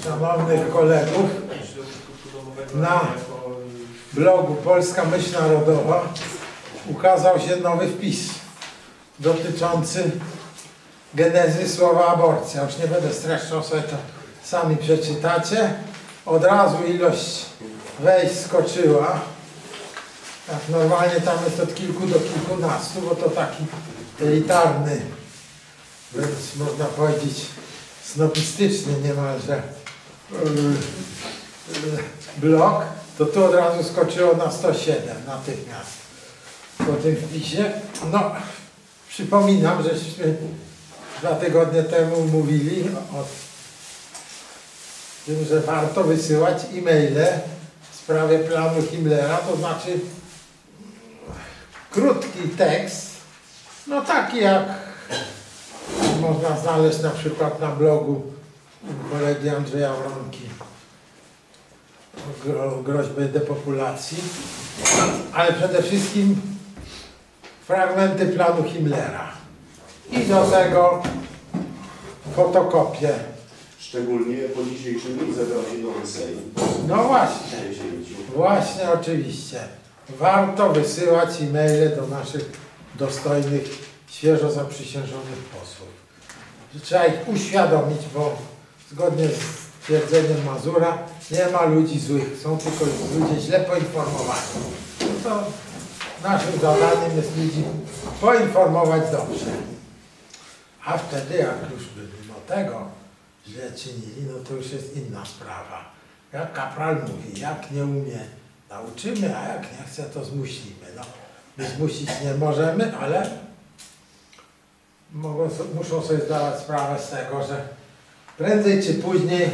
szanownych kolegów, na blogu Polska Myśl Narodowa ukazał się nowy wpis dotyczący genezy słowa aborcja. Już nie będę streszczał, sobie to sami przeczytacie. Od razu ilość wejść skoczyła. Tak, normalnie tam jest od kilku do kilkunastu, bo to taki elitarny, wręcz można powiedzieć snobistyczny niemalże blog, to tu od razu skoczyło na 107 natychmiast po tym wpisie. No, przypominam, żeśmy 2 tygodnie temu mówili o tym, że warto wysyłać e-maile w sprawie planu Himmlera, to znaczy krótki tekst, no taki jak można znaleźć na przykład na blogu kolegi Andrzeja Wronki o groźbie depopulacji, ale przede wszystkim fragmenty planu Himmlera i do tego fotokopię. Szczególnie po dzisiejszym dniu zebrał się nowy Sejm. No właśnie, właśnie oczywiście. Warto wysyłać e-maile do naszych dostojnych, świeżo zaprzysiężonych posłów. Trzeba ich uświadomić, bo zgodnie z twierdzeniem Mazura nie ma ludzi złych, są tylko ludzie źle poinformowani. To naszym zadaniem jest ludzi poinformować dobrze. A wtedy, jak już by mimo tego źle czynili, no to już jest inna sprawa. Jak kapral mówi, jak nie umie, nauczymy, a jak nie chce, to zmusimy. No, my zmusić nie możemy, ale muszą sobie zdawać sprawę z tego, że prędzej czy później,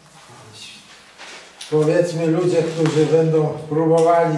powiedzmy, ludzie, którzy będą próbowali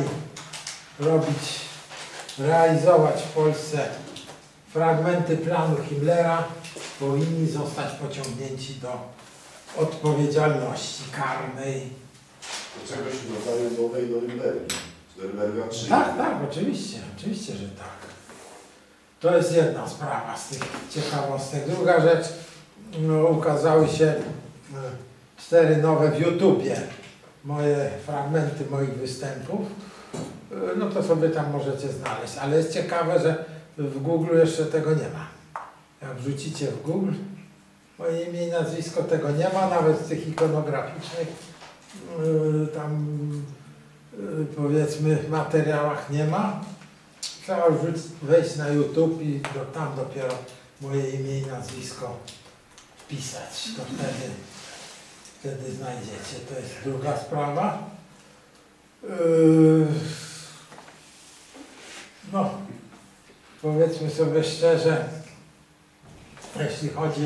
realizować w Polsce fragmenty planu Himmlera, powinni zostać pociągnięci do odpowiedzialności karnej. Do czegoś w rodzaju nowej Norymbergi. Z Norymberga 3. Tak, tak, oczywiście, oczywiście, że tak. To jest jedna sprawa z tych ciekawostek. Druga rzecz, no, ukazały się 4 nowe w YouTubie moje fragmenty moich występów. No to sobie tam możecie znaleźć, ale jest ciekawe, że w Google jeszcze tego nie ma. Jak wrzucicie w Google moje imię i nazwisko, tego nie ma, nawet w tych ikonograficznych tam powiedzmy materiałach nie ma. Trzeba wejść na YouTube i tam dopiero moje imię i nazwisko wpisać. To wtedy znajdziecie. To jest druga sprawa. No, powiedzmy sobie szczerze, jeśli chodzi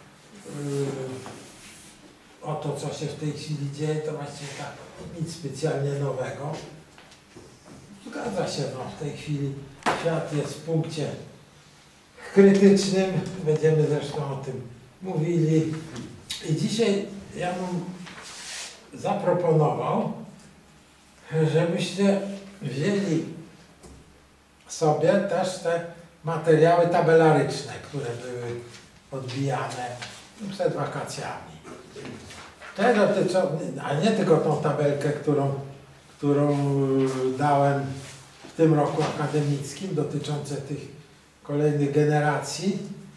o to, co się w tej chwili dzieje, to właściwie tak nic specjalnie nowego. Zgadza się, no, w tej chwili świat jest w punkcie krytycznym, będziemy zresztą o tym mówili. I dzisiaj ja bym zaproponował, żebyście wzięli sobie też te materiały tabelaryczne, które były odbijane przed wakacjami. Te dotyczą, a nie tylko tą tabelkę, którą dałem w tym roku akademickim, dotyczące tych kolejnych generacji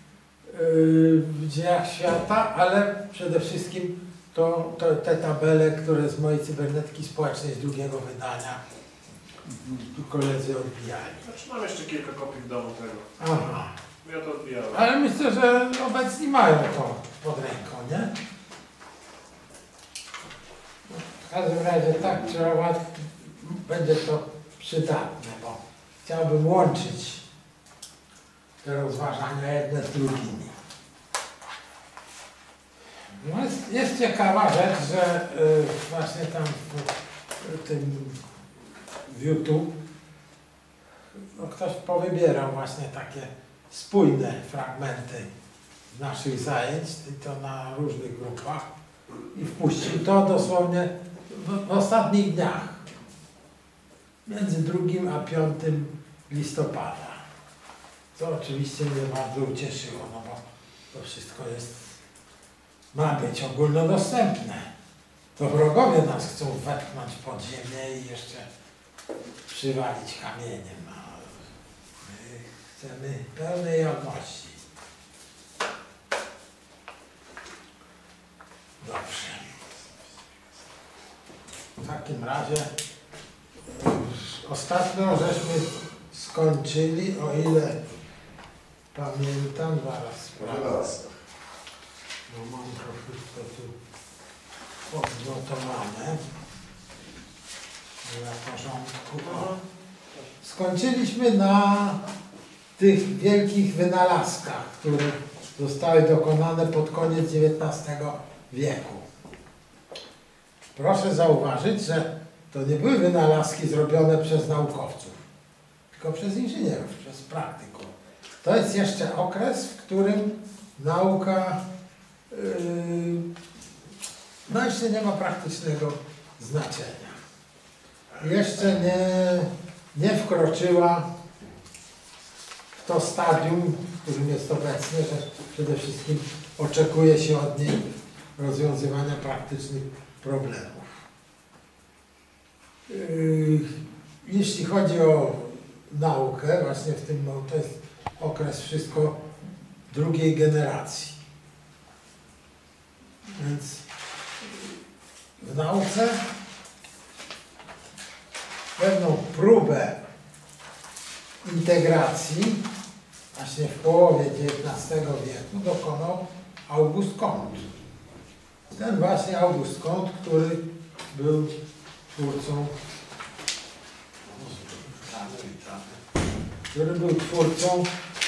w dziejach świata, ale przede wszystkim te tabele, które z mojej cybernetki społecznej z drugiego wydania tu koledzy odbijali. Znaczy mam jeszcze kilka kopii w domu tego. Aha. Ja to odbijałem. Ale myślę, że obecni mają to pod ręką, nie? W każdym razie tak czy owak będzie to przydatne, bo chciałbym łączyć te rozważania jedne z drugimi. No jest ciekawa rzecz, że właśnie tam w tym w YouTube no ktoś powybierał właśnie takie spójne fragmenty naszych zajęć, i to na różnych grupach, i wpuścił to dosłownie w ostatnich dniach, między 2 a 5 listopada. Co oczywiście mnie bardzo ucieszyło, no bo to wszystko jest ma być ogólnodostępne. To wrogowie nas chcą wepchnąć pod ziemię i jeszcze przywalić kamieniem. A my chcemy pełnej jawności. Dobrze. W takim razie ostatnio żeśmy skończyli, o ile pamiętam, zaraz sprawdzę. No mam to wszystko tu odnotowane. Na porządku. Skończyliśmy na tych wielkich wynalazkach, które zostały dokonane pod koniec XIX wieku. Proszę zauważyć, że to nie były wynalazki zrobione przez naukowców, tylko przez inżynierów, przez praktyków. To jest jeszcze okres, w którym nauka no jeszcze nie ma praktycznego znaczenia. Jeszcze nie wkroczyła w to stadium, w którym jest obecnie, że przede wszystkim oczekuje się od niej rozwiązywania praktycznych problemów. Jeśli chodzi o naukę, właśnie w tym to jest okres wszystko drugiej generacji. Więc w nauce pewną próbę integracji właśnie w połowie XIX wieku dokonał Auguste Comte. Ten właśnie Auguste Comte, który był twórcą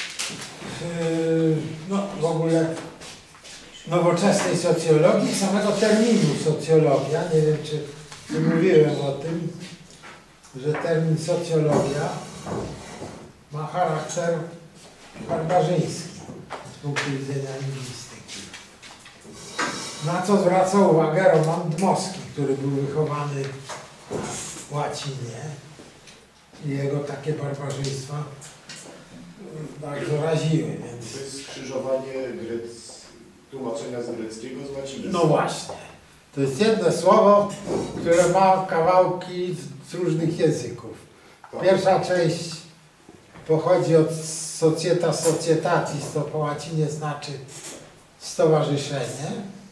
no, w ogóle nowoczesnej socjologii, samego terminu socjologia. Nie wiem, czy mówiłem o tym, że termin socjologia ma charakter barbarzyński z punktu widzenia lingwistyki. Na co zwraca uwagę Roman Dmowski, który był wychowany w łacinie i jego takie barbarzyństwa bardzo raziły. Więc... To jest skrzyżowanie tłumaczenia z greckiego z łacińskiego. No właśnie. To jest jedno słowo, które ma kawałki z różnych języków. Pierwsza część pochodzi od societas societatis, to po łacinie znaczy stowarzyszenie,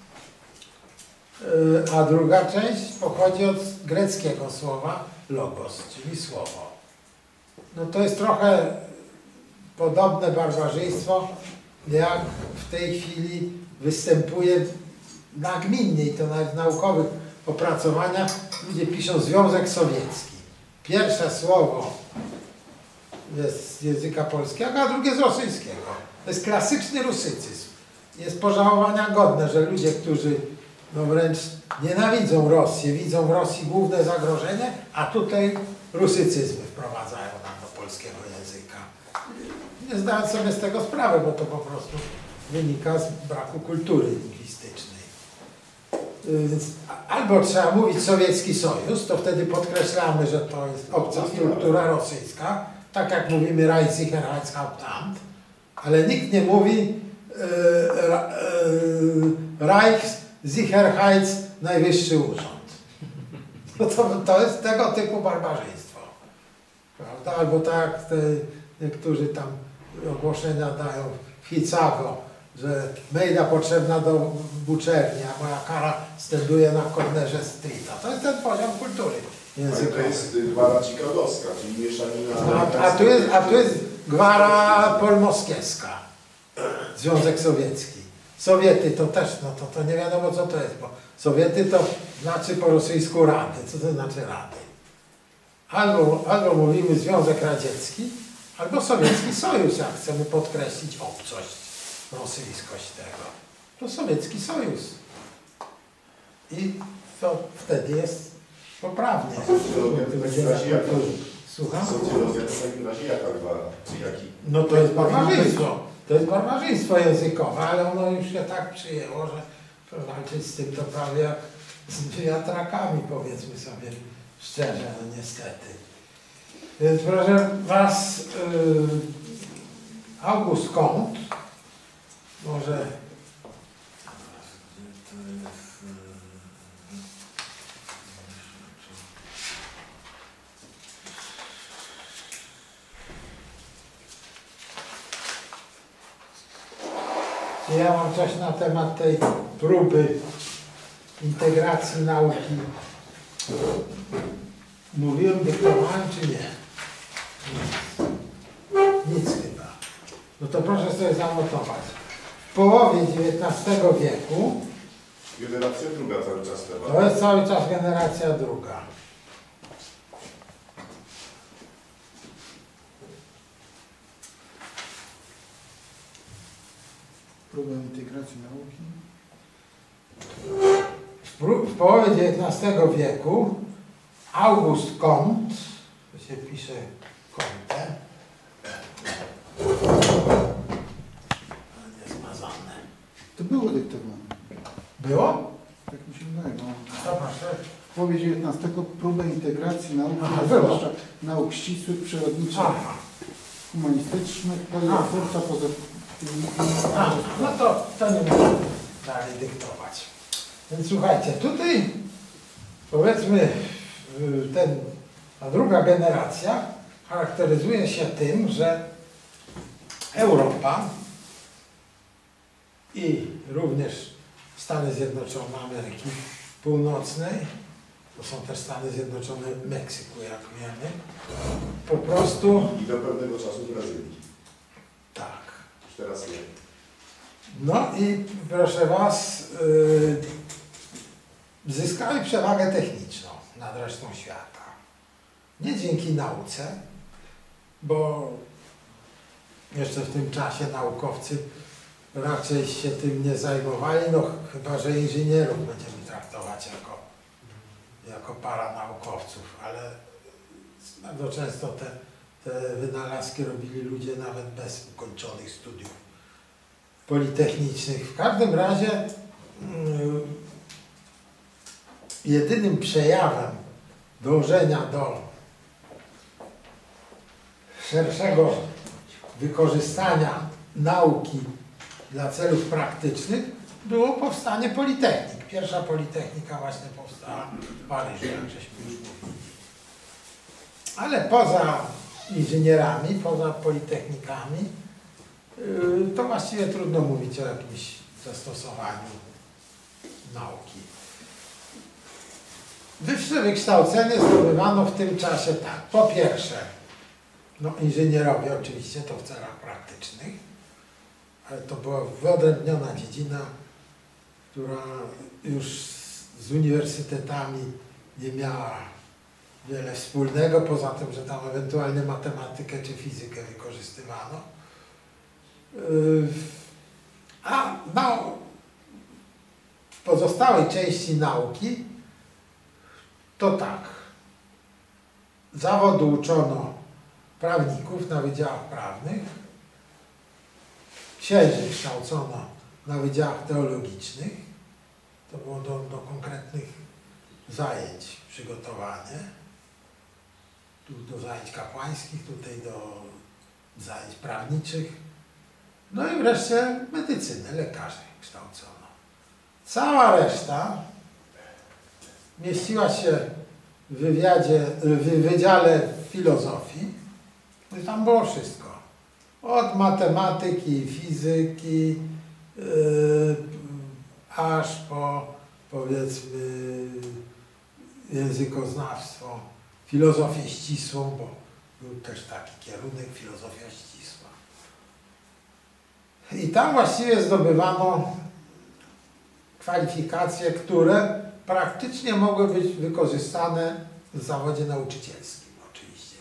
a druga część pochodzi od greckiego słowa logos, czyli słowo. No to jest trochę podobne barbarzyństwo, jak w tej chwili występuje nagminnie, i to nawet w naukowych opracowaniach ludzie piszą Związek Sowiecki. Pierwsze słowo jest z języka polskiego, a drugie z rosyjskiego. To jest klasyczny rusycyzm. Jest pożałowania godne, że ludzie, którzy no wręcz nienawidzą Rosję, widzą w Rosji główne zagrożenie, a tutaj rusycyzmy wprowadzają nam do polskiego języka. Nie zdając sobie z tego sprawy, bo to po prostu wynika z braku kultury lingwistycznej. Więc albo trzeba mówić Sowiecki Sojusz, to wtedy podkreślamy, że to jest obca struktura rosyjska, tak jak mówimy Reichssicherheitshauptamt, ale nikt nie mówi Reichssicherheits Najwyższy Urząd. No to jest tego typu barbarzyństwo. Prawda? Albo tak jak niektórzy tam ogłoszenia dają w Chicago, że mejda potrzebna do buczerni, a moja kara stęduje na kornerze streeta. To jest ten poziom kultury językowej. Ale to jest gwara chicagowska, czyli mieszanina... A tu jest gwara polmoskiewska, Związek Sowiecki. Sowiety to też, no to nie wiadomo co to jest, bo Sowiety to znaczy po rosyjsku Rady. Co to znaczy Rady? Albo mówimy Związek Radziecki, albo Sowiecki Sojusz, jak chcemy podkreślić obcość, rosyjskość tego. To Sowiecki Sojusz. I to wtedy jest poprawnie. Słucham? Socjologia to w takim razie jaka gwara? Czy jaki? No to jest barbarzyństwo. To jest barbarzyństwo językowe, ale ono już się tak przyjęło, że walczyć z tym to prawie jak z wiatrakami, powiedzmy sobie szczerze, no niestety. Więc proszę Was, Auguste Comte, może Czy ja mam coś na temat tej próby integracji nauki? Mówiłem, dyktowałem, czy nie? Nic chyba. No to proszę sobie zanotować. W połowie XIX wieku Generacja druga cały czas temat. to jest cały czas generacja druga. Próba integracji nauki. W połowie XIX wieku August Comte, to się pisze Comte, niezmazane. To było dyktowane. Było? Tak mi się wydaje. No. To proszę. W połowie XIX próbę integracji nauki, Aha, a było. zwłaszcza nauk ścisłych, przyrodniczych, Aha. humanistycznych, twórca poza No to nie mogę dalej dyktować. Więc słuchajcie, tutaj powiedzmy ta druga generacja charakteryzuje się tym, że Europa i również Stany Zjednoczone Ameryki Północnej, to są też Stany Zjednoczone Meksyku, jak wiemy, po prostu I do pewnego czasu Brazylii. tak. Już teraz nie. No i proszę Was, zyskały przewagę techniczną nad resztą świata. Nie dzięki nauce, bo jeszcze w tym czasie naukowcy raczej się tym nie zajmowali, no chyba że inżynierów będziemy traktować jako paranaukowców, ale bardzo często te wynalazki robili ludzie nawet bez ukończonych studiów politechnicznych. W każdym razie jedynym przejawem dążenia do szerszego wykorzystania nauki dla celów praktycznych było powstanie politechnik. Pierwsza politechnika właśnie powstała w Paryżu, jak żeśmy już mówili. Ale poza inżynierami, poza politechnikami, to właściwie trudno mówić o jakimś zastosowaniu nauki. Wyższe wykształcenie zdobywano w tym czasie tak. Po pierwsze, no inżynierowie oczywiście to w celach praktycznych, ale to była wyodrębniona dziedzina, która już z uniwersytetami nie miała wiele wspólnego, poza tym, że tam ewentualnie matematykę czy fizykę wykorzystywano. A w pozostałej części nauki to tak, zawodu uczono prawników na wydziałach prawnych, księży kształcono na wydziałach teologicznych, to było do konkretnych zajęć przygotowanie, tu do zajęć kapłańskich, tutaj do zajęć prawniczych, no i wreszcie medycyny, lekarzy kształcono. Cała reszta mieściła się w wydziale filozofii i tam było wszystko. Od matematyki, fizyki, aż po powiedzmy językoznawstwo, filozofię ścisłą, bo był też taki kierunek filozofia ścisła. I tam właściwie zdobywano kwalifikacje, które praktycznie mogły być wykorzystane w zawodzie nauczycielskim oczywiście.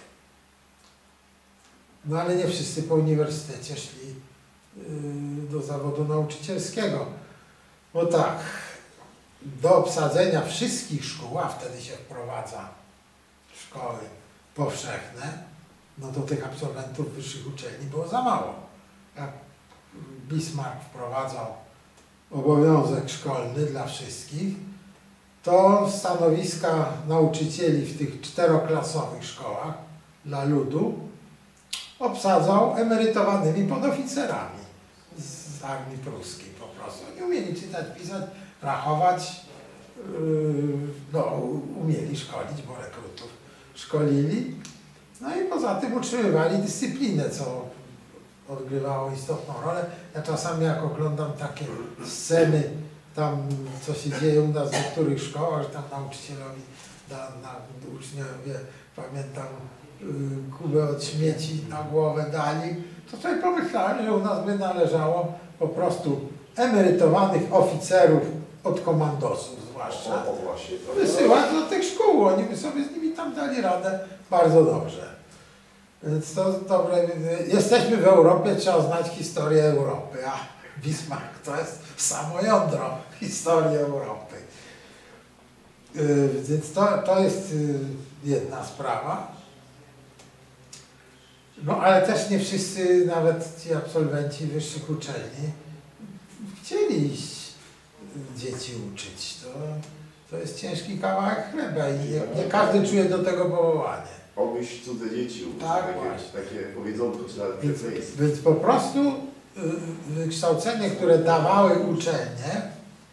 No ale nie wszyscy po uniwersytecie szli do zawodu nauczycielskiego. Bo tak, do obsadzenia wszystkich szkół, a wtedy się wprowadza szkoły powszechne, no to tych absolwentów wyższych uczelni było za mało. Jak Bismarck wprowadzał obowiązek szkolny dla wszystkich, to stanowiska nauczycieli w tych 4-klasowych szkołach dla ludu obsadzał emerytowanymi podoficerami z armii pruskiej po prostu. Nie umieli czytać, pisać, rachować, no, umieli szkolić, bo rekrutów szkolili. No i poza tym utrzymywali dyscyplinę, co odgrywało istotną rolę. Ja czasami jak oglądam takie sceny, tam co się dzieje u nas w niektórych szkołach, że tam nauczycielowi, uczniowie, pamiętam, kubę od śmieci na głowę dali, to sobie pomyślałem, że u nas by należało po prostu emerytowanych oficerów od komandosów zwłaszcza O, właśnie. To wysyłać do tych szkół. Oni by sobie z nimi tam dali radę bardzo dobrze. Więc to dobre. Jesteśmy w Europie, trzeba znać historię Europy, a Bismarck to jest samo jądro historii Europy. Więc to jest jedna sprawa. No ale też nie wszyscy, nawet ci absolwenci wyższych uczelni, chcieli iść dzieci uczyć. To jest ciężki kawałek chleba i nie każdy czuje do tego powołanie. Obejść cudze dzieci uczyć, Tak, takie powiedzonko, czy nawet przekleństwo. Więc po prostu wykształcenie, które dawały uczelnie,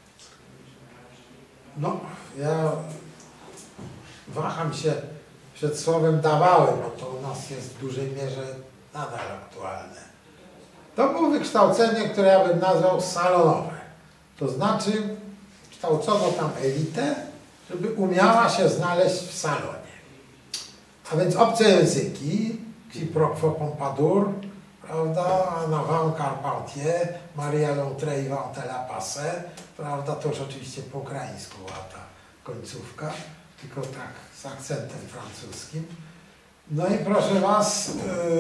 no ja waham się przed słowem dawały, bo to u nas jest w dużej mierze nadal aktualne. To było wykształcenie, które ja bym nazwał salonowe. To znaczy kształcono tam elitę, żeby umiała się znaleźć w salonie. A więc obce języki, qui pro quo Pompadour, prawda, Anna van Carpentier, Maria Lontrey Vente la Passe, prawda, to już oczywiście po ukraińsku była ta końcówka, tylko tak z akcentem francuskim. No i proszę Was,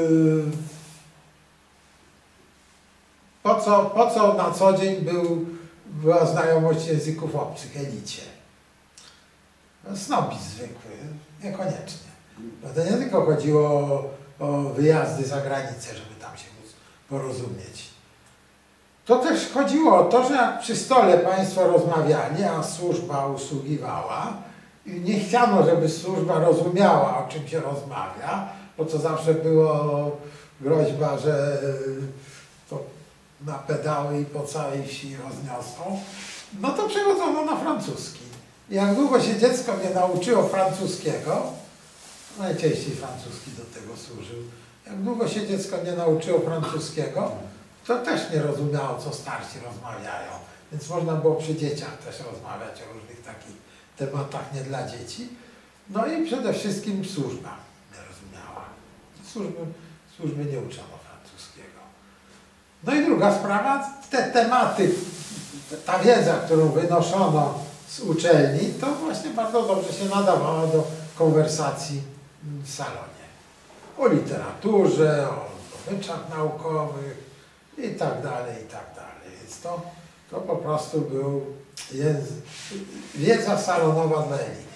po co na co dzień była znajomość języków obcych elicie? Snobizm zwykły, niekoniecznie. No to nie tylko chodziło o wyjazdy za granicę, żeby tam się móc porozumieć. To też chodziło o to, że jak przy stole Państwo rozmawiali, a służba usługiwała, i nie chciano, żeby służba rozumiała, o czym się rozmawia, bo to zawsze było groźba, że to na pedały i po całej wsi rozniosą, no to przechodzono na francuski. I jak długo się dziecko nie nauczyło francuskiego, najczęściej francuski do tego służył, jak długo się dziecko nie nauczyło francuskiego, to też nie rozumiało, co starsi rozmawiają. Więc można było przy dzieciach też rozmawiać o różnych takich tematach nie dla dzieci. No i przede wszystkim służba nie rozumiała. Służby nie uczono francuskiego. No i druga sprawa, te tematy, ta wiedza, którą wynoszono z uczelni, to właśnie bardzo dobrze się nadawała do konwersacji w salonie. O literaturze, o zdobyczach naukowych i tak dalej, i tak dalej. Więc to po prostu był wiedza salonowa dla elity.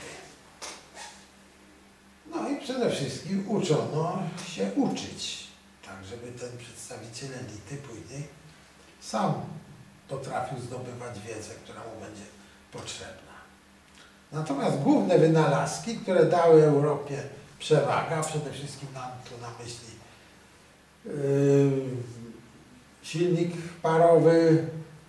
No i przede wszystkim uczono się uczyć, tak żeby ten przedstawiciel elity później sam potrafił zdobywać wiedzę, która mu będzie potrzebna. Natomiast główne wynalazki, które dały Europie przewagę, a przede wszystkim mam tu na myśli silnik parowy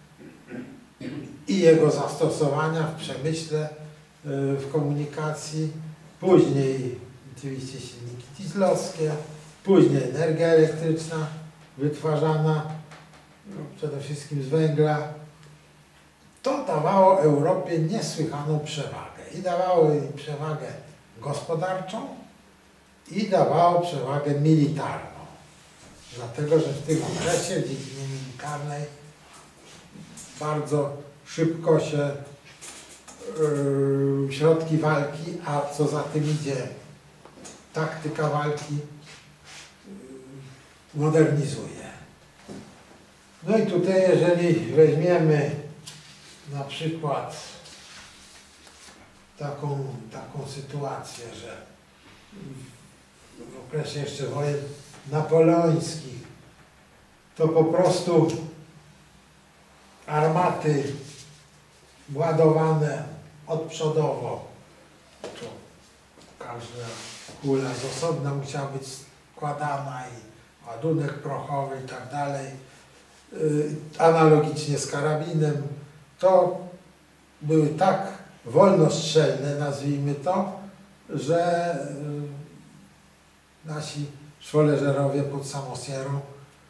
i jego zastosowania w przemyśle, w komunikacji, później oczywiście silniki dieslowskie, później energia elektryczna wytwarzana przede wszystkim z węgla. To dawało Europie niesłychaną przewagę i dawało jej przewagę gospodarczą i dawało przewagę militarną. Dlatego, że w tym okresie w dziedzinie militarnej bardzo szybko się środki walki, a co za tym idzie taktyka walki modernizuje. No i tutaj jeżeli weźmiemy na przykład taką sytuację, że w okresie jeszcze wojen napoleońskich to po prostu armaty ładowane odprzodowo, to każda kula z osobna musiała być składana i ładunek prochowy i tak dalej, analogicznie z karabinem, to były tak wolnostrzelne, nazwijmy to, że nasi szwoleżerowie pod Samosierą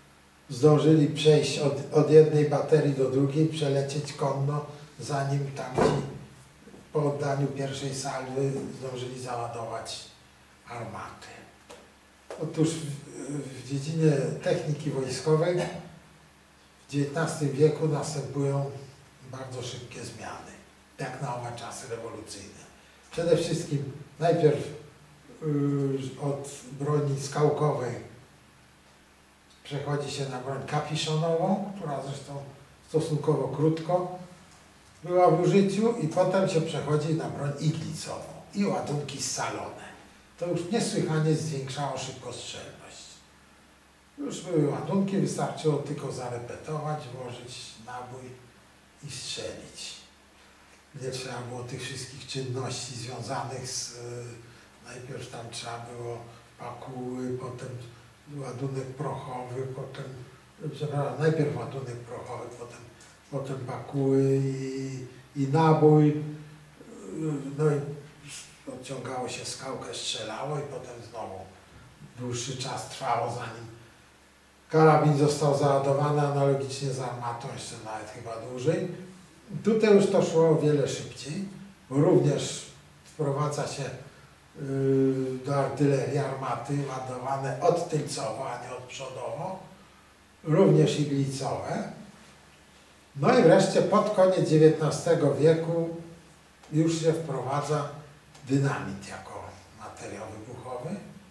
zdążyli przejść od jednej baterii do drugiej, przelecieć konno, zanim tamci po oddaniu pierwszej salwy zdążyli załadować armaty. Otóż w dziedzinie techniki wojskowej w XIX wieku następują bardzo szybkie zmiany, jak na owe czasy rewolucyjne. Przede wszystkim najpierw od broni skałkowej przechodzi się na broń kapiszonową, która zresztą stosunkowo krótko była w użyciu, i potem się przechodzi na broń iglicową i ładunki scalone. To już niesłychanie zwiększało szybkostrzelność. Już były ładunki, wystarczyło tylko zarepetować, włożyć nabój i strzelić. Nie trzeba było tych wszystkich czynności związanych z... Najpierw tam trzeba było pakuły, potem ładunek prochowy, potem... Przepraszam, najpierw ładunek prochowy, potem pakuły i nabój. No i odciągało się skałkę, strzelało i potem znowu dłuższy czas trwało, zanim karabin został załadowany, analogicznie z armatą, jeszcze nawet chyba dłużej. Tutaj już to szło o wiele szybciej, bo również wprowadza się do artylerii armaty ładowane odtylcowo, a nie odprzodowo, również iglicowe. No i wreszcie pod koniec XIX wieku już się wprowadza dynamit jako materiał wybuchowy.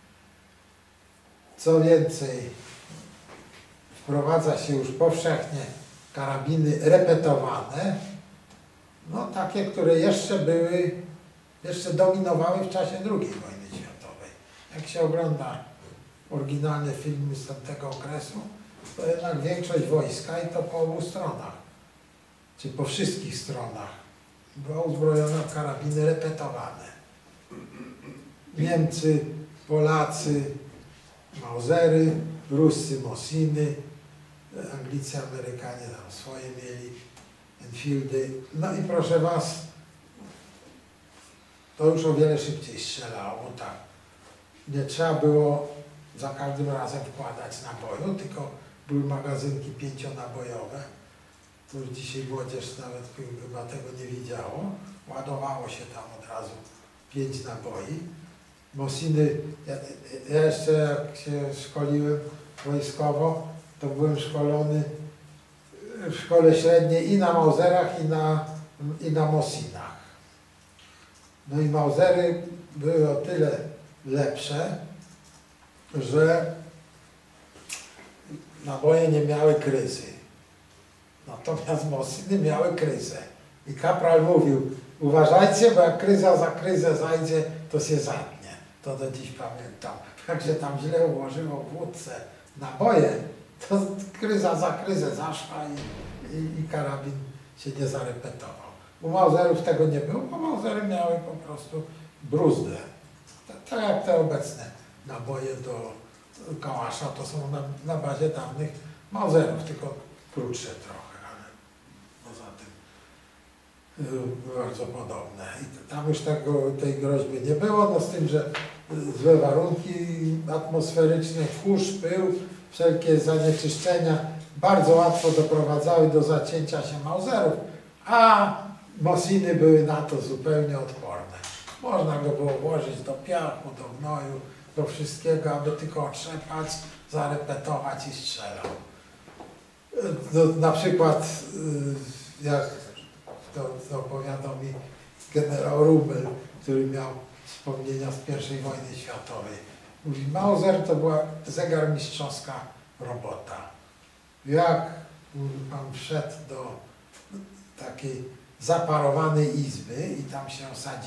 Co więcej, wprowadza się już powszechnie karabiny repetowane, no takie, które jeszcze dominowały w czasie II wojny światowej. Jak się ogląda oryginalne filmy z tamtego okresu, to jednak większość wojska, i to po obu stronach, czy po wszystkich stronach, była uzbrojona w karabiny repetowane. Niemcy, Polacy, Mausery, Ruscy, Mosiny, Anglicy, Amerykanie tam swoje mieli, Enfieldy. No i proszę Was, to już o wiele szybciej strzelało, bo tak, nie trzeba było za każdym razem wkładać naboju, tylko były magazynki 5-nabojowe. To już dzisiaj młodzież nawet chyba tego nie widziało. Ładowało się tam od razu 5 naboi. Mosiny, ja jeszcze jak się szkoliłem wojskowo, to byłem szkolony w szkole średniej i na Mauserach, i na Mosinach. No i Mausery były o tyle lepsze, że naboje nie miały kryzy. Natomiast Mosiny miały kryzę. I kapral mówił, uważajcie, bo jak kryza za kryzę zajdzie, to się zatnie. To do dziś pamiętam. Jak się tam źle ułożyło w łódce naboje, to kryza za kryzę zaszła i karabin się nie zarepetował. U Mauserów tego nie było, bo Mausery miały po prostu bruzdę. Tak jak te obecne naboje do kałasza, to są na bazie dawnych Mauserów, tylko krótsze trochę, ale poza tym bardzo podobne. I tam już tej groźby nie było, no z tym, że złe warunki atmosferyczne, kurz, pył, wszelkie zanieczyszczenia bardzo łatwo doprowadzały do zacięcia się Mauserów, a Mosiny były na to zupełnie odporne. Można go było włożyć do piachu, do gnoju, do wszystkiego, aby tylko otrzepać, zarepetować i strzelał. No, na przykład, jak to opowiadał mi generał Rubel, który miał wspomnienia z I wojny światowej. Mówi, Mauser to była zegarmistrzowska robota. Jak pan wszedł do takiej zaparowanej izby i tam się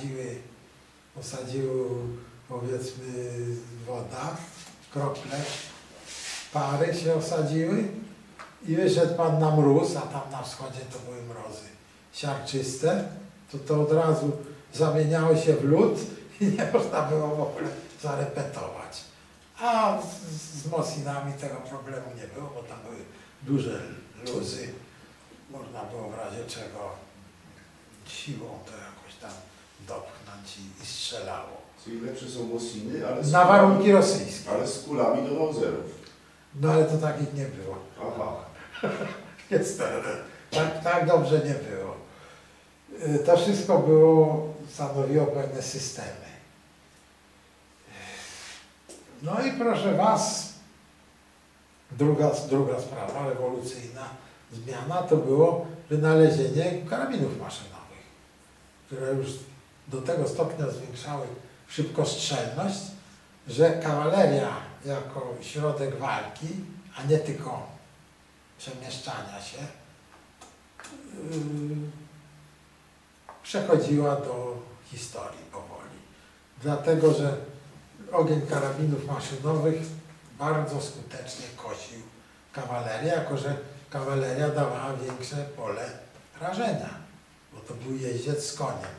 osadziły powiedzmy woda, krople pary się osadziły i wyszedł pan na mróz, a tam na wschodzie to były mrozy siarczyste, to od razu zamieniało się w lód i nie można było w ogóle zarepetować. A z Mosinami tego problemu nie było, bo tam były duże luzy. Można było w razie czego siłą to jakoś tam dopchnąć i strzelało. Czyli lepsze są Mosiny, ale na warunki rosyjskie. Ale z kulami do Mauserów. No ale to takich nie było. Aha. Niestety. Tak dobrze nie było. To wszystko było, stanowiło pewne systemy. No i proszę Was, druga sprawa, rewolucyjna zmiana, to było wynalezienie karabinów maszynowych, które już do tego stopnia zwiększały szybkostrzelność, że kawaleria jako środek walki, a nie tylko przemieszczania się, przechodziła do historii powoli. Dlatego, że ogień karabinów maszynowych bardzo skutecznie kosił kawalerię, jako że kawaleria dawała większe pole rażenia, bo to był jeździec z koniem.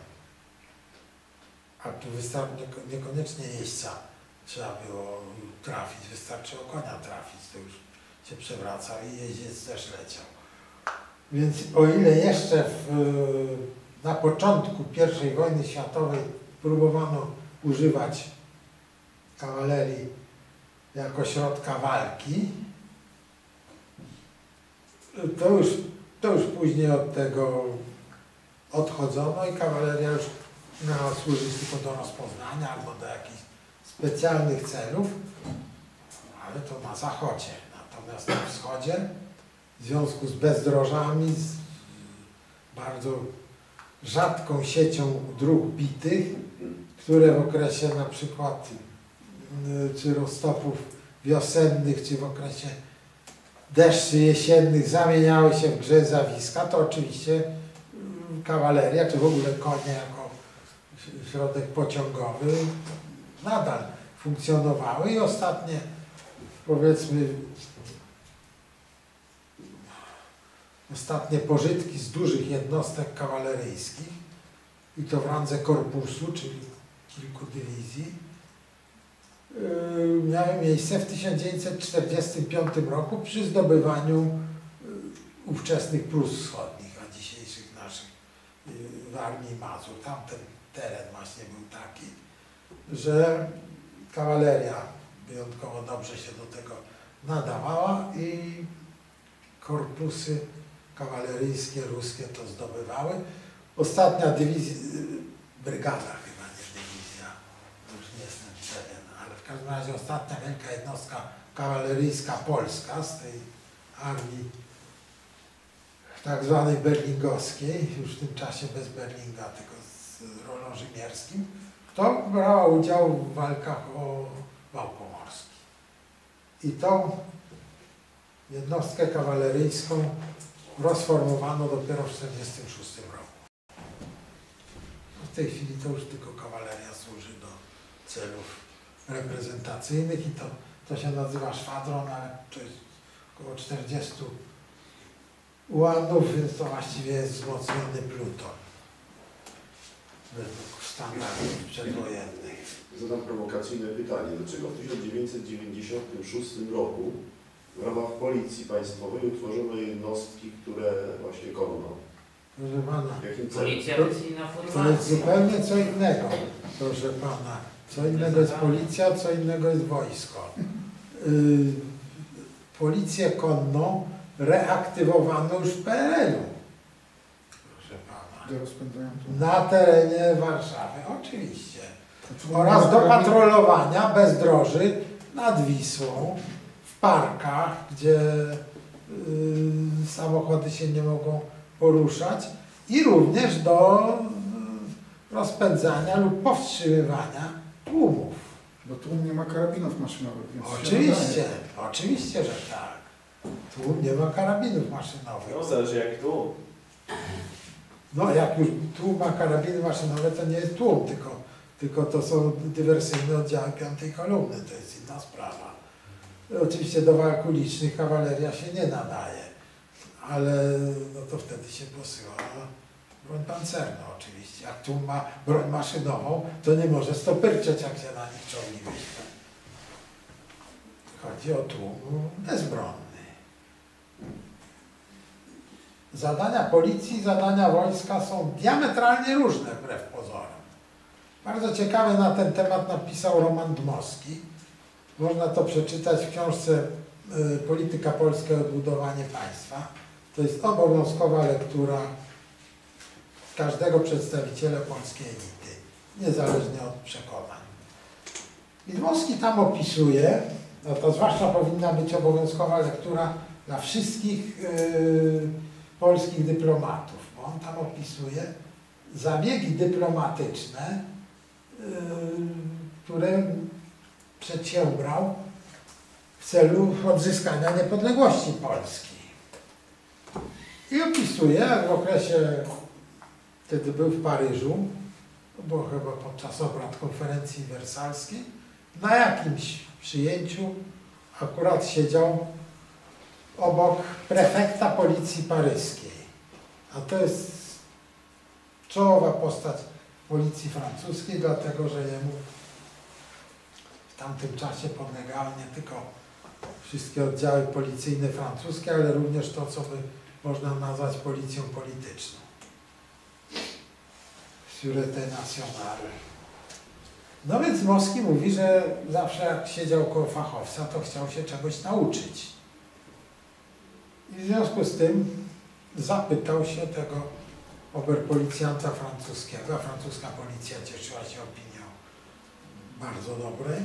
A tu niekoniecznie jeźdźca trzeba było trafić, wystarczyło konia trafić, to już się przewracał i jeździec też leciał. Więc o ile jeszcze na początku I wojny światowej próbowano używać kawalerii jako środka walki, to już później od tego odchodzono i kawaleria już miała służyć tylko do rozpoznania albo do jakichś specjalnych celów, ale to na zachodzie. Natomiast na wschodzie, w związku z bezdrożami, z bardzo rzadką siecią dróg bitych, które w okresie na przykład czy roztopów wiosennych, czy w okresie deszczy jesiennych zamieniały się w grzezawiska, to oczywiście kawaleria, czy w ogóle konie jako środek pociągowy nadal funkcjonowały i ostatnie, powiedzmy, pożytki z dużych jednostek kawaleryjskich i to w randze korpusu, czyli kilku dywizji, miały miejsce w 1945 roku przy zdobywaniu ówczesnych Prus Wschodnich, a dzisiejszych naszych w Armii Mazur. Tamten teren właśnie był taki, że kawaleria wyjątkowo dobrze się do tego nadawała i korpusy kawaleryjskie ruskie to zdobywały. Ostatnia dywizja, brygada chyba, nie dywizja, już nie jestem pewien, ale w każdym razie ostatnia wielka jednostka kawaleryjska polska z tej armii tak zwanej berlingowskiej, już w tym czasie bez Berlinga, tylko z rolą rzymierskim, to brała udział w walkach o wał pomorski. I tą jednostkę kawaleryjską rozformowano dopiero w 1946 roku. W tej chwili to już tylko kawaleria służy do celów reprezentacyjnych i to się nazywa szwadron, ale to jest około 40 ułanów, więc to właściwie jest wzmocniony pluton według standardów przedwojennych. Zadam prowokacyjne pytanie. Dlaczego w 1996 roku w ramach Policji Państwowej utworzono jednostki, które właśnie konno? Proszę pana, Policja to jest inna to jest formacja. zupełnie co innego, proszę pana. Co innego jest policja, co innego jest wojsko. Policję konną reaktywowano już w PRL-u. Proszę pana. Do rozpędzania tu. Na terenie Warszawy, oczywiście. Znaczy, Oraz do patrolowania bezdroży nad Wisłą, w parkach, gdzie samochody się nie mogą poruszać i również do rozpędzania lub powstrzymywania tłumów. Bo tu nie ma karabinów maszynowych, więc Oczywiście, oczywiście, że tak. Tłum nie ma karabinów maszynowych. No zależy jak tu. No jak już tłum ma karabiny maszynowe, to nie jest tłum, tylko to są dywersyjne oddziały 5. kolumny, to jest inna sprawa. Oczywiście do walk ulicznych kawaleria się nie nadaje, ale no to wtedy się posyła broń pancerna oczywiście. Jak tłum ma broń maszynową, to nie może stopyrczeć, jak się na nich czołgi wyśle. Chodzi o tłum bezbronny. Zadania policji, zadania wojska są diametralnie różne wbrew pozorom. Bardzo ciekawe na ten temat napisał Roman Dmowski. Można to przeczytać w książce Polityka polska i odbudowanie państwa. To jest obowiązkowa lektura każdego przedstawiciela polskiej elity, niezależnie od przekonań. I Dmowski tam opisuje, no to zwłaszcza powinna być obowiązkowa lektura dla wszystkich polskich dyplomatów, bo on tam opisuje zabiegi dyplomatyczne, które przedsiębrał w celu odzyskania niepodległości Polski. I opisuje, jak w okresie, kiedy był w Paryżu, to było chyba podczas obrad konferencji wersalskiej, na jakimś przyjęciu akurat siedział obok prefekta policji paryskiej. A to jest czołowa postać policji francuskiej, dlatego że jemu w tamtym czasie podlegały nie tylko wszystkie oddziały policyjne francuskie, ale również to, co by można nazwać policją polityczną. Sûreté nationale. No więc Dmowski mówi, że zawsze jak siedział koło fachowca, to chciał się czegoś nauczyć. I w związku z tym zapytał się tego oberpolicjanta francuskiego, a francuska policja cieszyła się opinią bardzo dobrej.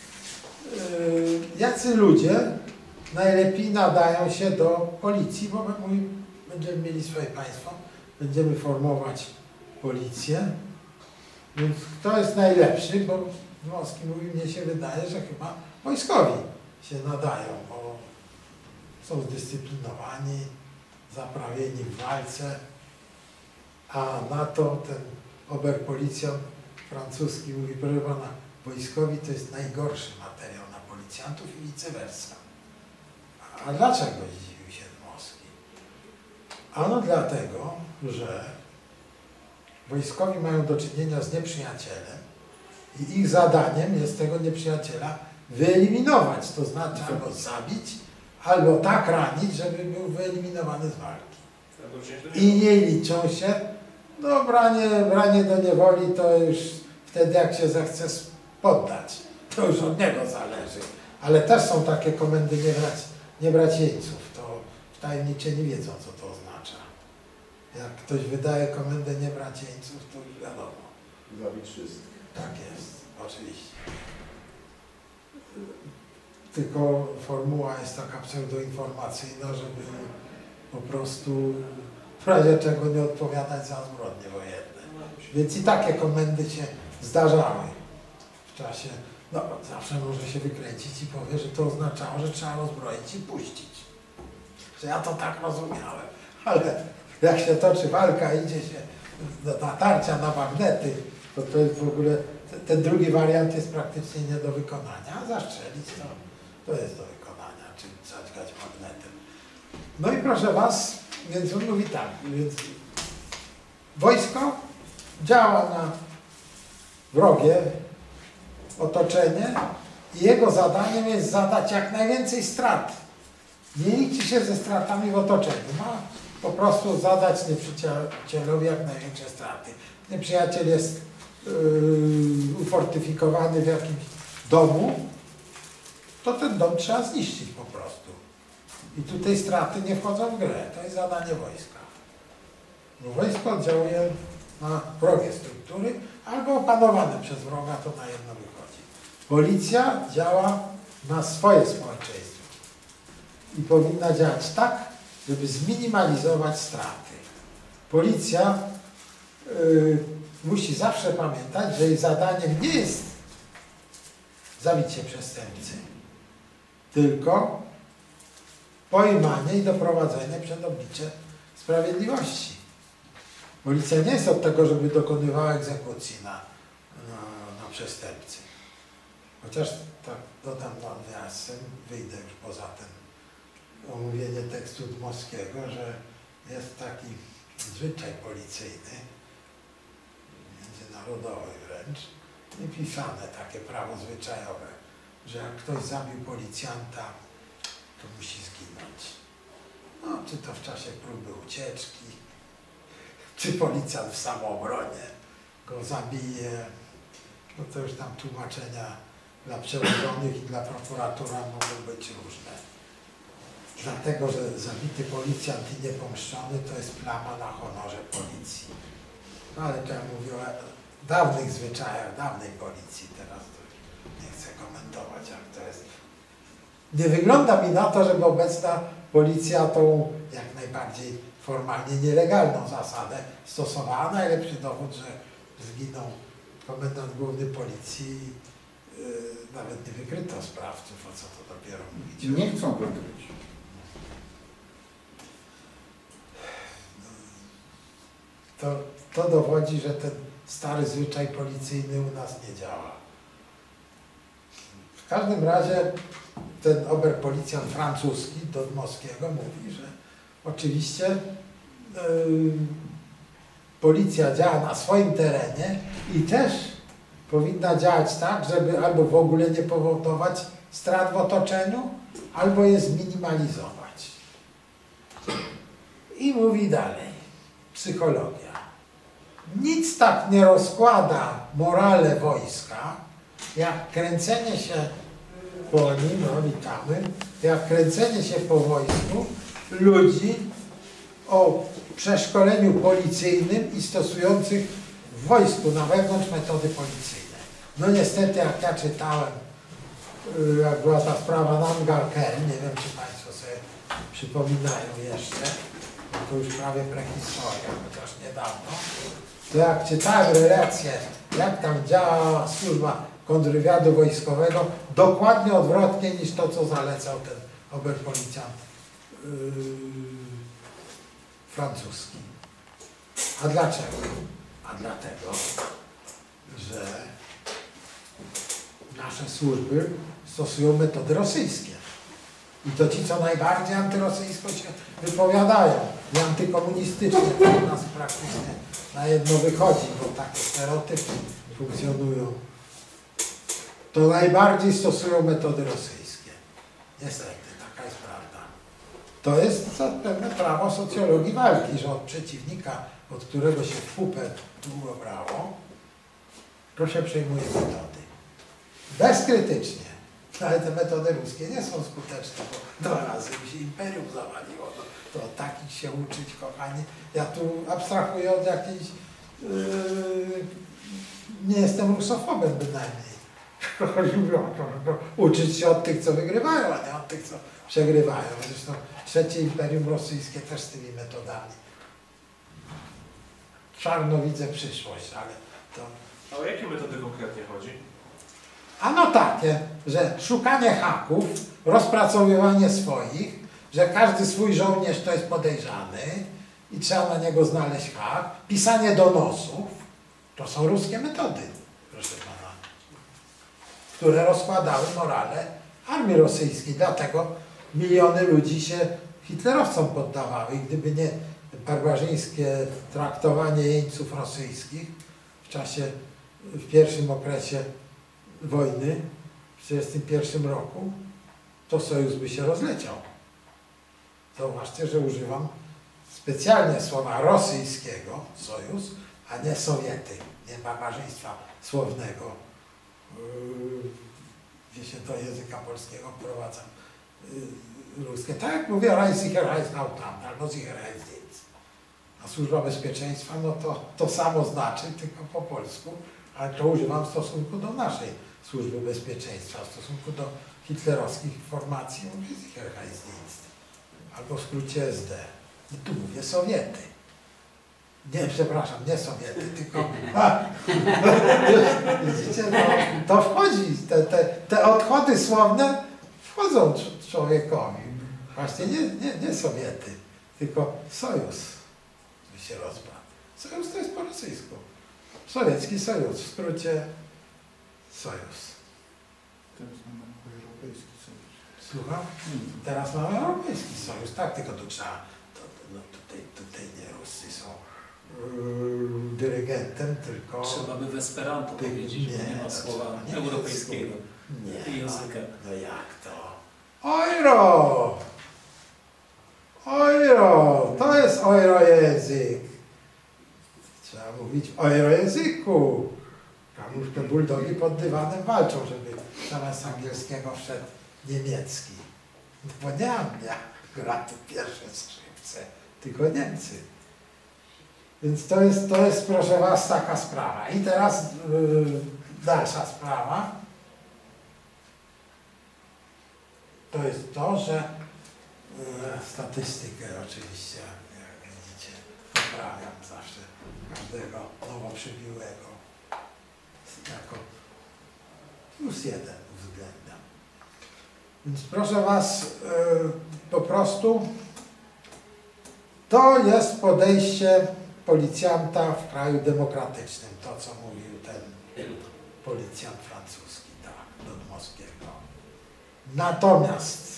Jacy ludzie najlepiej nadają się do policji, bo mówi, będziemy mieli swoje państwo, będziemy formować policję, więc kto jest najlepszy, bo Dmowski mówi, mnie się wydaje, że chyba wojskowi się nadają, bo są zdyscyplinowani, zaprawieni w walce, a na to ten oberpolicjant francuski mówi, proszę pana, wojskowi to jest najgorszy materiał na policjantów i vice versa. A dlaczego zdziwił się Dmowski? Ano dlatego, że wojskowi mają do czynienia z nieprzyjacielem i ich zadaniem jest tego nieprzyjaciela wyeliminować, to znaczy albo zabić, albo tak ranić, żeby był wyeliminowany z walki. I nie liczą się, no branie do niewoli to już wtedy jak się zechce poddać, to już od niego zależy. Ale też są takie komendy nie brać jeńców, to tajemnicze nie wiedzą, co to oznacza. Jak ktoś wydaje komendę nie brać jeńców, to już wiadomo. Zabić wszystkich. Tak jest, oczywiście. Tylko formuła jest taka pseudoinformacyjna, żeby po prostu w razie czego nie odpowiadać za zbrodnie wojenne. Więc i takie komendy się zdarzały w czasie. No, zawsze może się wykręcić i powie, że to oznaczało, że trzeba rozbroić i puścić. Że ja to tak rozumiałem. Ale jak się toczy walka, idzie się do natarcia na magnety, to jest w ogóle, ten drugi wariant jest praktycznie nie do wykonania, a zastrzelić to jest do wykonania, czyli zadźgać magnetem. No i proszę was, więc on mówi tak, więc wojsko działa na wrogie otoczenie i jego zadaniem jest zadać jak najwięcej strat. Nie liczy się ze stratami w otoczeniu. Ma po prostu zadać nieprzyjacielowi jak największe straty. Nieprzyjaciel jest ufortyfikowany w jakimś domu, to ten dom trzeba zniszczyć po prostu. I tutaj straty nie wchodzą w grę. To jest zadanie wojska. Bo wojsko oddziałuje na wrogie struktury, albo opanowane przez wroga, to na jedno wychodzi. Policja działa na swoje społeczeństwo i powinna działać tak, żeby zminimalizować straty. Policja musi zawsze pamiętać, że jej zadaniem nie jest zabicie przestępcy, tylko pojmanie i doprowadzenie przed oblicze sprawiedliwości. Policja nie jest od tego, żeby dokonywała egzekucji na przestępcy. Chociaż tak dodam nawiasem, wyjdę już poza ten omówienie tekstu Dmowskiego, że jest taki zwyczaj policyjny, międzynarodowy wręcz, i pisane takie prawo zwyczajowe, że jak ktoś zabił policjanta, to musi zginąć. No, czy to w czasie próby ucieczki, czy policjant w samoobronie go zabije, no to już tam tłumaczenia dla przełożonych i dla prokuratora mogą być różne. dlatego że zabity policjant i niepomszczony to jest plama na honorze policji. No ale to ja mówię o dawnych zwyczajach, dawnej policji, teraz to nie chcę komentować, jak to jest. Nie wygląda mi na to, żeby obecna policja tą jak najbardziej formalnie nielegalną zasadę stosowała. Najlepszy dowód, że zginął komendant główny policji, nawet nie wykryto sprawców, o co to dopiero mówić. Nie chcą wykryć. To dowodzi, że ten stary zwyczaj policyjny u nas nie działa. W każdym razie ten oberpolicjant francuski Dodmowskiego mówi, że oczywiście policja działa na swoim terenie i też powinna działać tak, żeby albo w ogóle nie powodować strat w otoczeniu, albo je zminimalizować. I mówi dalej, psychologia. Nic tak nie rozkłada morale wojska, jak kręcenie się po nim, no witamy, jak kręcenie się po wojsku ludzi o przeszkoleniu policyjnym i stosujących w wojsku na wewnątrz metody policyjne. No niestety, jak ja czytałem, jak była ta sprawa Nangarkel, nie wiem, czy Państwo sobie przypominają jeszcze, bo to już prawie prehistoria, chociaż niedawno, to jak czytałem relacje, jak tam działa służba kontrwywiadu wojskowego, dokładnie odwrotnie niż to, co zalecał ten oberpolicjant francuski. A dlaczego? A dlatego, że nasze służby stosują metody rosyjskie. I to ci, co najbardziej antyrosyjsko się wypowiadają i antykomunistycznie, to u nas praktycznie na jedno wychodzi, bo takie stereotypy funkcjonują. To najbardziej stosują metody rosyjskie. Niestety, taka jest prawda. To jest pewne prawo socjologii walki, że od przeciwnika, od którego się w pupę długo brało, to się przejmuje metody. Bezkrytycznie. Ale te metody ruskie nie są skuteczne, bo 2 razy mi się imperium zawaliło. No, to takich się uczyć, kochani. Ja tu abstrahuję od jakiejś... nie jestem rusofobem bynajmniej. Chodzi mi o to, żeby uczyć się od tych, co wygrywają, a nie od tych, co przegrywają. Zresztą trzecie imperium rosyjskie też z tymi metodami. Czarno widzę przyszłość, ale to... A o jakie metody konkretnie chodzi? Ano takie, że szukanie haków, rozpracowywanie swoich, że każdy swój żołnierz to jest podejrzany i trzeba na niego znaleźć hak, pisanie donosów, to są ruskie metody, proszę pana, które rozkładały morale armii rosyjskiej, dlatego miliony ludzi się hitlerowcom poddawały i gdyby nie barbarzyńskie traktowanie jeńców rosyjskich w pierwszym okresie wojny w 1941 roku, to sojusz by się rozleciał. Zauważcie, że używam specjalnie słowa rosyjskiego, sojusz, a nie Sowiety, nie barbarzyństwa słownego, gdzie się do języka polskiego wprowadza ruskie. Tak jak mówię, Reichssicherheitshauptamt albo Sicherheitsdienst. A służba bezpieczeństwa, no to samo znaczy, tylko po polsku, ale to używam w stosunku do naszej służby bezpieczeństwa, w stosunku do hitlerowskich formacji, mówię Sicherheitsdienst, albo w skrócie SD. I tu mówię Sowiety. Nie, przepraszam, nie Sowiety, tylko... Widzicie, no, to wchodzi, te odchody słowne wchodzą człowiekowi. Właśnie nie Sowiety, tylko sojusz by się rozpadł. Sojusz to jest po rosyjsku. Sowiecki sojusz, w skrócie sojusz. Teraz mamy europejski sojusz. Słucham? Teraz mamy europejski sojusz, tak, tylko tu trzeba, tutaj nie Ruscy są dyrygentem, tylko... Trzeba by w Esperanto powiedzieć, bo nie ma słowa europejskiego języka. No jak to? Euro! Euro! To jest eurojęzyk. Trzeba mówić o eurojęzyku. Tam już te buldogi pod dywanem walczą, żeby zamiast angielskiego wszedł niemiecki. Bo nie Anglia. gra tu pierwsze skrzypce, tylko Niemcy. Więc to jest proszę was taka sprawa. I teraz dalsza sprawa. To jest to, że statystykę oczywiście, jak widzicie, poprawiam zawsze każdego nowo przybiłego jako +1 uwzględniam. Więc proszę was, po prostu to jest podejście policjanta w kraju demokratycznym, to co mówił ten policjant francuski, tak, Dodmowskiego. Natomiast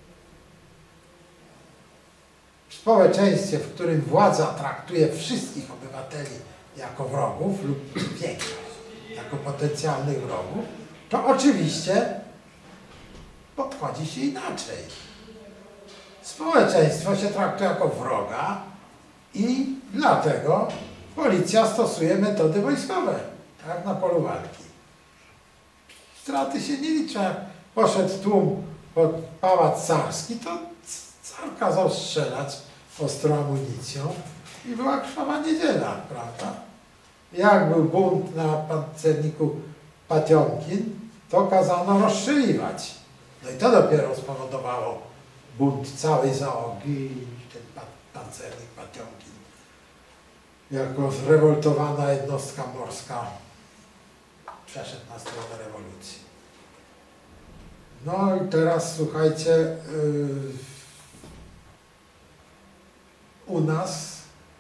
w społeczeństwie, w którym władza traktuje wszystkich obywateli jako wrogów lub większość jako potencjalnych wrogów, to oczywiście podchodzi się inaczej. Społeczeństwo się traktuje jako wroga i dlatego policja stosuje metody wojskowe, tak jak na polu walki. Straty się nie liczą. Jak poszedł tłum pod Pałac Carski, to car kazał strzelać ostrą amunicją i była krwawa niedziela, prawda? Jak był bunt na pancerniku Patiomkin, to kazano rozstrzeliwać. No i to dopiero spowodowało bunt całej załogi i ten pancernik Patiomkin jako zrewoltowana jednostka morska przeszedł na stronę rewolucji. No i teraz słuchajcie, u nas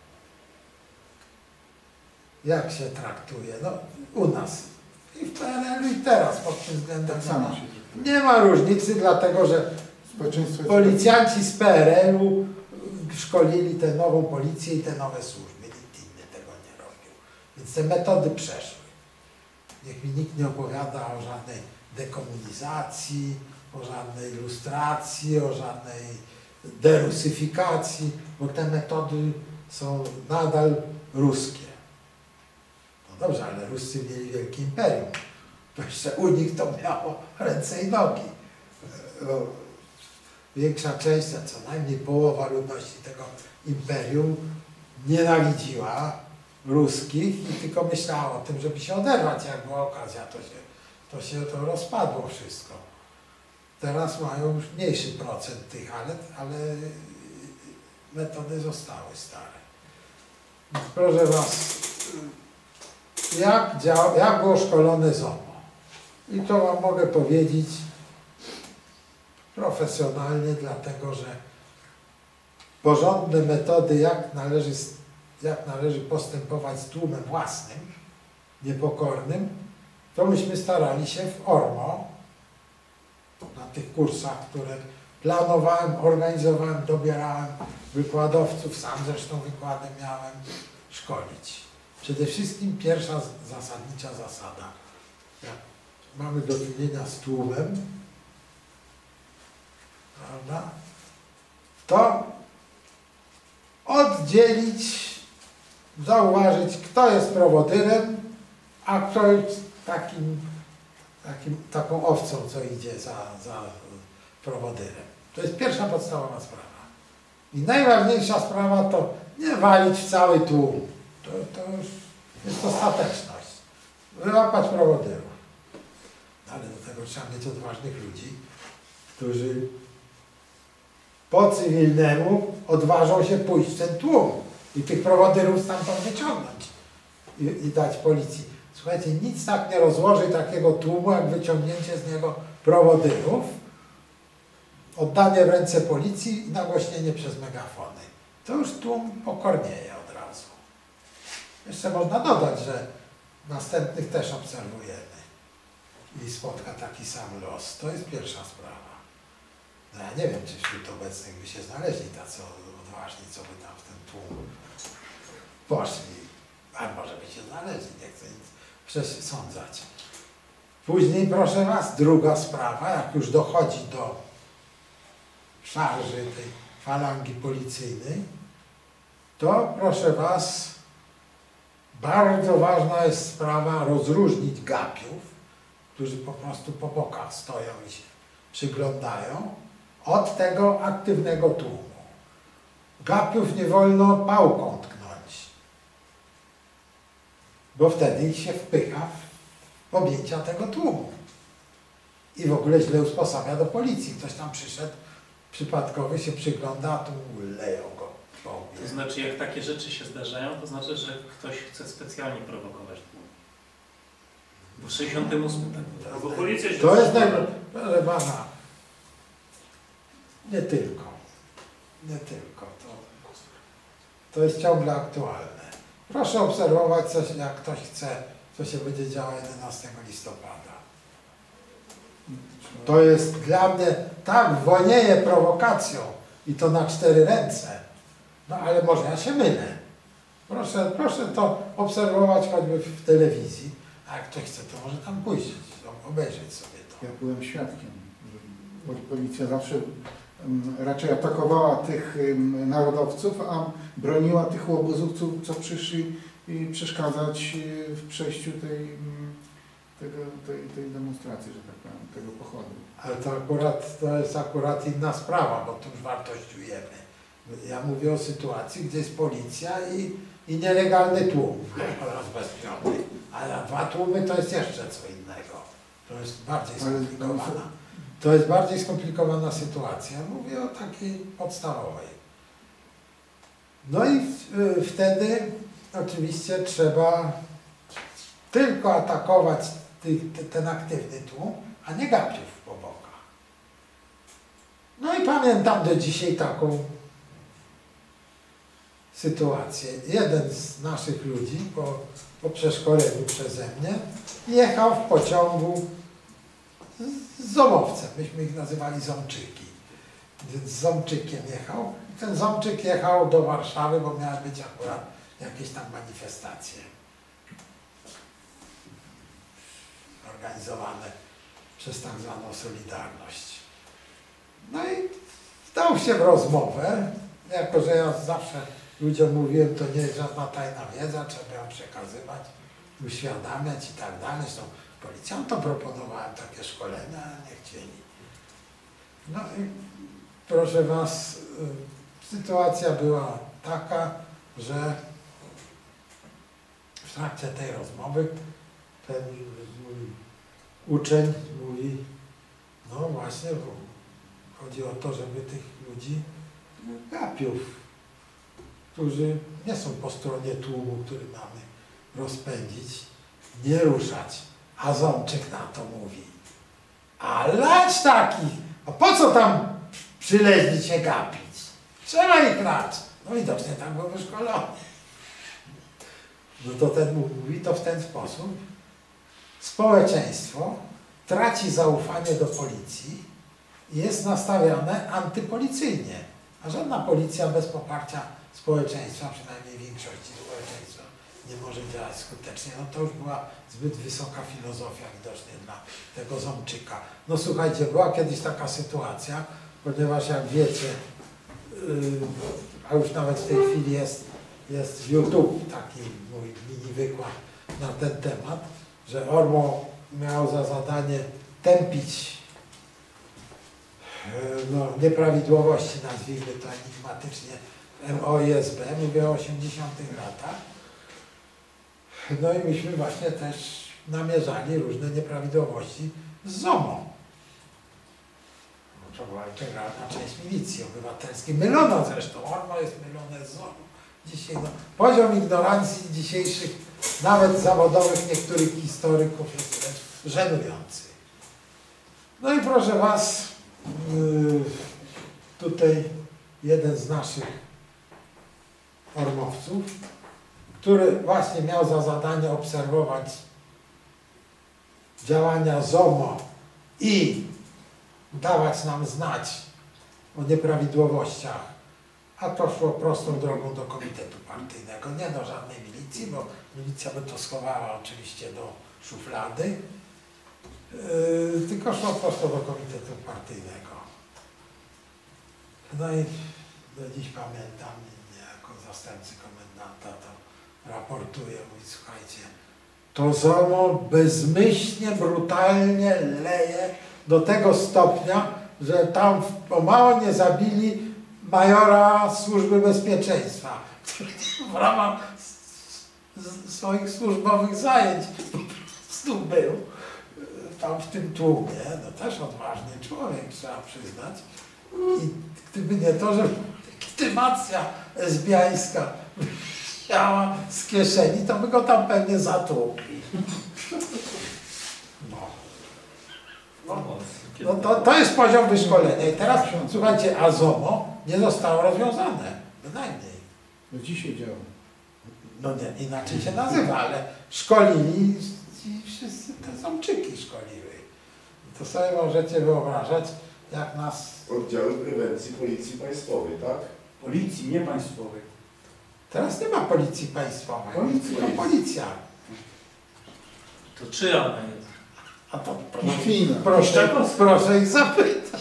jak się traktuje? No u nas i w PRL-u i teraz pod tym względem Tak samo się traktuje. nie ma różnicy, dlatego że Społeczeństwo jest policjanci z PRL-u szkolili tę nową policję i te nowe służby. Nikt inny tego nie robił. Więc te metody przeszły. Niech mi nikt nie opowiada o żadnej dekomunizacji, o żadnej lustracji, o żadnej derusyfikacji, bo te metody są nadal ruskie. No dobrze, ale Ruscy mieli wielkie imperium. To jeszcze u nich to miało ręce i nogi. No, większa część, a co najmniej połowa ludności tego imperium nienawidziła ruskich i tylko myślała o tym, żeby się oderwać. Jak była okazja, to rozpadło wszystko. Teraz mają już mniejszy procent tych, ale metody zostały stare. Więc proszę was, jak było szkolone ZOMO? I to wam mogę powiedzieć profesjonalnie, dlatego że porządne metody, jak należy postępować z tłumem własnym, niepokornym, to myśmy starali się w ORMO, na tych kursach, które planowałem, organizowałem, dobierałem wykładowców, sam zresztą wykłady miałem, szkolić. Przede wszystkim pierwsza zasadnicza zasada. Jak mamy do czynienia z tłumem, prawda, to oddzielić, zauważyć, kto jest prowodyrem, a kto jest taką owcą, co idzie za prowodyrem. To jest pierwsza podstawowa sprawa. I najważniejsza sprawa to nie walić w cały tłum. To już jest ostateczność. Wyłapać prowodyrów. Ale do tego trzeba mieć odważnych ludzi, którzy po cywilnemu odważą się pójść w ten tłum i tych prowodyrów stamtąd wyciągnąć i dać policji. Słuchajcie, nic tak nie rozłoży takiego tłumu, jak wyciągnięcie z niego prowodyrów, oddanie w ręce policji i nagłośnienie przez megafony. To już tłum pokornieje od razu. Jeszcze można dodać, że następnych też obserwujemy i spotka taki sam los. To jest pierwsza sprawa. No ja nie wiem, czy wśród obecnych by się znaleźli tacy odważni, co by tam w ten tłum poszli. A może by się znaleźli, nie chcę nic przesądzać. Później, proszę was, druga sprawa, jak już dochodzi do szarży tej falangi policyjnej, to proszę was, bardzo ważna jest sprawa rozróżnić gapiów, którzy po prostu po bokach stoją i się przyglądają, od tego aktywnego tłumu. Gapiów nie wolno pałką tknąć, bo wtedy ich się wpycha w objęcia tego tłumu. I w ogóle źle usposabia do policji. Ktoś tam przyszedł, przypadkowy się przygląda, a tu leją go po łbie. To znaczy, jak takie rzeczy się zdarzają, to znaczy, że ktoś chce specjalnie prowokować tłum. Bo w 68 tak. No bo policja się... To jest proszę pana, nie tylko. Nie tylko. To jest ciągle aktualne. Proszę obserwować, jak ktoś chce, co się będzie działo 11 listopada. To jest dla mnie tak wonieje prowokacją i to na 4 ręce. No ale może ja się mylę. Proszę to obserwować choćby w telewizji. A jak ktoś chce, to może tam pójść, obejrzeć sobie to. Ja byłem świadkiem, że policja zawsze raczej atakowała tych narodowców, a broniła tych łobuzów, co przyszli przeszkadzać w przejściu tej demonstracji, że tak powiem, tego pochodu. Ale to jest akurat inna sprawa, bo tu już wartościujemy. Ja mówię o sytuacji, gdzie jest policja i nielegalny tłum rozbezpieczony. A 2 tłumy to jest jeszcze co innego. To jest bardziej skomplikowana. To jest bardziej skomplikowana sytuacja. Mówię o takiej podstawowej. No i wtedy oczywiście trzeba tylko atakować ten aktywny tłum, a nie gapiów po bokach. No i pamiętam do dzisiaj taką sytuację. Jeden z naszych ludzi po przeszkoleniu przeze mnie jechał w pociągu z zomowcem. Myśmy ich nazywali zomczyki. Więc z zomczykiem jechał. I ten zomczyk jechał do Warszawy, bo miały być akurat jakieś tam manifestacje organizowane przez tak zwaną Solidarność. No i wdał się w rozmowę. Jako że ja zawsze ludziom mówiłem, to nie jest żadna tajna wiedza, trzeba ją przekazywać, uświadamiać i tak dalej. Zresztą policjantom proponowałem takie szkolenia, a nie chcieli. No i proszę was, sytuacja była taka, że w trakcie tej rozmowy ten mój uczeń mówi, no właśnie, bo chodzi o to, żeby tych ludzi, gapiów, którzy nie są po stronie tłumu, który mamy rozpędzić, nie ruszać. A Ząbczyk na to mówi, a lać takich, a po co tam przyleźli się gapić? Trzeba ich lać. No widocznie tam był wyszkolony. No to ten mówi to w ten sposób. Społeczeństwo traci zaufanie do policji i jest nastawione antypolicyjnie. A żadna policja bez poparcia społeczeństwa, przynajmniej większości społeczeństwa, nie może działać skutecznie. No to już była zbyt wysoka filozofia widocznie dla tego Ząbczyka. No słuchajcie, była kiedyś taka sytuacja, ponieważ jak wiecie, a już nawet w tej chwili jest w YouTube taki mój mini wykład na ten temat, że ORMO miało za zadanie tępić nieprawidłowości, nazwijmy to enigmatycznie, MOISB, mówię o 80 latach. No i myśmy właśnie też namierzali różne nieprawidłowości z ZOMO. To była integralna część milicji obywatelskiej, mylona zresztą, ORMO jest mylone z ZOMO. Dzisiaj poziom ignorancji dzisiejszych, nawet zawodowych niektórych historyków jest wręcz żenujący. No i proszę was, tutaj jeden z naszych ormowców, który właśnie miał za zadanie obserwować działania ZOMO i dawać nam znać o nieprawidłowościach, a to szło prostą drogą do komitetu partyjnego, nie do żadnej milicji, bo milicja by to schowała oczywiście do szuflady, tylko szło prosto do komitetu partyjnego. No i do dziś pamiętam, jako zastępcy komendanta to raportuję, mówi, słuchajcie, to ZOMO bezmyślnie, brutalnie leje do tego stopnia, że tam o mało nie zabili majora Służby Bezpieczeństwa, który w ramach swoich służbowych zajęć po prostu był tam w tym tłumie. No też odważny człowiek, trzeba przyznać. I gdyby nie to, że legitymacja esbiańska wisiała z kieszeni, to by go tam pewnie zatłukli. No to jest poziom wyszkolenia. I teraz, słuchajcie, AZOMO nie zostało rozwiązane. Bynajmniej. Do dzisiaj działa. No nie, inaczej się nazywa, ale szkolili i wszyscy te ząbczyki szkoliły. I to sobie możecie wyobrażać, jak nas... Oddziały prewencji Policji Państwowej, tak? Policji, nie państwowej. Teraz nie ma policji państwowej, Policji. tylko policja. To czyja ona jest? A to Mafijna. proszę ich zapytać.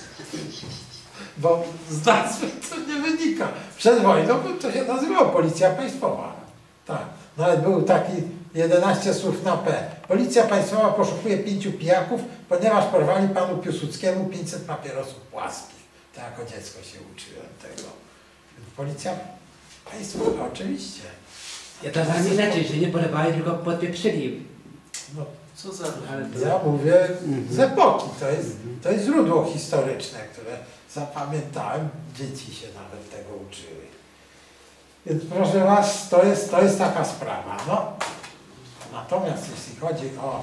Bo z nazwy to nie wynika. Przed wojną to się nazywało Policja Państwowa. Tak. Nawet był taki 11 słów na P. Policja Państwowa poszukuje 5 pijaków, ponieważ porwali panu Piłsudskiemu 500 papierosów płaskich. To jako dziecko się uczyłem tego. Policja Państwowa, oczywiście. Ja to znam inaczej, że nie porywali, tylko podpieprzyli. No, Co za... ja mówię z epoki. To jest źródło historyczne, które zapamiętałem. Dzieci się nawet tego uczyły. Więc proszę was, to jest taka sprawa. No. Natomiast jeśli chodzi o,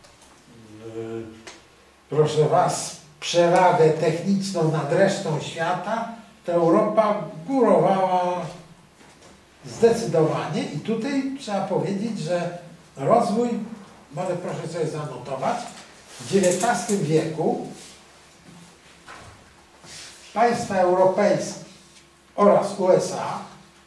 proszę was, przewagę techniczną nad resztą świata, to Europa górowała zdecydowanie i tutaj trzeba powiedzieć, że rozwój, może proszę sobie zanotować, w XIX wieku państwa europejskie oraz USA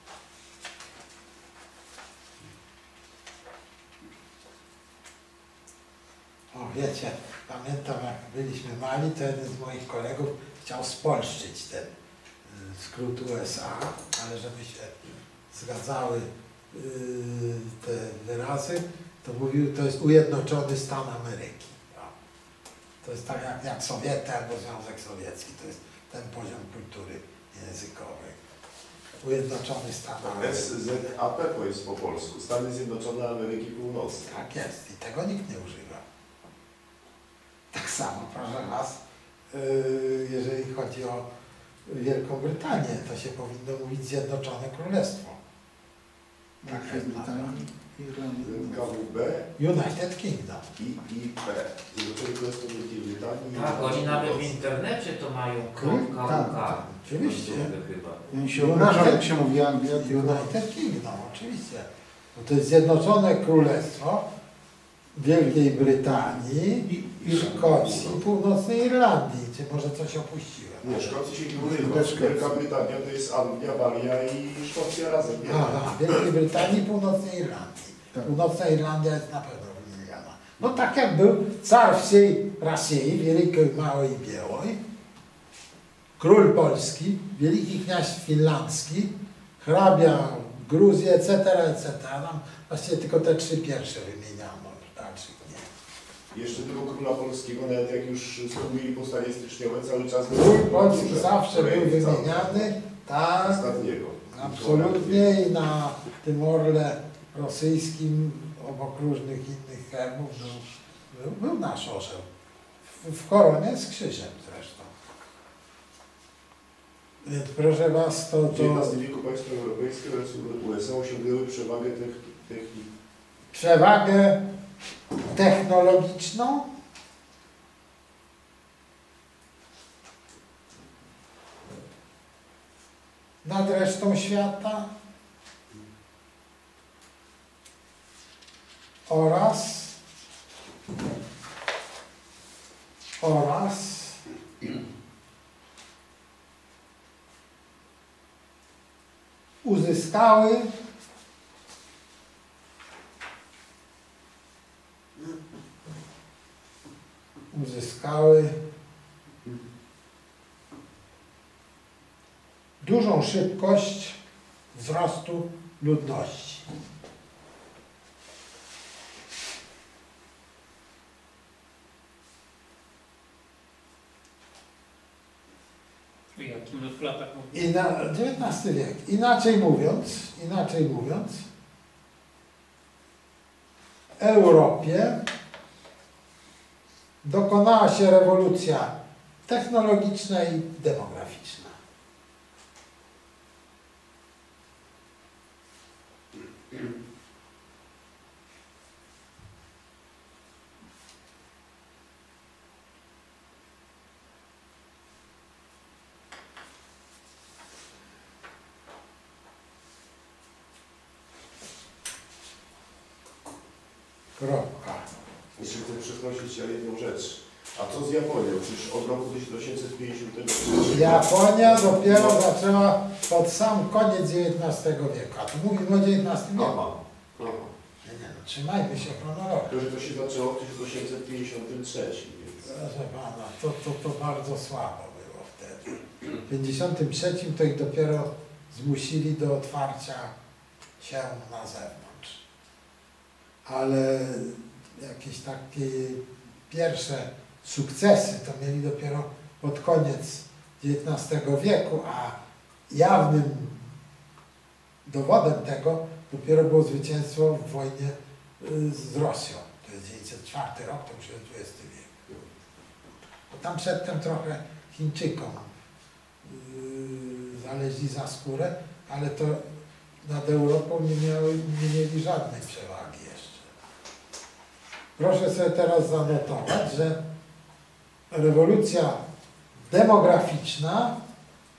wiecie, pamiętam jak byliśmy mali, to jeden z moich kolegów chciał spolszczyć ten skrót USA, ale żeby się zgadzały te wyrazy, to mówił, to jest ujednoczony stan Ameryki. No. To jest tak jak Sowiety albo Związek Sowiecki, to jest ten poziom kultury językowej. Ujednoczony stan Ameryki. SZAP to jest po polsku, Stany Zjednoczone Ameryki Północnej. Tak jest i tego nikt nie używa. Tak samo, proszę was, jeżeli chodzi o Wielką Brytanię, to się powinno mówić Zjednoczone Królestwo. Tak jest Brytanii, Irlandii. KWB United Kingdom. i IP. Zjednoczone Królestwo Wielkiej Brytanii. Tak, oni nawet w internecie to mają KWK. Oczywiście. Chyba. Ja się obrażam, jak się mówi Anglia. United Kingdom, oczywiście. Bo to jest Zjednoczone Królestwo Wielkiej Brytanii i Szkocji i Północnej Irlandii. Czy może coś opuściłem? Nie, Szkocji się nie urywa. Wielka Brytania to jest Anglia, Walia i Szkocja razem. Aha, Wielkiej Brytanii i Północnej Irlandii. Tak. Północna Irlandia jest na pewno wymieniana. No tak jak był car wsiej Rasii, Wielkiej, Małej i Białej, król polski, wielki kniaź finlandzki, hrabia Gruzji, etc., etc. Nam właściwie tylko te 3 pierwsze wymieniano, dalszych nie. Jeszcze tego króla polskiego, nawet jak już zrobili powstanie styczniowe, cały czas... Król polski zawsze był wymieniany, tak, Ostatniego. absolutnie i na tym orle rosyjskim, obok różnych innych herbów, był nasz orzeł. W koronie z krzyżem zresztą. Więc proszę was, to... W XIX wieku państwa europejskie oraz USA osiągnęły przewagę Przewagę technologiczną nad resztą świata oraz uzyskały dużą szybkość wzrostu ludności. W jakim latach mówię? I na XIX wiek. Inaczej mówiąc, w Europie dokonała się rewolucja technologiczna i demograficzna. Kropka. Jeszcze chcę przeprosić o jedną rzecz. A co z Japonią? Przecież od roku 1853... Japonia dopiero zaczęła pod sam koniec XIX wieku. A tu mówimy o XIX wieku. Aha. Nie, no, trzymajmy się chronologii. To, że to się zaczęło w 1853, więc... Proszę pana, to bardzo słabo było wtedy. W 1953 to ich dopiero zmusili do otwarcia się na zewnątrz. Ale jakieś takie pierwsze sukcesy to mieli dopiero pod koniec XIX wieku, a jawnym dowodem tego dopiero było zwycięstwo w wojnie z Rosją. To jest 1904 rok, to już jest XX wiek. Bo tam przedtem trochę Chińczykom zaleźli za skórę, ale to nad Europą nie mieli żadnej przewagi jeszcze. Proszę sobie teraz zanotować, że rewolucja demograficzna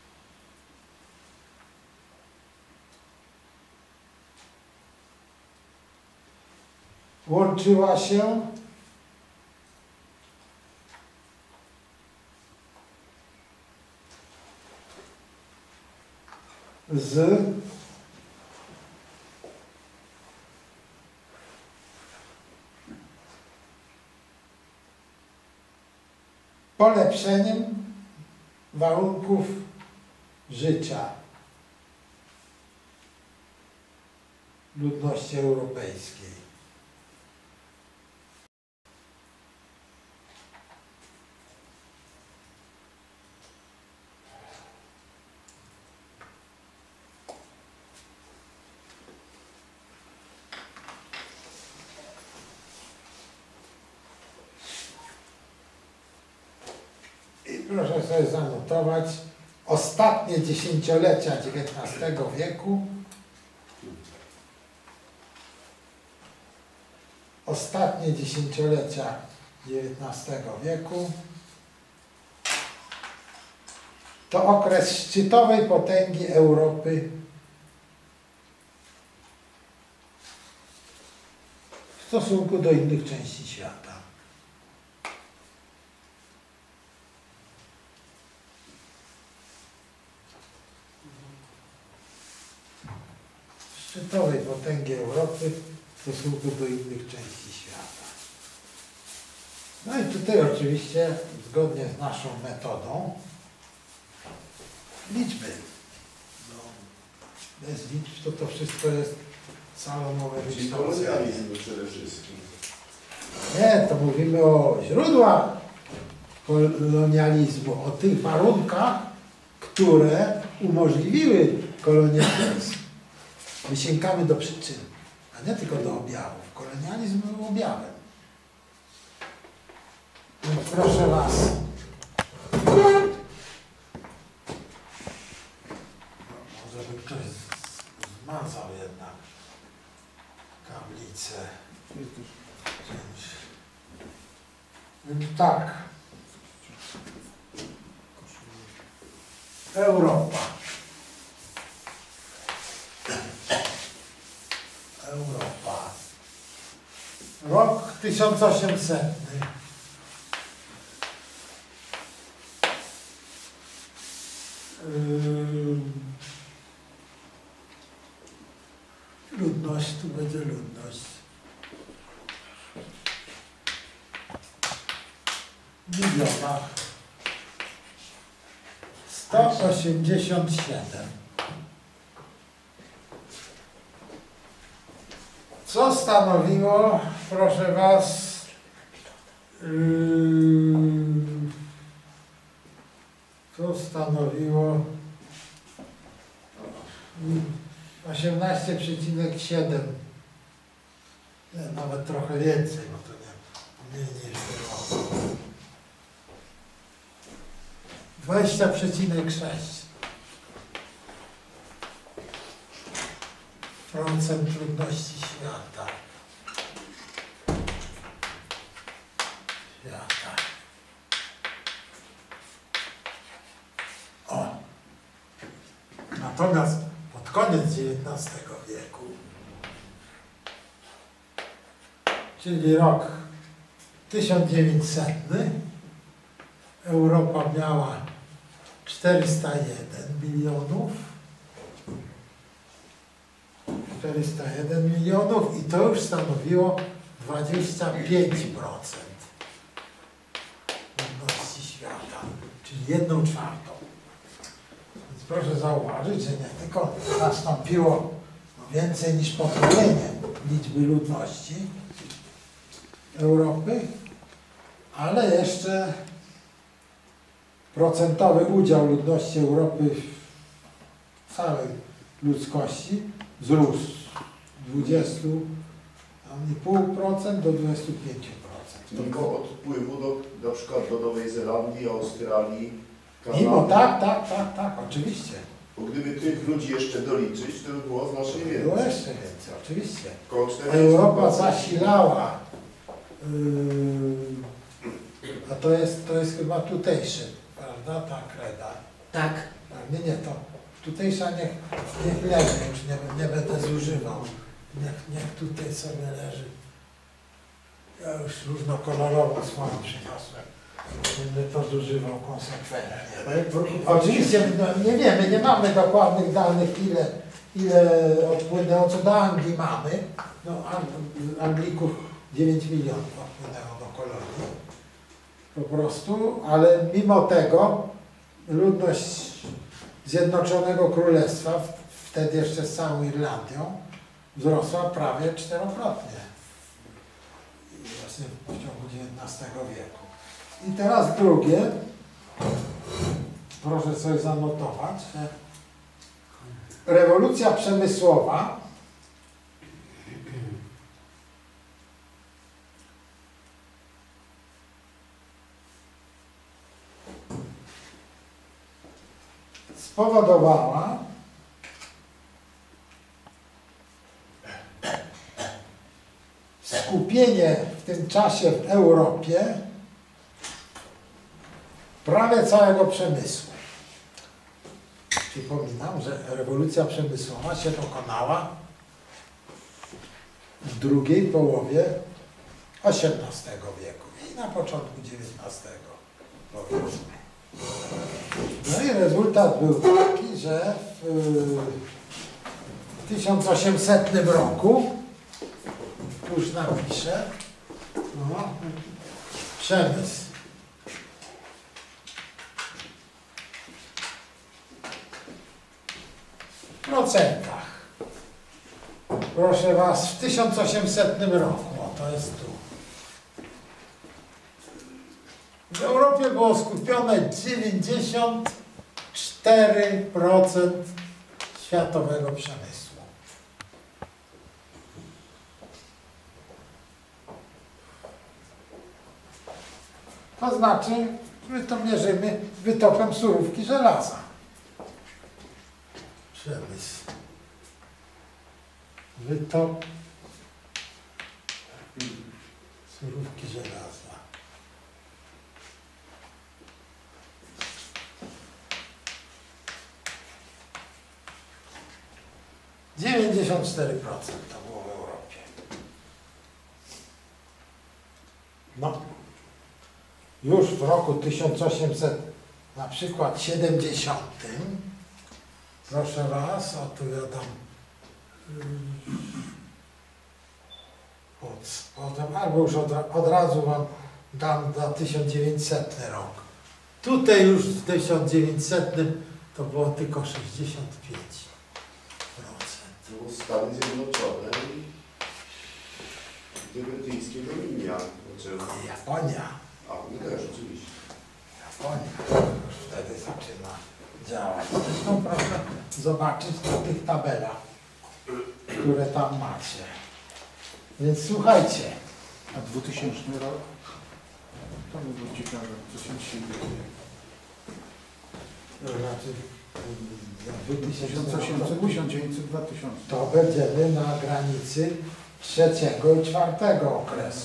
łączyła się z polepszeniem warunków życia ludności europejskiej. Proszę sobie zanotować, ostatnie dziesięciolecia XIX wieku, to okres szczytowej potęgi Europy w stosunku do innych części świata. Szczytowej potęgi Europy w stosunku do innych części świata. No i tutaj oczywiście, zgodnie z naszą metodą, liczby. No, bez liczb to wszystko jest salomowe Czyli wykształcenie. kolonializm przede wszystkim. Nie, to mówimy o źródłach kolonializmu, o tych warunkach, które umożliwiły kolonializm. My sięgamy do przyczyn, a nie tylko do objawów. Kolonializm był objawem. Więc proszę Was. Może by ktoś zmazał jednak tablicę. Więc tak. Europa. Rok 1800. Ludność, tu będzie ludność. W milionach. 187. Co stanowiło, proszę Was, To stanowiło 18,7. Nie, nawet trochę więcej, bo to nie mniej niż było. 20,6% ludności świata. O! Natomiast pod koniec XIX wieku, czyli rok 1900, Europa miała 401 milionów. 401 milionów i to już stanowiło 25% ludności świata, czyli 1/4. Więc proszę zauważyć, że nie tylko nastąpiło więcej niż potrojenie liczby ludności Europy, ale jeszcze procentowy udział ludności Europy w całej ludzkości wzrósł z 20,5% do 25%. Mimo odpływu na przykład do Nowej Zelandii, Australii, Kanady. Mimo, tak, oczywiście. Bo gdyby tych ludzi jeszcze doliczyć, to by było znacznie więcej. Było jeszcze więcej, oczywiście. Koło 40%. Europa zasilała, a to jest chyba tutejszy, prawda, ta kreda. Tak. Nie, to tutejsza niech leży, już nie będę zużywał. Niech tutaj sobie leży. Ja już różnokolorową swoją przyniosłem. Będę to zużywał konsekwentnie. Oczywiście nie wiemy, nie mamy dokładnych danych, ile odpłynęło, co do Anglii mamy. No, Anglików 9 milionów odpłynęło do kolonii. Po prostu, ale mimo tego ludność Zjednoczonego Królestwa, wtedy jeszcze z całą Irlandią, wzrosła prawie 4-krotnie. Właśnie w ciągu XIX wieku. I teraz drugie, proszę sobie zanotować, że rewolucja przemysłowa spowodowała skupienie w tym czasie w Europie prawie całego przemysłu. Przypominam, że rewolucja przemysłowa się dokonała w drugiej połowie XVIII wieku i na początku XIX, powiedzmy. No i rezultat był taki, że w 1800 roku, już napiszę, no, przemysł w procentach. Proszę Was, w 1800 roku, o to jest tu. W Europie było skupione 94% światowego przemysłu. To znaczy, my to mierzymy wytopem surówki żelaza. Przemysł. Wytop surówki żelaza. % to było w Europie. No, już w roku 1800, na przykład 70, proszę Was, o tu ja dam pod spodem, albo już od razu Wam dam za 1900 rok. Tutaj już w 1900 to było tylko 65%. Stany Zjednoczone i brytyjskie Dominia. Japonia. A, my też oczywiście. ponieważ już wtedy zaczyna działać. Zresztą proszę zobaczyć na tych tabelach, które tam macie. Więc słuchajcie. A 2000 rok? To by było ciekawe, co się dzisiaj dzieje. To znaczy 1800, 1900, 2000. to będziemy na granicy trzeciego i czwartego okresu.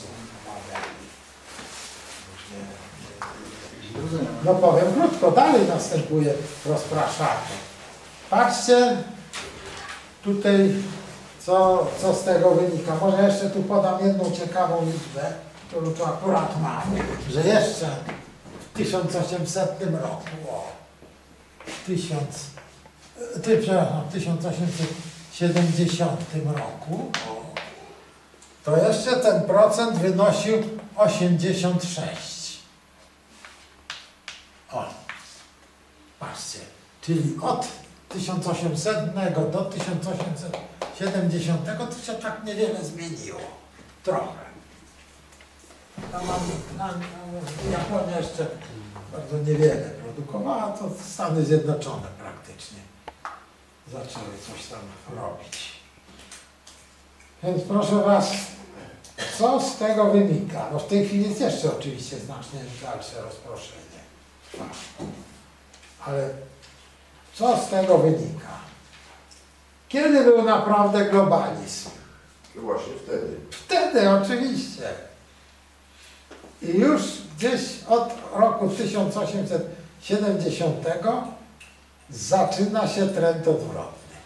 Rozumiem. No powiem krótko, dalej następuje rozpraszanie. Patrzcie tutaj, co z tego wynika. Może jeszcze tu podam jedną ciekawą liczbę, którą tu akurat mam, że jeszcze w 1800 roku, w 1870 roku, to jeszcze ten procent wynosił 86. O, patrzcie, czyli od 1800 do 1870 to się tak niewiele zmieniło. Trochę. Japonia jeszcze bardzo niewiele produkowała, to Stany Zjednoczone praktycznie zaczęły coś tam robić. Więc proszę Was, co z tego wynika? No w tej chwili jest jeszcze oczywiście znacznie dalsze rozproszenie. Ale co z tego wynika? Kiedy był naprawdę globalizm? No właśnie wtedy. Wtedy oczywiście. I już gdzieś od roku 1870 zaczyna się trend odwrotny.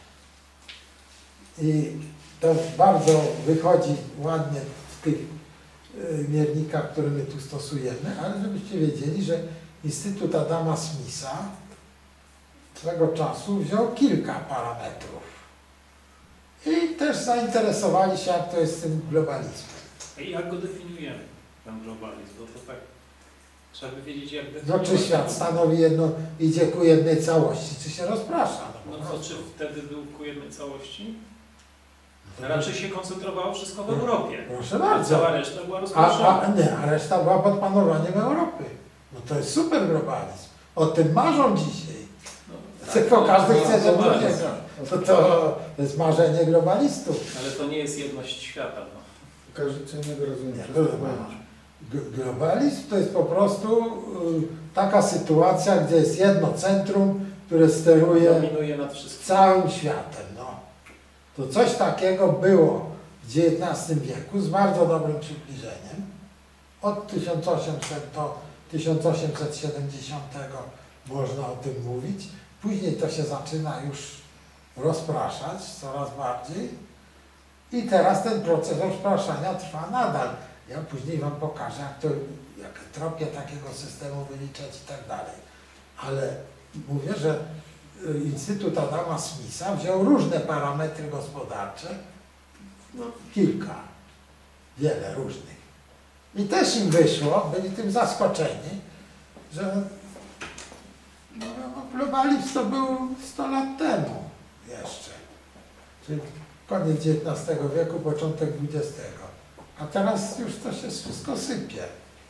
I to bardzo wychodzi ładnie w tych miernikach, które my tu stosujemy, ale żebyście wiedzieli, że Instytut Adama Smitha swego czasu wziął kilka parametrów i też zainteresowali się, jak to jest z tym globalizmem. I jak go definiujemy, ten globalizm? Bo to tak trzeba by wiedzieć, jak No definiować. czy świat stanowi jedno, idzie ku jednej całości, czy się rozprasza? No po to prostu. czy wtedy był ku jednej całości? To Raczej się koncentrowało wszystko w Europie. Proszę A bardzo. cała reszta była rozproszona. A reszta była pod panowaniem Europy. No to jest super globalizm. O tym marzą dzisiaj. No, Tylko każdy chce, żeby globalizm. to jest marzenie globalistów. Ale to nie jest jedność świata. No. Każdy co innego rozumie. Nie, Wszystko to pojęcie. Globalizm to jest po prostu taka sytuacja, gdzie jest jedno centrum, które steruje Dominuje nad wszystkim. całym światem. No. To coś takiego było w XIX wieku z bardzo dobrym przybliżeniem. Od 1800 do 1870 można o tym mówić. Później to się zaczyna już rozpraszać coraz bardziej. I teraz ten proces rozpraszania trwa nadal. Ja później Wam pokażę, jak tropię takiego systemu wyliczać i tak dalej. Ale mówię, że Instytut Adama Smitha wziął różne parametry gospodarcze, no, kilka, wiele różnych. I też im wyszło, byli tym zaskoczeni, że no, globalizm to był 100 lat temu jeszcze. Czyli koniec XIX wieku, początek XX. A teraz już to się wszystko sypie.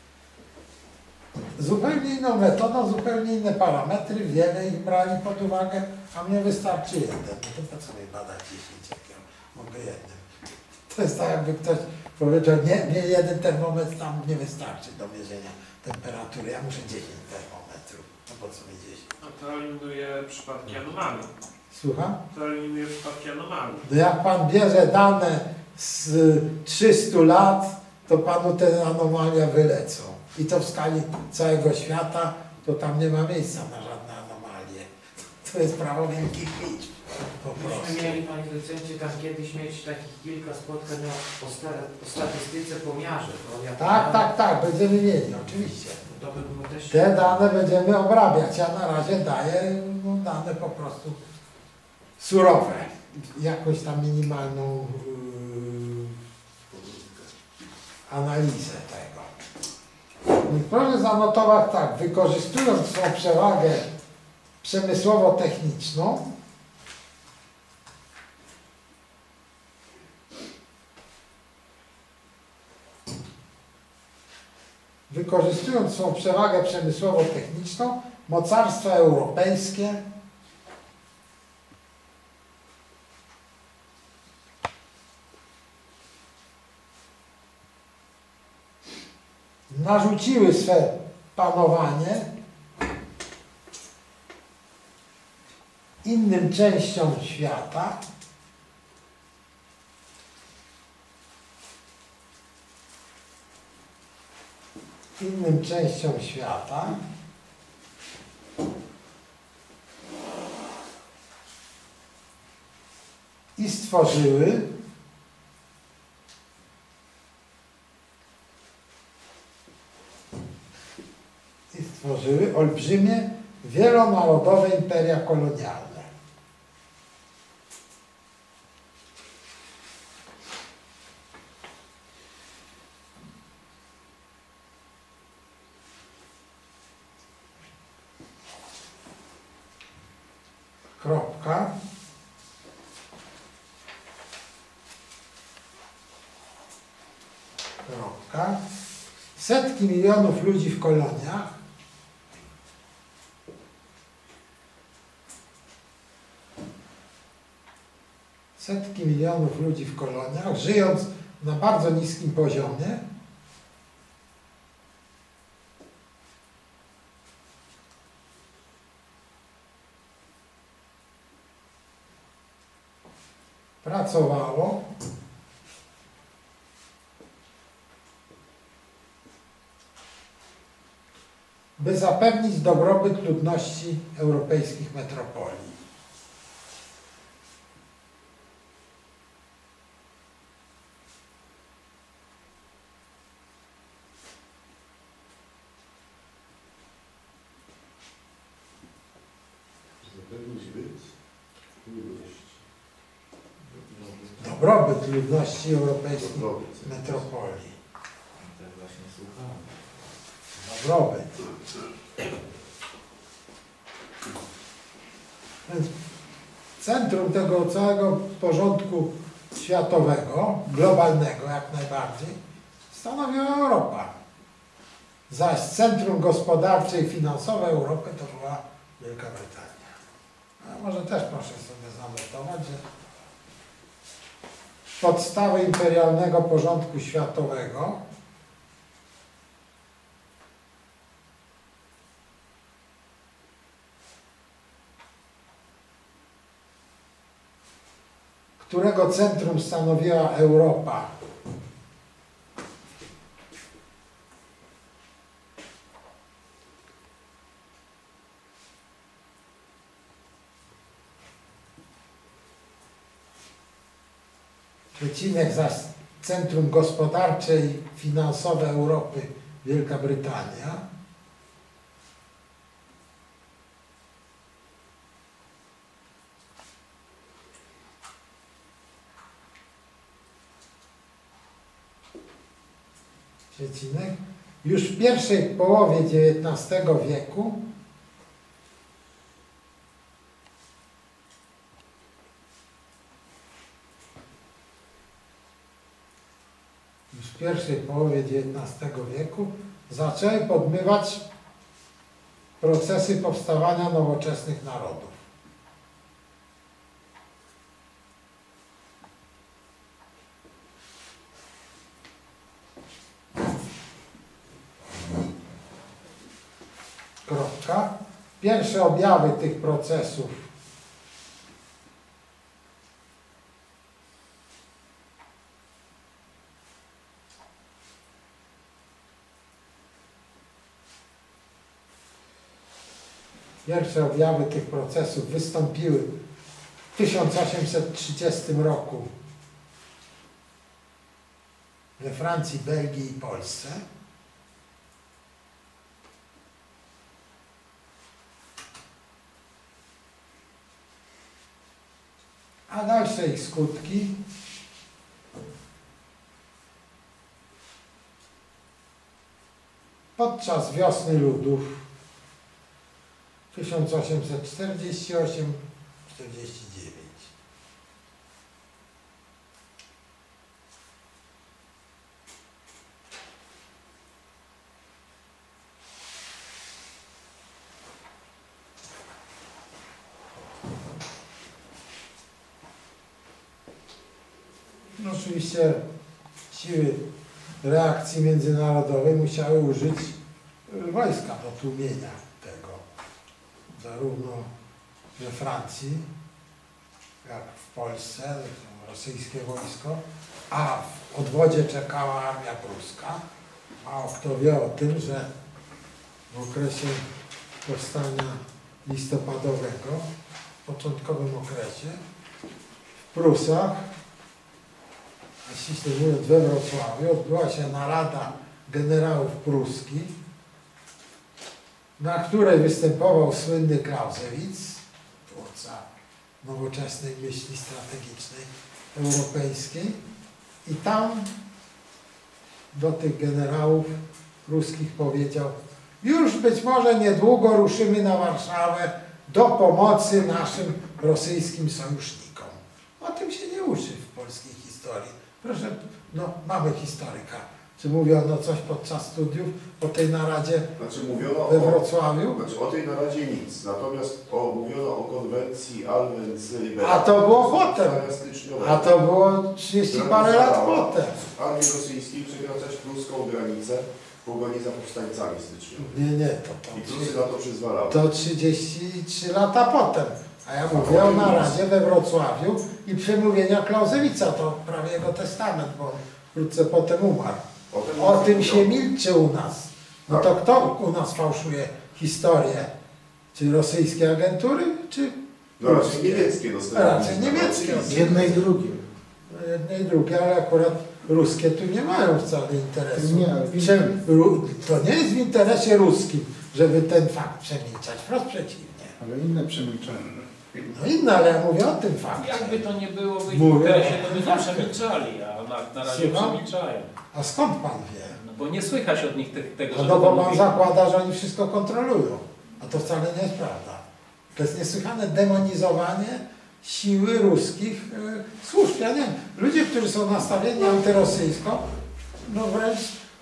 Zupełnie inną metodą, zupełnie inne parametry, wiele ich brali pod uwagę, a mnie wystarczy jeden. No to po co mi badać 10, jak ja mogę jednym. To jest tak, jakby ktoś powiedział, nie, jeden termometr tam nie wystarczy do mierzenia temperatury, ja muszę 10 termometrów. No po co mi 10? A to eliminuje przypadki anomalii. Słucham? To eliminuje przypadki anomalii. No jak pan bierze dane z 300 lat, to panu te anomalia wylecą. I to w skali całego świata, to tam nie ma miejsca na żadne anomalie. To jest prawo wielkich liczb. Po prostu. Myśmy mieli, panie docencie, tam kiedyś mieć takich kilka spotkań o statystyce pomiarze. Tak, będziemy mieli, oczywiście. To by było też... Te dane będziemy obrabiać, ja na razie daję dane po prostu surowe. Jakąś tam minimalną analizę tego. Proszę zanotować tak, wykorzystując swą przewagę przemysłowo-techniczną, wykorzystując swą przewagę przemysłowo-techniczną, mocarstwa europejskie narzuciły swe panowanie innym częściom świata, i stworzyły olbrzymie, wielonarodowe imperia kolonialne. Kropka. Kropka. Setki milionów ludzi w koloniach żyjąc na bardzo niskim poziomie, pracowało by zapewnić dobrobyt ludności europejskich metropolii. Zapewnić byt ludności. Dobrobyt ludności europejskich Dobrobyt. metropolii. Tak właśnie słuchałem. Dobrobyt. Więc centrum tego całego porządku światowego, globalnego jak najbardziej, stanowiła Europa. Zaś centrum gospodarcze i finansowe Europy to była Wielka Brytania. A może też proszę sobie zanotować, że podstawy imperialnego porządku światowego którego centrum stanowiła Europa, przecinek zaś centrum gospodarcze i finansowe Europy Wielka Brytania, przecinek, już w pierwszej połowie XIX wieku zaczęły podmywać procesy powstawania nowoczesnych narodów. Kropka. Pierwsze objawy tych procesów wystąpiły w 1830 roku we Francji, Belgii i Polsce. A dalsze ich skutki podczas Wiosny Ludów 1848-49. No, oczywiście siły reakcji międzynarodowej musiały użyć wojska do tłumienia tego. Zarówno we Francji, jak w Polsce, rosyjskie wojsko, a w odwodzie czekała armia pruska. A kto wie o tym, że w okresie powstania listopadowego, w początkowym okresie, w Prusach, a ściśle mówiąc we Wrocławiu, odbyła się narada generałów pruskich, na której występował słynny Clausewitz, twórca nowoczesnej myśli strategicznej europejskiej, i tam do tych generałów pruskich powiedział: już być może niedługo ruszymy na Warszawę do pomocy naszym rosyjskim sojusznikom. O tym się nie uczy w polskiej historii. Proszę, no mamy historyka. Czy mówiono coś podczas studiów o tej naradzie we Wrocławiu? Znaczy o tej naradzie nic, natomiast mówiono o konwencji Alwen-Cyryberg. A to było potem. A to było 30 parę lat potem. Armii rosyjskiej przekraczać pruską granicę w pogoni za powstańcami styczniowymi. Nie, I Prusy na to przyzwalały. to 33 lata potem. A ja mówię o naradzie we Wrocławiu i przemówienia Clausewitza, to prawie jego testament, bo on wkrótce potem umarł. O tym się milczy u nas. No to kto u nas fałszuje historię? Czy rosyjskie agentury, czy no raczej niemieckie dostępne. Raczej niemieckie. Jedne i drugie. Jedne i drugie, ale akurat ruskie tu nie mają wcale interesu. Nie, ale To nie jest w interesie ruskim, żeby ten fakt przemilczać. Wprost przeciwnie. Ale inne przemilczenie. No inne, ale ja mówię o tym fakcie. Jakby to nie było w ich Mówię. interesie, to by nie przemilczali, a na razie Słucham? przemilczają. A skąd pan wie? No bo nie słychać od nich tego, że No bo pan mówili. zakłada, że oni wszystko kontrolują. A to wcale nie jest prawda. To jest niesłychane demonizowanie siły ruskich służb. Ja nie wiem, ludzie, którzy są nastawieni antyrosyjsko, no wręcz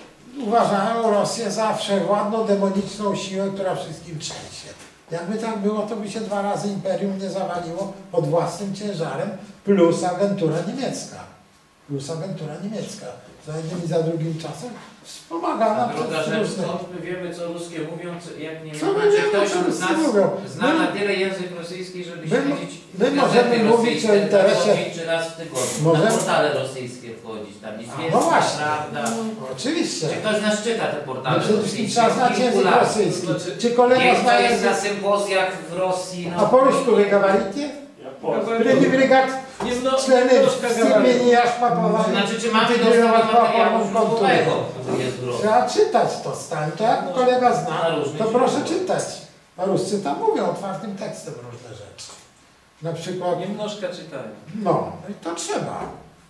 uważają Rosję za wszechwładną, demoniczną siłę, która wszystkim trzęsie. Jakby tak było, to by się 2 razy imperium nie zawaliło pod własnym ciężarem, plus agentura niemiecka. Plus agentura niemiecka. Za jednym i za drugim czasem wspomagana Droga przez rzecz, różne... skąd my wiemy, co ruskie mówią, jak nie Co wiemy, my czy wiemy, ktoś co z ruscy nas mówią? zna My- na tyle język rosyjski, żeby my- śledzić my gazety możemy mówić o rosyjskie, interesie- tygodni, czy raz w tygodniu, Możemy- na portale rosyjskie wchodzić, tam jest A, Wielka no właśnie. Prawda. Oczywiście. Czy ktoś nas czyta te No portale przede rosyjskie? wszystkim trzeba znać Kilku język lat. rosyjski. Znaczy, Czy kolega Wiem, zna co jest na język... sympozjach w Rosji. A по-русски вы говорите? Пренебрегать члены степени Яшмапова. Znaczy, czy mamy dostęp do materiału źródłowego, który jest w Rosji? Trzeba czytać to stanie. To jak kolega Na zna, różnych to proszę źródłach. czytać. A Ruscy tam mówią otwartym tekstem różne rzeczy. Na przykład, Niemnożka czytają. no i to trzeba.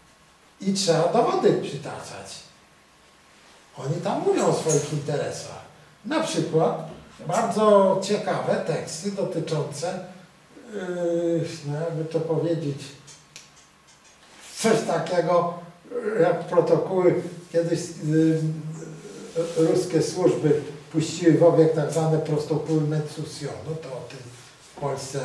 I trzeba dowody przytaczać. Oni tam mówią o swoich interesach. Na przykład bardzo ciekawe teksty dotyczące, no jakby to powiedzieć, coś takiego jak protokoły kiedyś ruskie służby puściły w obieg tak zwane protokoły Metsusionu, to o tym w Polsce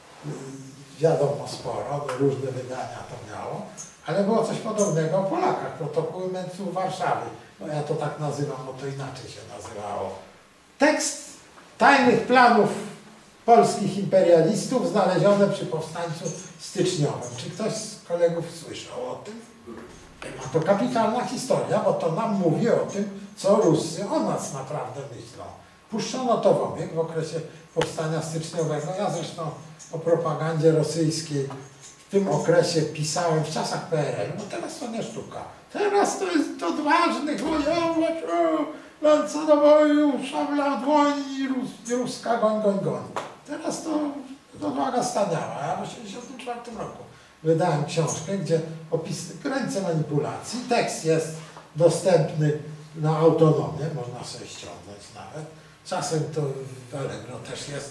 wiadomo sporo, różne wydania to miało, ale było coś podobnego o Polakach, protokoły Metsu Warszawy. No ja to tak nazywam, bo to inaczej się nazywało. Tekst tajnych planów polskich imperialistów znalezione przy powstańcu styczniowym. Czy ktoś z kolegów słyszał o tym? A to kapitalna historia, bo to nam mówi o tym, co Ruscy o nas naprawdę myślą. Puszczono to w obieg w okresie powstania styczniowego. Ja zresztą o propagandzie rosyjskiej w tym okresie pisałem w czasach PRL, bo teraz to nie sztuka. Teraz to jest odważnych wojować, lanca do boju, szabla w dłoni, ruska goń, goń, goń. Teraz to odwaga staniała. Ja w 1984 roku wydałem książkę, gdzie opis granice manipulacji. Tekst jest dostępny na autonomię, można sobie ściągnąć nawet. Czasem to w Allegro też jest.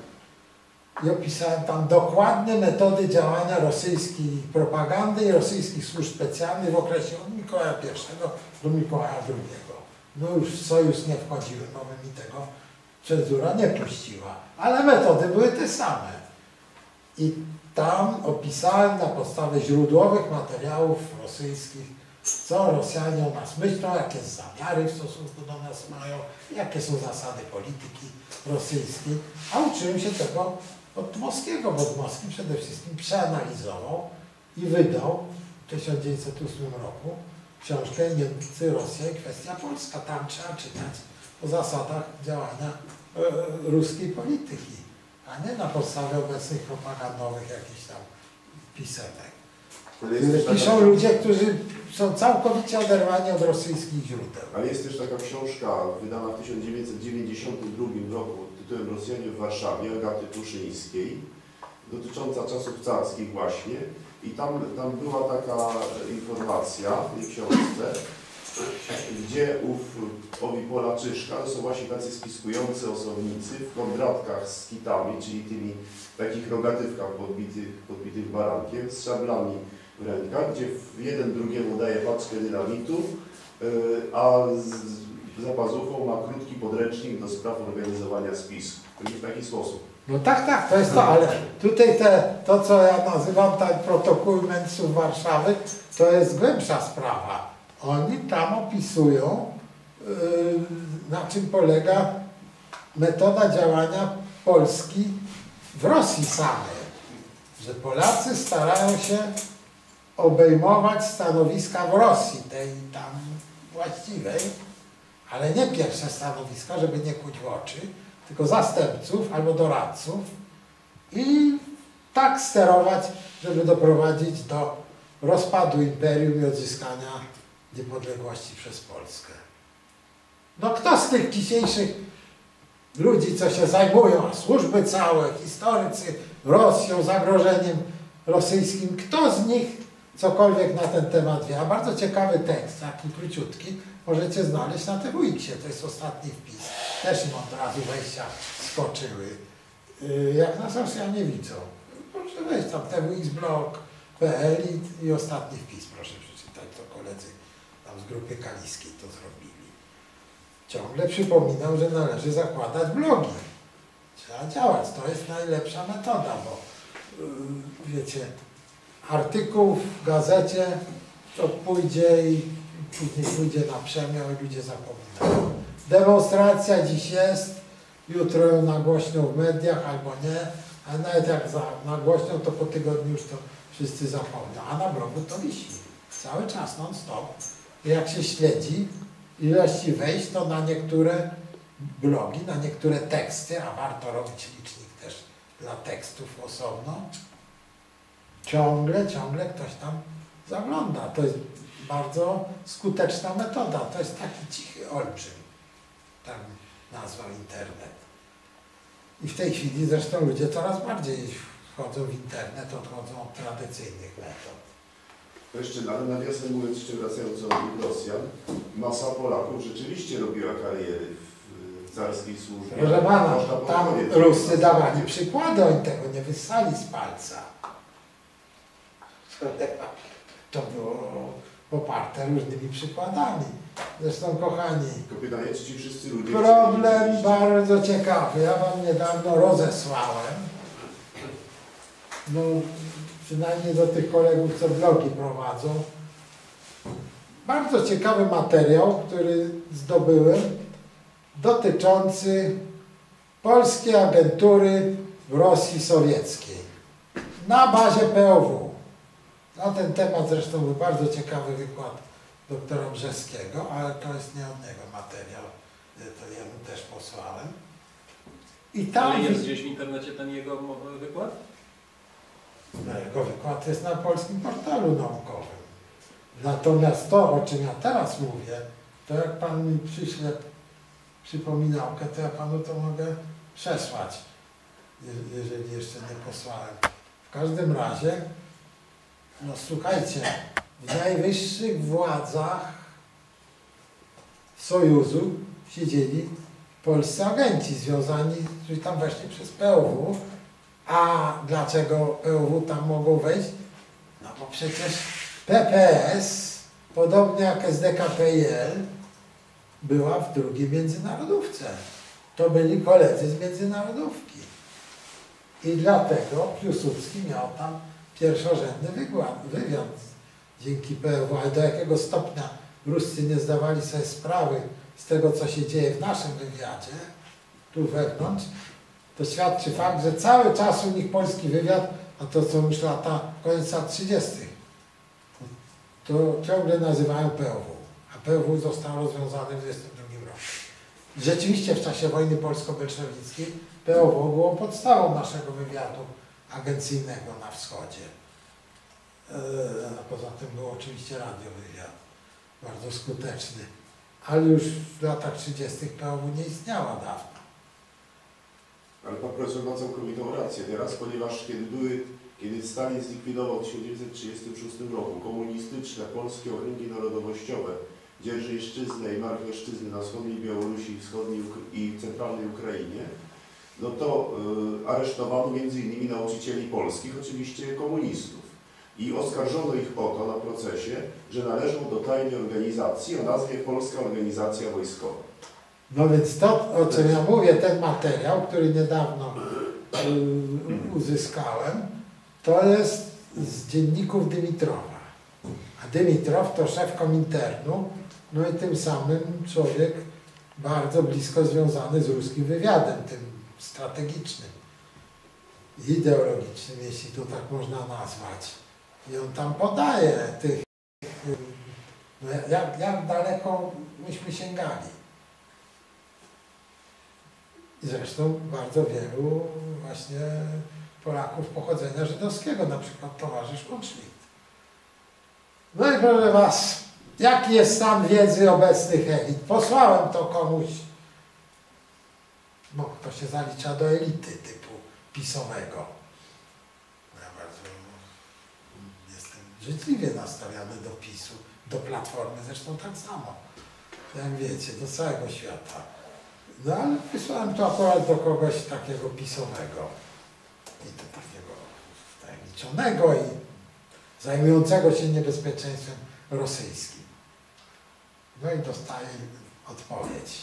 I opisałem tam dokładne metody działania rosyjskiej propagandy i rosyjskich służb specjalnych w okresie od Mikołaja I do Mikołaja II. No już w sojusz nie wchodziłem, bo by mi tego cenzura nie puściła. Ale metody były te same. I tam opisałem na podstawie źródłowych materiałów rosyjskich, co Rosjanie o nas myślą, jakie zamiary w stosunku do nas mają, jakie są zasady polityki rosyjskiej. A uczyłem się tego od Dmowskiego, bo Dmowski przede wszystkim przeanalizował i wydał w 1908 roku książkę Niemcy, Rosja i kwestia polska. Tam trzeba czytać o zasadach działania ruskiej polityki, a nie na podstawie obecnych propagandowych jakichś tam pisemek. Piszą ludzie, którzy są całkowicie oderwani od rosyjskich źródeł. Ale jest też taka książka wydana w 1992 roku pod tytułem Rosjanie w Warszawie Agaty Tuszyńskiej, dotycząca czasów carskich właśnie. I tam była taka informacja w tej książce, gdzie owi Polaczyszka, to są właśnie tacy spiskujący osobnicy w kondratkach z kitami, czyli tymi takich rogatywkach podbitych barankiem, z szablami w rękach, gdzie jeden drugiemu daje paczkę dynamitu, a za pazuchą ma krótki podręcznik do spraw organizowania spisku. W taki sposób. No tak, to jest to, ale tutaj to, co ja nazywam tak protokoły mędrców Warszawy, to jest głębsza sprawa. Oni tam opisują, na czym polega metoda działania Polski w Rosji samej. Że Polacy starają się obejmować stanowiska w Rosji, tej tam właściwej, ale nie pierwsze stanowiska, żeby nie kłuć w oczy, tylko zastępców albo doradców i tak sterować, żeby doprowadzić do rozpadu imperium i odzyskania niepodległości przez Polskę. No kto z tych dzisiejszych ludzi, co się zajmują, służby całe, historycy Rosją, zagrożeniem rosyjskim, kto z nich cokolwiek na ten temat wie? A bardzo ciekawy tekst, taki króciutki, możecie znaleźć na TWX-ie, to jest ostatni wpis. Też im od razu wejścia skoczyły. Jak nas Rosjanie widzą. Proszę wejść tam twxblog.pl i ostatni wpis proszę przeczytać, to koledzy tam z grupy kaliskiej to zrobili. Ciągle przypominam, że należy zakładać blogi. Trzeba działać, to jest najlepsza metoda, bo wiecie, artykuł w gazecie to pójdzie i później pójdzie na przemiał i ludzie zapominają. Demonstracja dziś jest, jutro ją nagłośnią w mediach albo nie, ale nawet jak nagłośnią, to po tygodniu już to wszyscy zapomną. A na blogu to wisi cały czas, non stop. I jak się śledzi ilości wejść, to na niektóre blogi, na niektóre teksty, a warto robić licznik też dla tekstów osobno, ciągle ktoś tam zagląda. To jest bardzo skuteczna metoda. To jest taki cichy olbrzym. Tak nazwał internet. I w tej chwili zresztą ludzie coraz bardziej wchodzą w internet, odchodzą od tradycyjnych metod. Jeszcze, ale nawiasem mówiąc, jeszcze wracając do Rosjan, masa Polaków rzeczywiście robiła kariery w carskiej służbie. Proszę pana, tam Ruscy dawali przykłady, oni tego nie wyssali z palca. To było poparte różnymi przykładami. Zresztą, kochani, tylko pytanie, czy ci wszyscy ludzie... problem bardzo ciekawy. Ja wam niedawno rozesłałem, no przynajmniej do tych kolegów, co blogi prowadzą, bardzo ciekawy materiał, który zdobyłem, dotyczący polskiej agentury w Rosji Sowieckiej na bazie POW. Na ten temat zresztą był bardzo ciekawy wykład doktora Brzeskiego, ale to jest nie od niego materiał, to ja mu też posłałem. I tam... Ale jest gdzieś w internecie ten jego wykład? No, jego wykład jest na polskim portalu naukowym. Natomiast to, o czym ja teraz mówię, to jak pan mi przyśle przypominałkę, to ja panu to mogę przesłać, jeżeli jeszcze nie posłałem. W każdym razie, no słuchajcie, w najwyższych władzach Sojuszu siedzieli polscy agenci związani, którzy tam weszli przez POW. A dlaczego POW tam mogą wejść? No bo przecież PPS, podobnie jak SDKPL, była w drugiej międzynarodówce. To byli koledzy z międzynarodówki. I dlatego Piłsudski miał tam pierwszorzędny wywiad dzięki PRW. Ale do jakiego stopnia Ruscy nie zdawali sobie sprawy z tego, co się dzieje w naszym wywiadzie, tu wewnątrz, to świadczy fakt, że cały czas u nich polski wywiad, a to są już lata, koniec lat 30., to ciągle nazywają POW, a POW został rozwiązany w 1922 roku. Rzeczywiście w czasie wojny polsko-bolszewickiej POW było podstawą naszego wywiadu agencyjnego na wschodzie. Poza tym był oczywiście radiowywiad, bardzo skuteczny, ale już w latach 30. POW nie istniała dawno. Ale pan profesor ma całkowitą rację teraz, ponieważ kiedy Stalin zlikwidował w 1936 roku komunistyczne polskie okręgi narodowościowe, Dzierżyńszczyznę i Marcheszczyznę na wschodniej Białorusi, wschodniej i centralnej Ukrainie, no to aresztowano m.in. nauczycieli polskich, oczywiście komunistów. I oskarżono ich o to na procesie, że należą do tajnej organizacji o nazwie Polska Organizacja Wojskowa. No więc to, o czym ja mówię, ten materiał, który niedawno uzyskałem, to jest z dzienników Dymitrowa. A Dymitrow to szef Kominternu, no i tym samym człowiek bardzo blisko związany z ruskim wywiadem, tym strategicznym, ideologicznym, jeśli to tak można nazwać. I on tam podaje tych, no jak daleko myśmy sięgali. I zresztą bardzo wielu właśnie Polaków pochodzenia żydowskiego, na przykład towarzysz Unschlicht. No i proszę was, jaki jest stan wiedzy obecnych elit? Posłałem to komuś, no kto się zalicza do elity typu pisowego. Ja bardzo jestem życzliwie nastawiony do PiS-u, do Platformy zresztą tak samo, jak wiecie, do całego świata. No ale wysłałem to akurat do kogoś takiego pisowego i to takiego wtajemniczonego i zajmującego się niebezpieczeństwem rosyjskim. No i dostaję odpowiedź.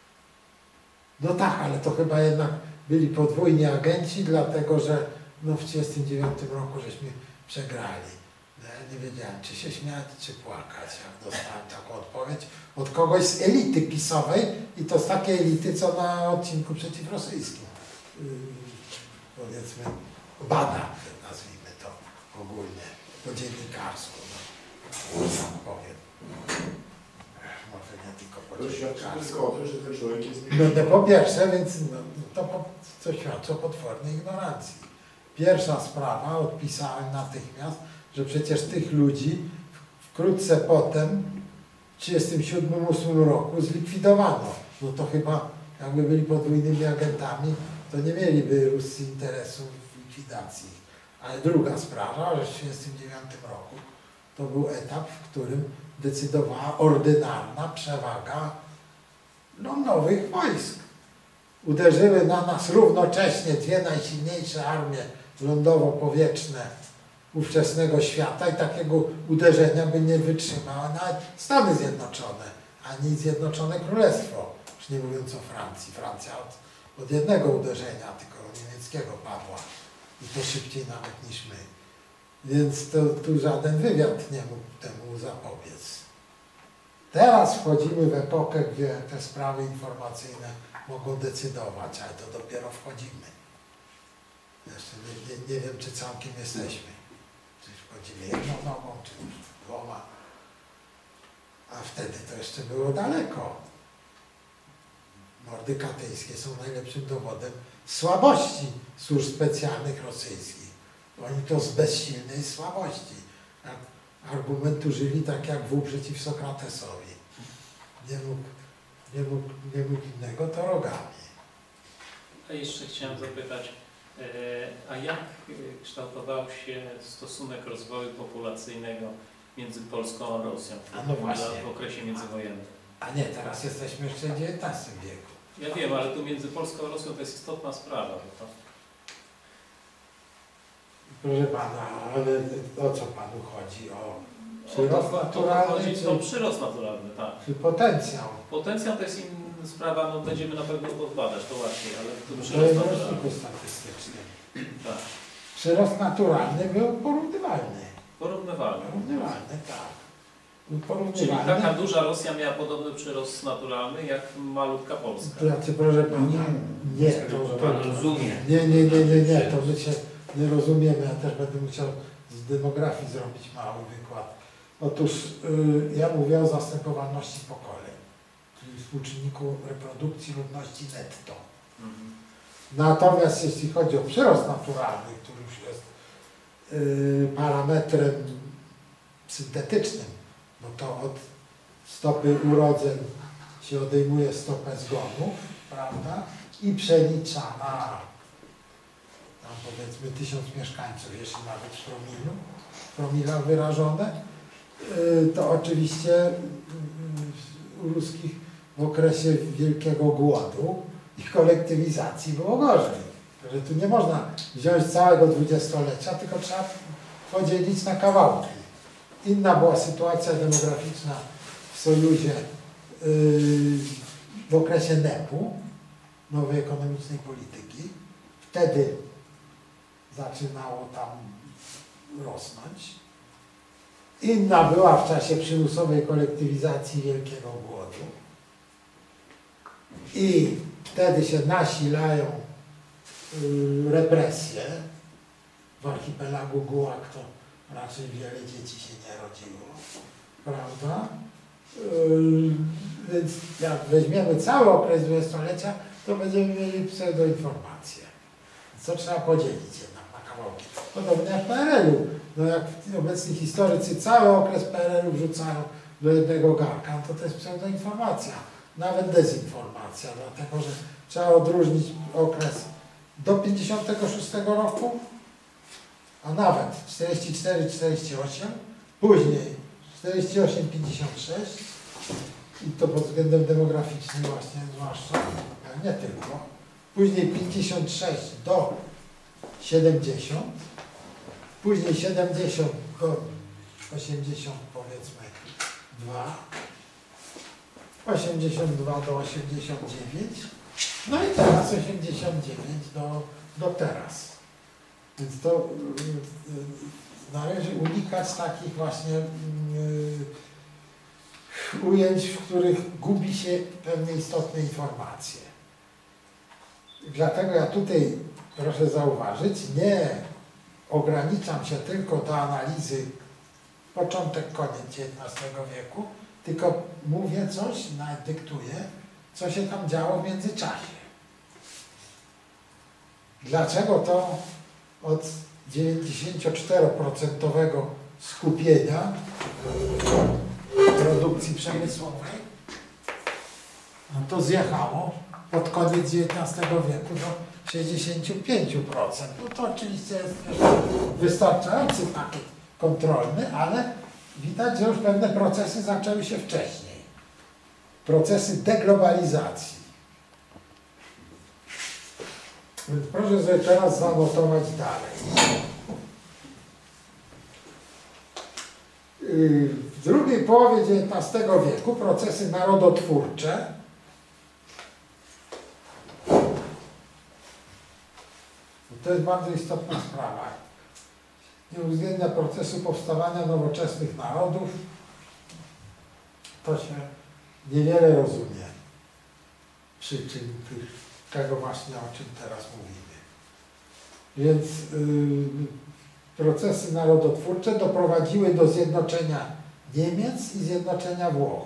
No tak, ale to chyba jednak byli podwójni agenci, dlatego że no, w 1939 roku żeśmy przegrali. No, ja nie wiedziałem, czy się śmiać, czy płakać, jak dostałem taką odpowiedź od kogoś z elity pisowej i to z takiej elity, co na odcinku przeciwrosyjskim. Powiedzmy, bada, nazwijmy to ogólnie, po dziennikarsku. No, sam powiem. Może nie tylko po dziennikarsku. Że ten człowiek jest No po pierwsze, więc no, to świadczy o potwornej ignorancji. Pierwsza sprawa, odpisałem natychmiast, że przecież tych ludzi wkrótce potem, w 1937-1938 roku zlikwidowano. No to chyba jakby byli podwójnymi agentami, to nie mieliby Ruscy interesu w likwidacji. Ale druga sprawa, że w 1939 roku to był etap, w którym decydowała ordynarna przewaga no, nowych wojsk. Uderzyły na nas równocześnie dwie najsilniejsze armie lądowo-powietrzne ówczesnego świata i takiego uderzenia by nie wytrzymały nawet Stany Zjednoczone, ani Zjednoczone Królestwo, już nie mówiąc o Francji. Francja od jednego uderzenia, tylko niemieckiego padła i to szybciej nawet niż my. Więc to, tu żaden wywiad nie mógł temu zapobiec. Teraz wchodzimy w epokę, gdzie te sprawy informacyjne mogą decydować, ale to dopiero wchodzimy. Jeszcze nie wiem, czy całkiem jesteśmy. Czy wchodzimy jedną nogą, czy już dwoma. A wtedy to jeszcze było daleko. Mordy katyńskie są najlepszym dowodem słabości służb specjalnych rosyjskich. Oni to z bezsilnej słabości. Argument użyli tak jak W przeciw Sokratesowi. Nie mógł innego, to rogami. A jeszcze chciałem zapytać, a jak kształtował się stosunek rozwoju populacyjnego między Polską a Rosją A no właśnie. w okresie międzywojennym? A nie, teraz jesteśmy jeszcze w XIX wieku. Ja wiem, ale tu między Polską a Rosją to jest istotna sprawa. Bo to... Proszę pana, ale o co panu chodzi? O przyrost naturalny O przyrost naturalny, tak. czy potencjał? Potencjał to jest inna sprawa, no będziemy na pewno podbadać, to łatwiej, ale tu To przyrost jest naturalny. w statystycznym. Tak. Przyrost naturalny był porównywalny. Porównywalne. Porównywalny, tak. Był Czyli porównywalny. taka duża Rosja miała podobny przyrost naturalny jak malutka Polska. Znaczy, proszę pana, nie, to rozumie. nie, to my się nie rozumiemy. Ja też będę musiał z demografii zrobić mały wykład. Otóż ja mówię o zastępowalności pokoleń, czyli współczynniku reprodukcji ludności netto. Natomiast jeśli chodzi o przyrost naturalny, który już jest parametrem syntetycznym, bo to od stopy urodzeń się odejmuje stopę zgonów, prawda? I przelicza na tam powiedzmy 1000 mieszkańców, jeśli nawet w promilach wyrażone, to oczywiście u ruskich w okresie wielkiego głodu i kolektywizacji było gorzej. Że tu nie można wziąć całego dwudziestolecia, tylko trzeba podzielić na kawałki. Inna była sytuacja demograficzna w Sojuzie w okresie NEP-u, nowej ekonomicznej polityki. Wtedy zaczynało tam rosnąć. Inna była w czasie przymusowej kolektywizacji wielkiego głodu. I wtedy się nasilają represje. W archipelagu Gułag to raczej wiele dzieci się nie rodziło, prawda? Więc jak weźmiemy cały okres dwudziestolecia, to będziemy mieli pseudoinformacje. Co trzeba podzielić jednak na kawałki. Podobnie jak w PRL-u. No jak obecni historycy cały okres PRL-u wrzucają do jednego garka, no to jest pseudoinformacja, nawet dezinformacja, dlatego że trzeba odróżnić okres do 56 roku, a nawet 44-48, później 48-56 i to pod względem demograficznym właśnie zwłaszcza, ale nie tylko, później 56 do 70, później 70 do 80 powiedzmy 2, 82 do 89, no i teraz 89 do teraz. Więc to należy unikać takich właśnie ujęć, w których gubi się pewne istotne informacje. Dlatego ja tutaj, proszę zauważyć, nie ograniczam się tylko do analizy początek, koniec XIX wieku, tylko mówię coś, dyktuję, co się tam działo w międzyczasie. Dlaczego to od 94% skupienia produkcji przemysłowej, no to zjechało pod koniec XIX wieku do 65%. No to oczywiście jest wystarczający pakiet kontrolny, ale widać, że już pewne procesy zaczęły się wcześniej. Procesy deglobalizacji. Więc proszę sobie teraz zanotować dalej. W drugiej połowie XIX wieku procesy narodotwórcze to jest bardzo istotna sprawa. Nie uwzględnia procesu powstawania nowoczesnych narodów. To się niewiele rozumie przyczyn tego właśnie, o czym teraz mówimy. Więc procesy narodotwórcze doprowadziły do zjednoczenia Niemiec i zjednoczenia Włoch.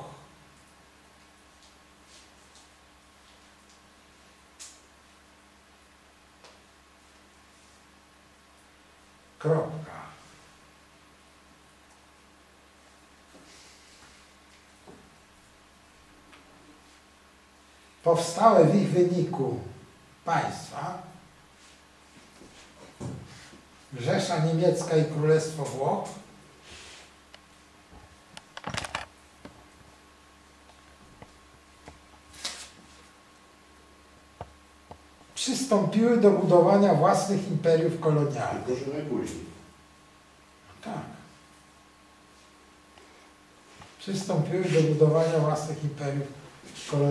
Kropka. Powstałe w ich wyniku państwa Rzesza Niemiecka i Królestwo Włoch przystąpiły do budowania własnych imperiów kolonialnych. Tylko, że najpóźniej. Tak. Przystąpiły do budowania własnych imperiów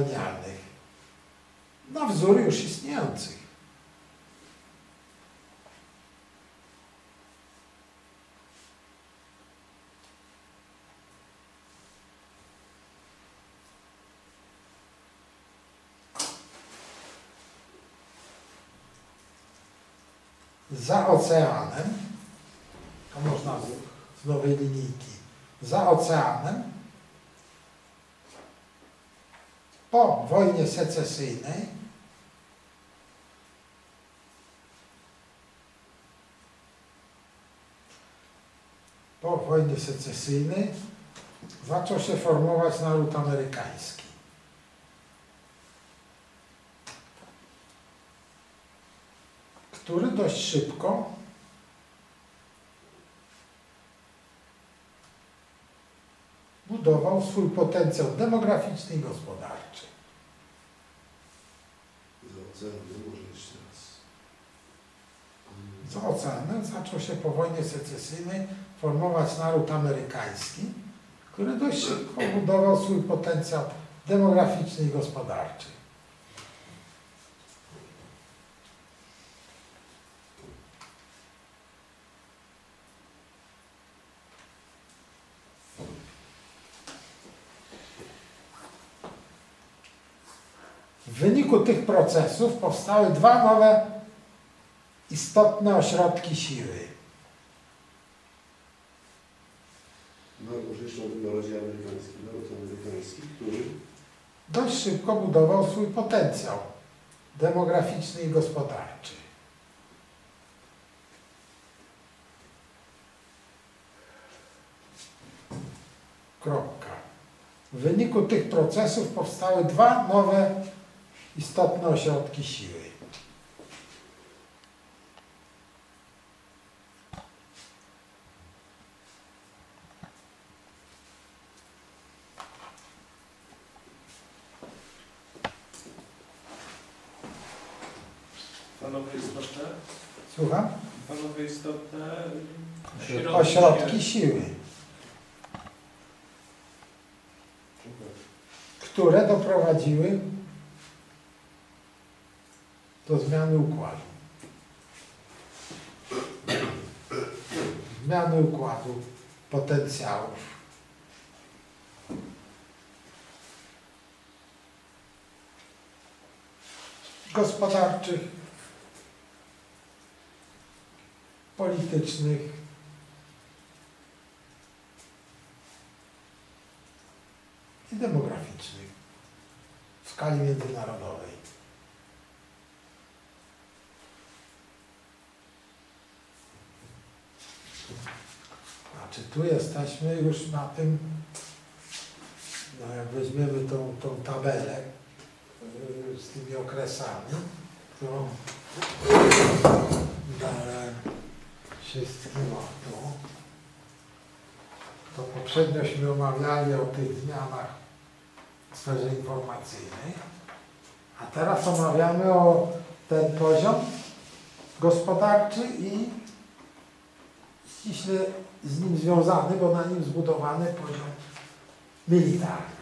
kolonialnych. Na wzór już istniejących. za oceanem, to można z nowej linijki, za oceanem, po wojnie secesyjnej, zaczął się formować naród amerykański. Który dość szybko budował swój potencjał demograficzny i gospodarczy. Za oceanem zaczął się po wojnie secesyjnej formować naród amerykański, który dość szybko budował swój potencjał demograficzny i gospodarczy. W wyniku tych procesów powstały dwa nowe istotne ośrodki siły. Może jeszcze o tym narodzie amerykańskim. Naród amerykański, który Dość szybko budował swój potencjał demograficzny i gospodarczy. Kropka. W wyniku tych procesów powstały dwa nowe istotne ośrodki siły. Panowie istotne? Słucham? Panowie istotne? Ośrodki siły, które doprowadziły do zmiany układu. Zmiany układu potencjałów. Gospodarczych, politycznych i demograficznych w skali międzynarodowej. Znaczy tu jesteśmy już na tym, no jak weźmiemy tą tabelę z tymi okresami, którą dałem wszystkim tu, to poprzedniośmy omawiali o tych zmianach w sferze informacyjnej, a teraz omawiamy o ten poziom gospodarczy i ściśle z nim związany, bo na nim zbudowany poziom militarny.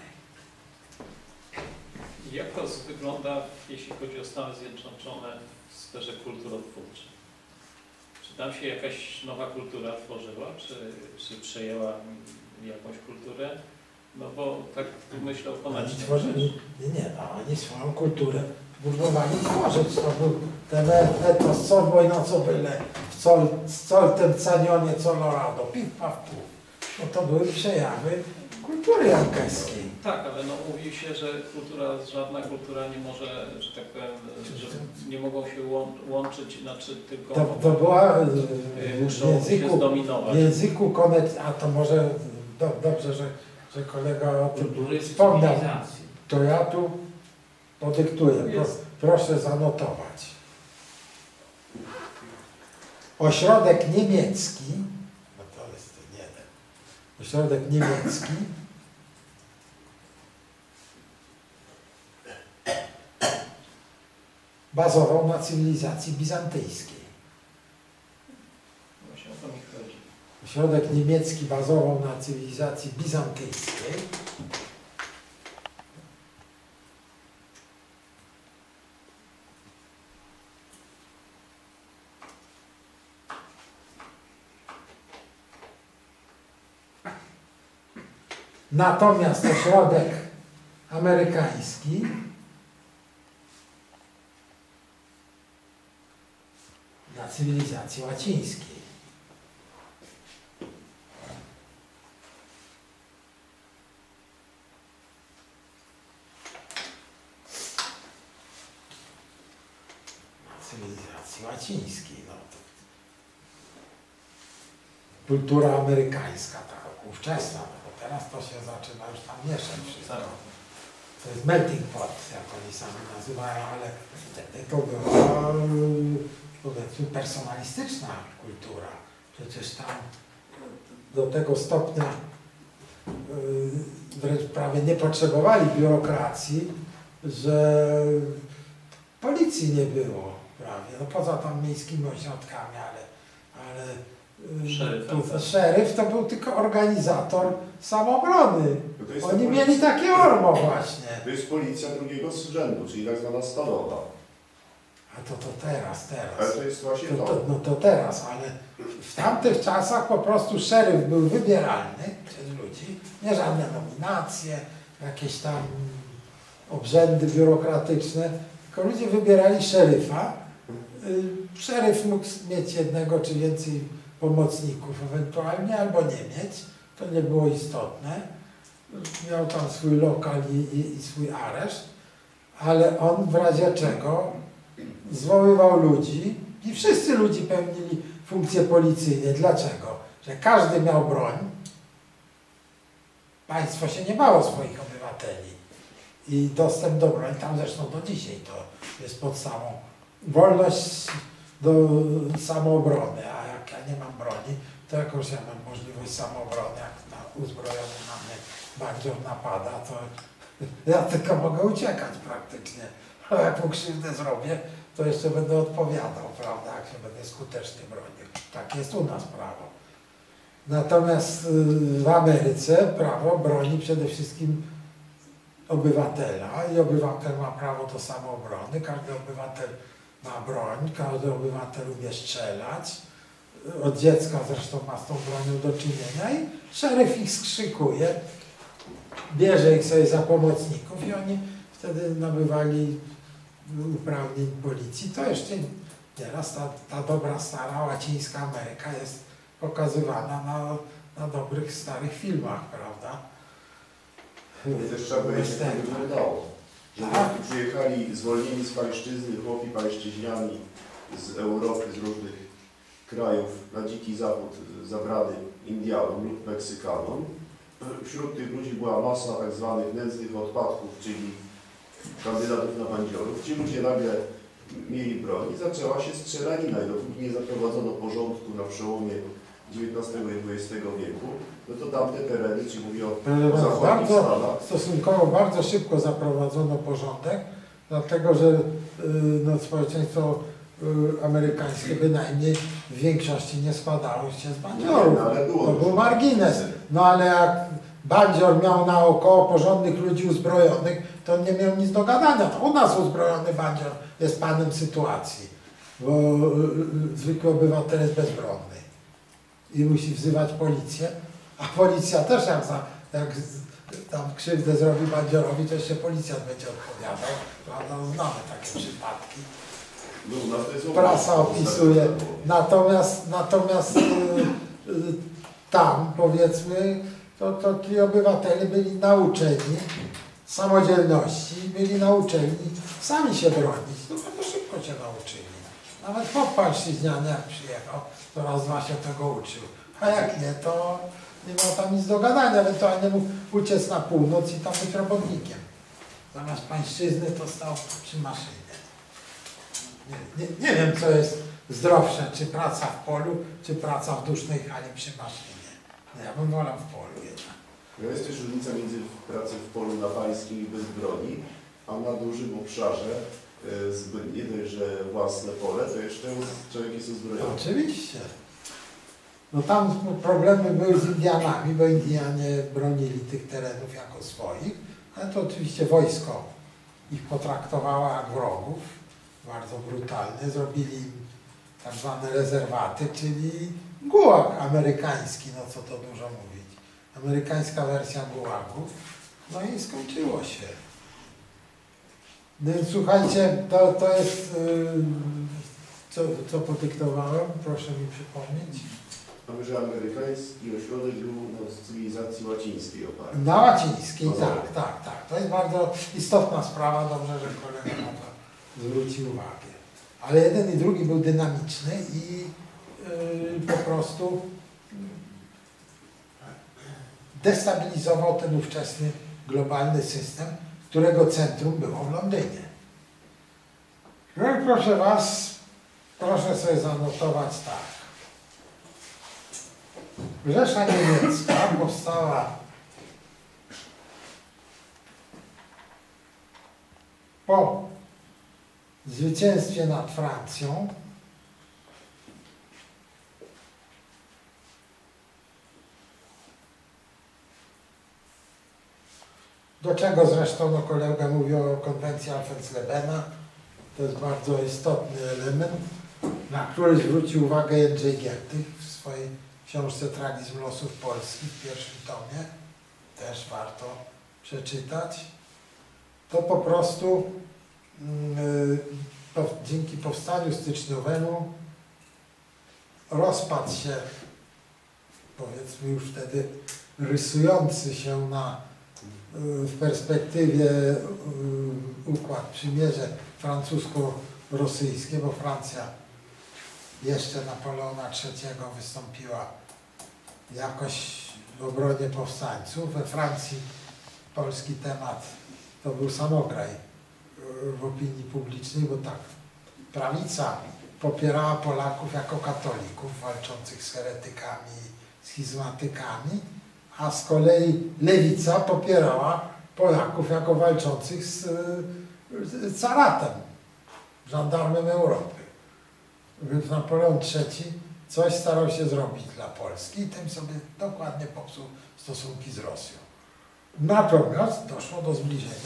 Jak to wygląda, jeśli chodzi o Stany Zjednoczone w sferze kulturotwórczej? Czy tam się jakaś nowa kultura tworzyła, czy przejęła jakąś kulturę? No bo tak tu myślę o Oni ponad... tworzyli, oni swoją kulturę próbowali tworzyć. To był ten etos, co wojna, co byle, w tym canionie, co lorado, piw, paw, puf. No to były przejawy kultury jankeskiej. Tak, ale no mówi się, że żadna kultura nie może, że tak powiem, że nie mogą się łączyć, znaczy tylko To była muszą się zdominować. w języku a to może dobrze, że kolega o tym wspomniał. To ja tu podyktuję. Proszę zanotować. Ośrodek niemiecki, no to jest ten jeden. Ośrodek niemiecki bazował na cywilizacji bizantyjskiej. Właśnie o to mi chodzi. Ośrodek niemiecki bazował na cywilizacji bizantyjskiej. Natomiast ośrodek amerykański na cywilizacji łacińskiej. Cywilizacji łacińskiej. No to kultura amerykańska, taka ówczesna, no bo teraz to się zaczyna już tam mieszać wszystko. To jest melting pot, jak oni sami nazywają, ale wtedy to była, powiedzmy, personalistyczna kultura. Przecież tam do tego stopnia wręcz prawie nie potrzebowali biurokracji, że policji nie było prawie. No poza tam miejskimi ośrodkami, ale szeryf to był tylko organizator samobrony. Oni mieli takie ormo właśnie. To jest policja drugiego rzędu, czyli tak zwana stalowa. A to teraz. Ale to jest właśnie No to teraz, ale w tamtych czasach po prostu szeryf był wybieralny przez ludzi, nie żadne nominacje, jakieś tam obrzędy biurokratyczne, tylko ludzie wybierali szeryfa. Szeryf mógł mieć jednego czy więcej pomocników ewentualnie, albo nie mieć, to nie było istotne. Miał tam swój lokal i swój areszt, ale on w razie czego zwoływał ludzi i wszyscy ludzie pełnili funkcje policyjne. Dlaczego? Że każdy miał broń. Państwo się nie bało swoich obywateli. I dostęp do broni, tam zresztą do dzisiaj to jest podstawą. Wolność do samoobrony, a jak ja nie mam broni, to jakoś ja mam możliwość samoobrony, jak uzbrojony na mnie bandzior napada, to ja tylko mogę uciekać praktycznie. A jak mu krzywdę zrobię, to jeszcze będę odpowiadał, prawda, jak się będę skutecznie bronił. Tak jest u nas prawo. Natomiast w Ameryce prawo broni przede wszystkim obywatela i obywatel ma prawo do samoobrony. Każdy obywatel ma broń, każdy obywatel umie strzelać. Od dziecka zresztą ma z tą bronią do czynienia i szeryf ich skrzykuje, bierze ich sobie za pomocników i oni wtedy nabywali uprawnień policji. To jeszcze teraz ta dobra, stara łacińska Ameryka jest pokazywana na dobrych, starych filmach, prawda? I też trzeba powiedzieć, jak to wyglądało. Że przyjechali zwolnieni z pańszczyzny, chłopi pańszczyźniani z Europy, z różnych krajów na dziki zachód zabrany Indianom lub Meksykanom. Wśród tych ludzi była masa tak zwanych nędznych odpadków, czyli kandydatów na bandziorów. Ci ludzie nagle mieli broń i zaczęła się strzelanina i dopóki nie zaprowadzono porządku na przełomie XIX i XX wieku, no to tamte tereny, czyli mówię o zachodnich Stanach. Stosunkowo bardzo szybko zaprowadzono porządek, dlatego że no, społeczeństwo amerykańskie bynajmniej w większości nie składało się z bandziorów. To był margines. No ale jak bandzior miał naokoło porządnych ludzi uzbrojonych, to on nie miał nic do gadania. To u nas uzbrojony bandzior jest panem sytuacji, bo zwykły obywatel jest bezbronny i musi wzywać policję, a policja też jak tam krzywdę zrobi bandziorowi, to jeszcze policjant będzie odpowiadał. Prawda? No, znamy takie przypadki. Prasa opisuje. Natomiast tam, powiedzmy, to ci obywatele byli nauczeni samodzielności, byli nauczeni sami się bronić. No bardzo szybko się nauczyli. Nawet po pańszczyźnianie jak przyjechał, to raz dwa się tego uczył. A jak nie, to nie miał tam nic do gadania, ewentualnie mógł uciec na północ i tam być robotnikiem. Zamiast pańszczyzny to stał przy maszynie. Nie wiem, co jest zdrowsze, czy praca w polu, czy praca w dusznej hali przy maszynie. No, ja bym wolał w polu jednak. No jest też różnica między pracą w polu na pańskim i bez broni, a na dużym obszarze, nie dość, że własne pole, to jeszcze człowiek jest uzbrojony. Oczywiście. No tam problemy były z Indianami, bo Indianie bronili tych terenów jako swoich, ale to oczywiście wojsko ich potraktowało jak wrogów, bardzo brutalnie. Zrobili im tak zwane rezerwaty, czyli gułag amerykański, no co to dużo mówić. Amerykańska wersja gułagu, no i skończyło się. No, słuchajcie, to jest Co podyktowałem? Proszę mi przypomnieć. Mamy, że amerykański ośrodek był na cywilizacji łacińskiej oparty. Na łacińskiej, No. tak. To jest bardzo istotna sprawa, dobrze, że kolega na to zwrócił uwagę. Ale jeden i drugi był dynamiczny i po prostu destabilizował ten ówczesny globalny system, którego centrum było w Londynie. No i proszę Was, proszę sobie zanotować tak. Rzesza Niemiecka powstała po zwycięstwie nad Francją do czego zresztą kolega mówił o konwencji Alfenslebena. To jest bardzo istotny element, na który zwrócił uwagę Jędrzej Giertych w swojej książce Tragizm losów Polski w pierwszym tomie. Też warto przeczytać. To po prostu dzięki powstaniu styczniowemu rozpadł się, powiedzmy już wtedy rysujący się w perspektywie układ, przymierze francusko-rosyjskie, bo Francja jeszcze Napoleona III wystąpiła jakoś w obronie powstańców. We Francji polski temat to był samograj w opinii publicznej, bo tak, prawica popierała Polaków jako katolików walczących z heretykami, schizmatykami, a z kolei lewica popierała Polaków jako walczących z caratem, żandarmem Europy. Więc Napoleon III coś starał się zrobić dla Polski i tym sobie dokładnie popsuł stosunki z Rosją. Natomiast doszło do zbliżenia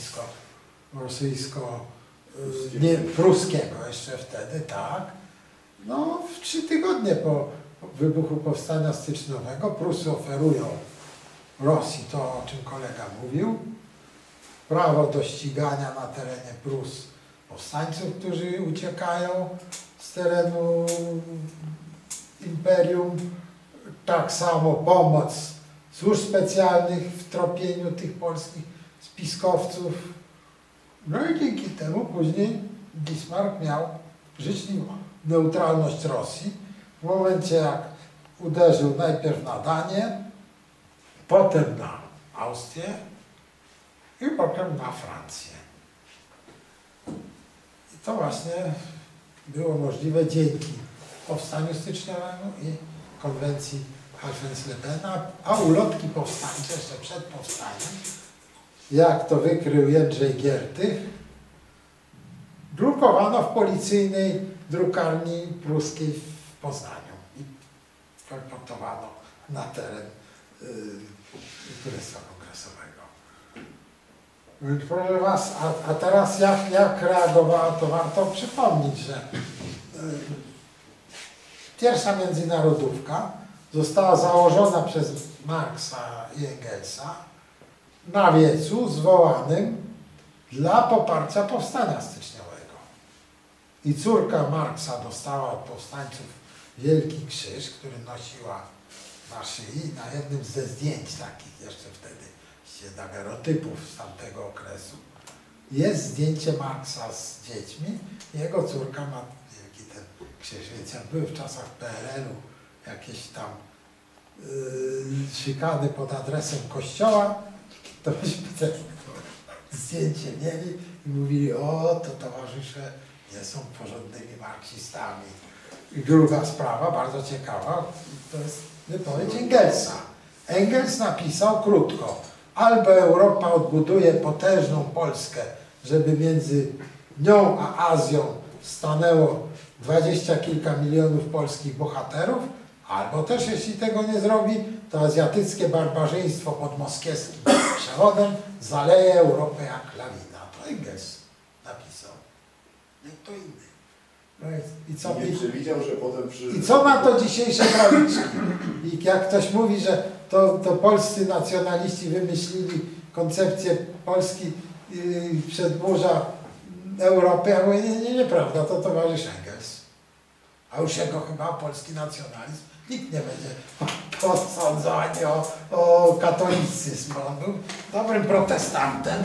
pruskiego jeszcze wtedy, tak. No, w 3 tygodnie po wybuchu powstania styczniowego Prusy oferują Rosji to, o czym kolega mówił, prawo do ścigania na terenie Prus powstańców, którzy uciekają z terenu imperium, tak samo pomoc służb specjalnych w tropieniu tych polskich spiskowców. No i dzięki temu później Bismarck miał życzliwą neutralność Rosji. W momencie jak uderzył najpierw na Danię, potem na Austrię i potem na Francję. I to właśnie było możliwe dzięki powstaniu styczniowemu i konwencji Alfenslebena, a ulotki powstańcze jeszcze przed powstaniem, jak to wykrył Jędrzej Giertych, drukowano w policyjnej drukarni pruskiej w Poznaniu i kolportowano na teren Królestwa Kongresowego. Więc proszę Was, a teraz jak reagowała, to warto przypomnieć, że pierwsza międzynarodówka została założona przez Marksa i Engelsa na wiecu zwołanym dla poparcia powstania styczniowego. I córka Marksa dostała od powstańców wielki krzyż, który nosiła na szyi. Na jednym ze zdjęć takich jeszcze wtedy daguerreotypów z tamtego okresu jest zdjęcie Marksa z dziećmi. Jego córka ma wielki ten krzyż. Więc jak były w czasach PRL-u jakieś tam szykany pod adresem kościoła, to myśmy te zdjęcie mieli i mówili, o, to towarzysze nie są porządnymi marksistami. I druga sprawa, bardzo ciekawa, to jest wypowiedź Engelsa. Engels napisał krótko, albo Europa odbuduje potężną Polskę, żeby między nią a Azją stanęło 20 kilka milionów polskich bohaterów, albo też, jeśli tego nie zrobi, to azjatyckie barbarzyństwo pod moskiewskim przewodem zaleje Europę jak lawina. To Engels napisał. Nie kto inny. No Nie przewidział, że potem I co na to dzisiejsze prawiczki? I jak ktoś mówi, że to polscy nacjonaliści wymyślili koncepcję Polski przedmurza Europy, ja mówię, nieprawda, to towarzysz Engels. A już jego chyba polski nacjonalizm nikt nie będzie posądzał ani o katolicyzm. On był dobrym protestantem.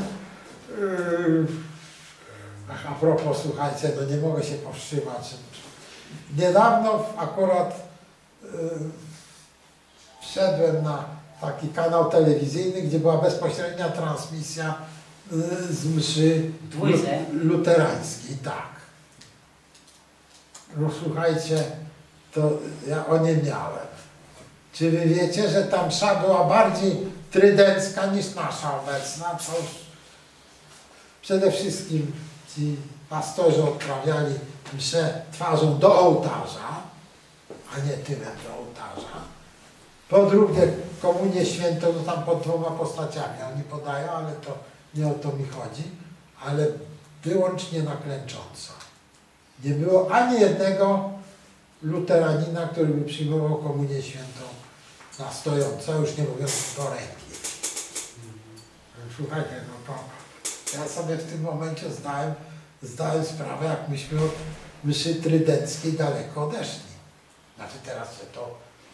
A propos, słuchajcie, no nie mogę się powstrzymać. Niedawno akurat wszedłem na taki kanał telewizyjny, gdzie była bezpośrednia transmisja z mszy luterańskiej, tak. No słuchajcie, to ja o nie miałem. Czy wy wiecie, że ta msza była bardziej trydencka niż nasza obecna? To już przede wszystkim ci pastorzy odprawiali mszę twarzą do ołtarza, a nie tyłem do ołtarza. Po drugie, komunię świętą, no tam pod 2 postaciami oni podają, ale to nie o to mi chodzi, ale wyłącznie na klęcząco. Nie było ani jednego luteranina, który by przyjmował komunię świętą na stojąco, już nie mówiąc do ręki. Słuchajcie, no to ja sobie w tym momencie zdałem sprawę, jak myśmy od mszy trydenckiej daleko odeszli. Znaczy teraz się to...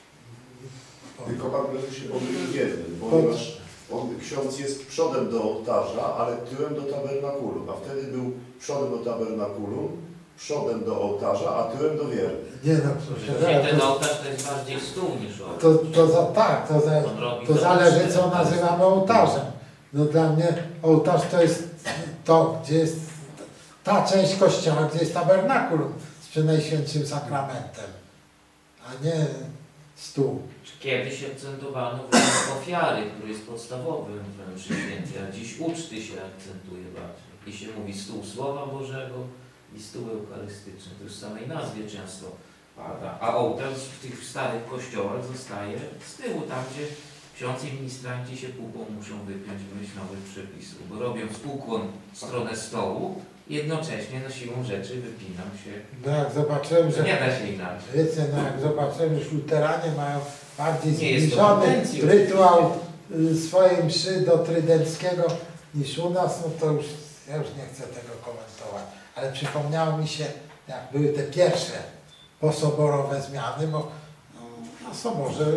Tylko pan prezes się pomylił w jednym, ponieważ ksiądz jest przodem do ołtarza, ale tyłem do tabernakulum, a wtedy był przodem do tabernakulum, przodem do ołtarza, a tyłem do wiernych. Nie no, Ten ołtarz to jest bardziej stół niż ołtarz. To zależy, co nazywamy ołtarzem. No dla mnie ołtarz to jest to, gdzie jest ta część kościoła, gdzie jest tabernakulum z Przenajświętszym Sakramentem, a nie stół. Kiedyś akcentowano właśnie ofiary, który jest podstawowym w mszy świętej, a dziś uczty się akcentuje bardziej. I się mówi stół Słowa Bożego i stół eucharystyczny. To już w samej nazwie często pada. A ołtarz w tych starych kościołach zostaje z tyłu, tam gdzie ksiądz i ministranci się pupą muszą wypiąć w myśl nowych przepisów, bo robiąc ukłon w stronę stołu, jednocześnie no siłą rzeczy wypinam się. No jak zobaczyłem, że... Nie da się inaczej. Wiecie, no jak zobaczyłem, że luteranie mają bardziej zbliżony rytuał swojej mszy do trydenckiego niż u nas, no to już, ja już nie chcę tego komentować. Ale przypomniało mi się, jak były te pierwsze posoborowe zmiany, bo na soborze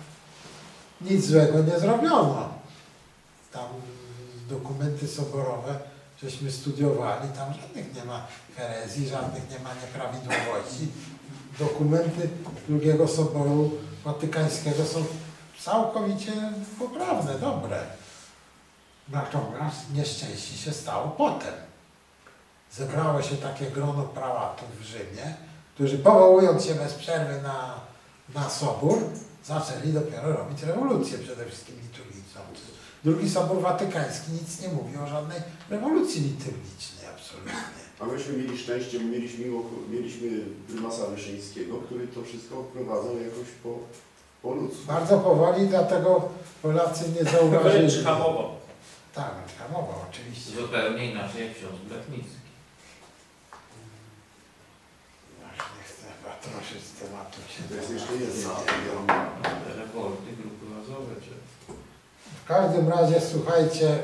nic złego nie zrobiono. Tam dokumenty soborowe żeśmy studiowali, tam żadnych nie ma herezji, żadnych nie ma nieprawidłowości. Dokumenty drugiego Soboru Watykańskiego są całkowicie poprawne, dobre. Natomiast nieszczęście się stało potem. Zebrało się takie grono prałatów w Rzymie, którzy powołując się bez przerwy na Sobór, zaczęli dopiero robić rewolucję, przede wszystkim liturgiczną. Drugi Sobór Watykański nic nie mówi o żadnej rewolucji liturgicznej, absolutnie. A myśmy mieli szczęście, mieliśmy prymasa Wyszyńskiego, który to wszystko wprowadzał jakoś po ludzku. Bardzo powoli, dlatego Polacy nie zauważyli. Wręcz hamował. Tak, hamował, oczywiście. Zupełnie inaczej jak ksiądz Blatnicki. Właśnie chcę chyba troszkę z tematu się... To jest jeszcze jedna. Reporty, grupy razowe, czy... W każdym razie, słuchajcie,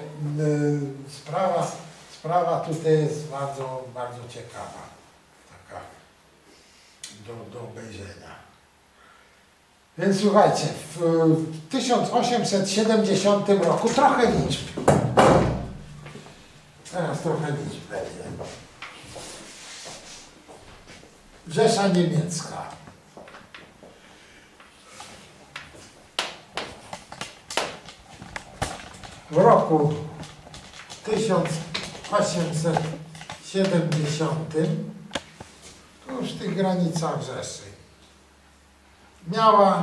sprawa tutaj jest bardzo, bardzo ciekawa. Taka do obejrzenia. Więc słuchajcie, w 1870 roku trochę liczb. Teraz trochę liczb będzie. Rzesza Niemiecka. W roku 1870, to już w tych granicach Rzeszy, miała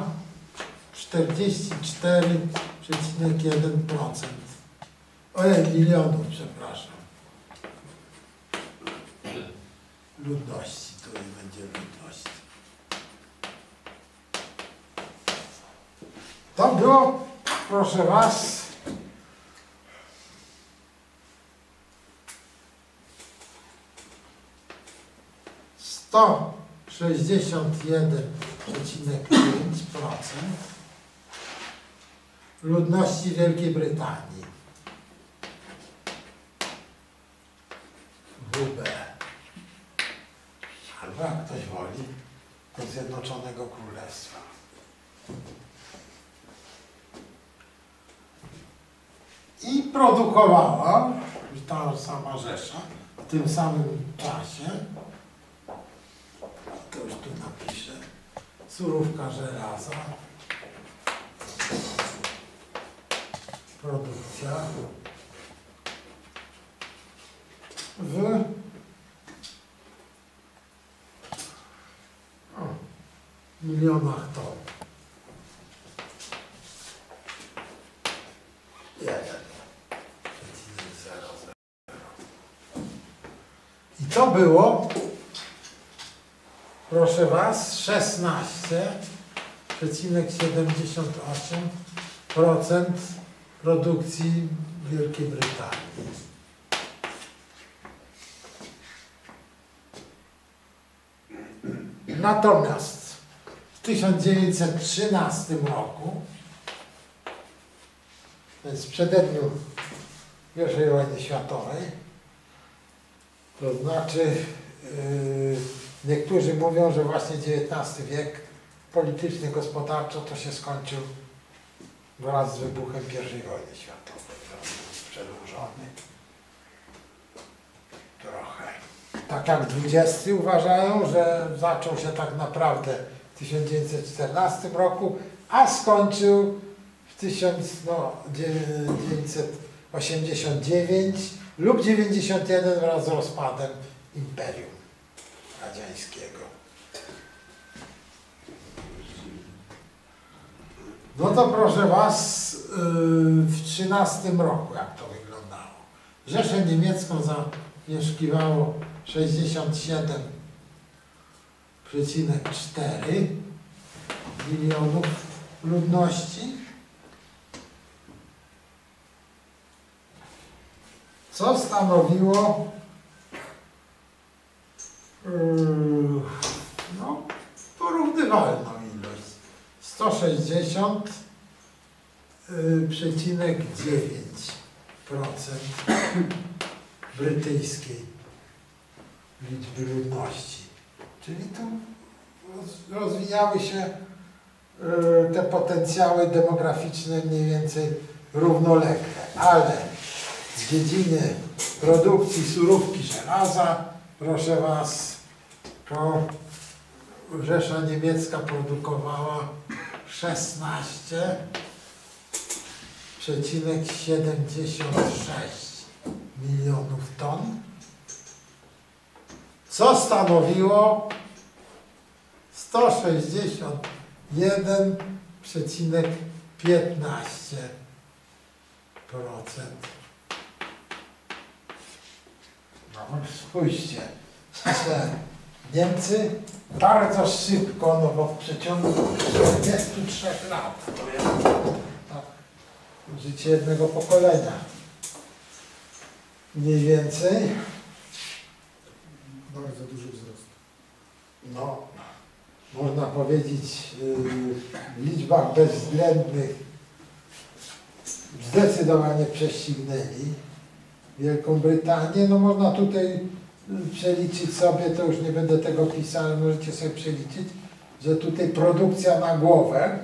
44,1% milionów, przepraszam, ludności, tu będzie ludność. To było, proszę was, to 61,5% ludności Wielkiej Brytanii. WB. Albo jak ktoś woli, do Zjednoczonego Królestwa. I produkowała, ta sama Rzesza, w tym samym czasie, to już tu napiszę, surówka żelaza, produkcja w milionach ton. I to było, proszę Was, 16,78% produkcji Wielkiej Brytanii. Natomiast w 1913 roku, więc w przededniu I wojny światowej, to znaczy niektórzy mówią, że właśnie XIX wiek polityczny, gospodarczo to się skończył wraz z wybuchem I wojny światowej. Przedłużony trochę. Tak jak 20 uważają, że zaczął się tak naprawdę w 1914 roku, a skończył w 1989 lub 91 wraz z rozpadem Imperium Radzieckiego. No to proszę Was, w 13 roku jak to wyglądało. Rzeszę niemiecką zamieszkiwało 67,4 milionów ludności, co stanowiło no, porównywalną ilość 160,9% brytyjskiej liczby ludności. Czyli tu rozwijały się te potencjały demograficzne mniej więcej równolegle, ale w dziedzinie produkcji surówki żelaza, proszę Was, to Rzesza Niemiecka produkowała 16,76 milionów ton, co stanowiło 161,15%. No spójrzcie, że Niemcy bardzo szybko, no bo w przeciągu 43 lat, to jest tak, życie jednego pokolenia, mniej więcej. Bardzo duży wzrost. No, można powiedzieć, w liczbach bezwzględnych zdecydowanie prześcignęli Wielką Brytanię. No można tutaj przeliczyć sobie, to już nie będę tego pisał, ale możecie sobie przeliczyć, że tutaj produkcja na głowę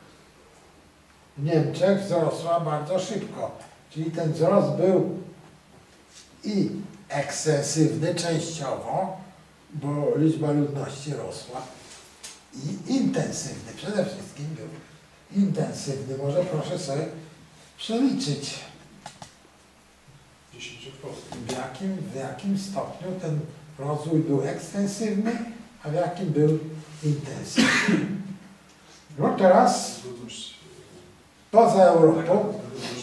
w Niemczech wzrosła bardzo szybko. Czyli ten wzrost był i ekscesywny częściowo, bo liczba ludności rosła, i intensywny, przede wszystkim był intensywny. Może proszę sobie przeliczyć, w jakim stopniu ten rozwój był ekstensywny, a w jakim był intensywny. No teraz poza Europą.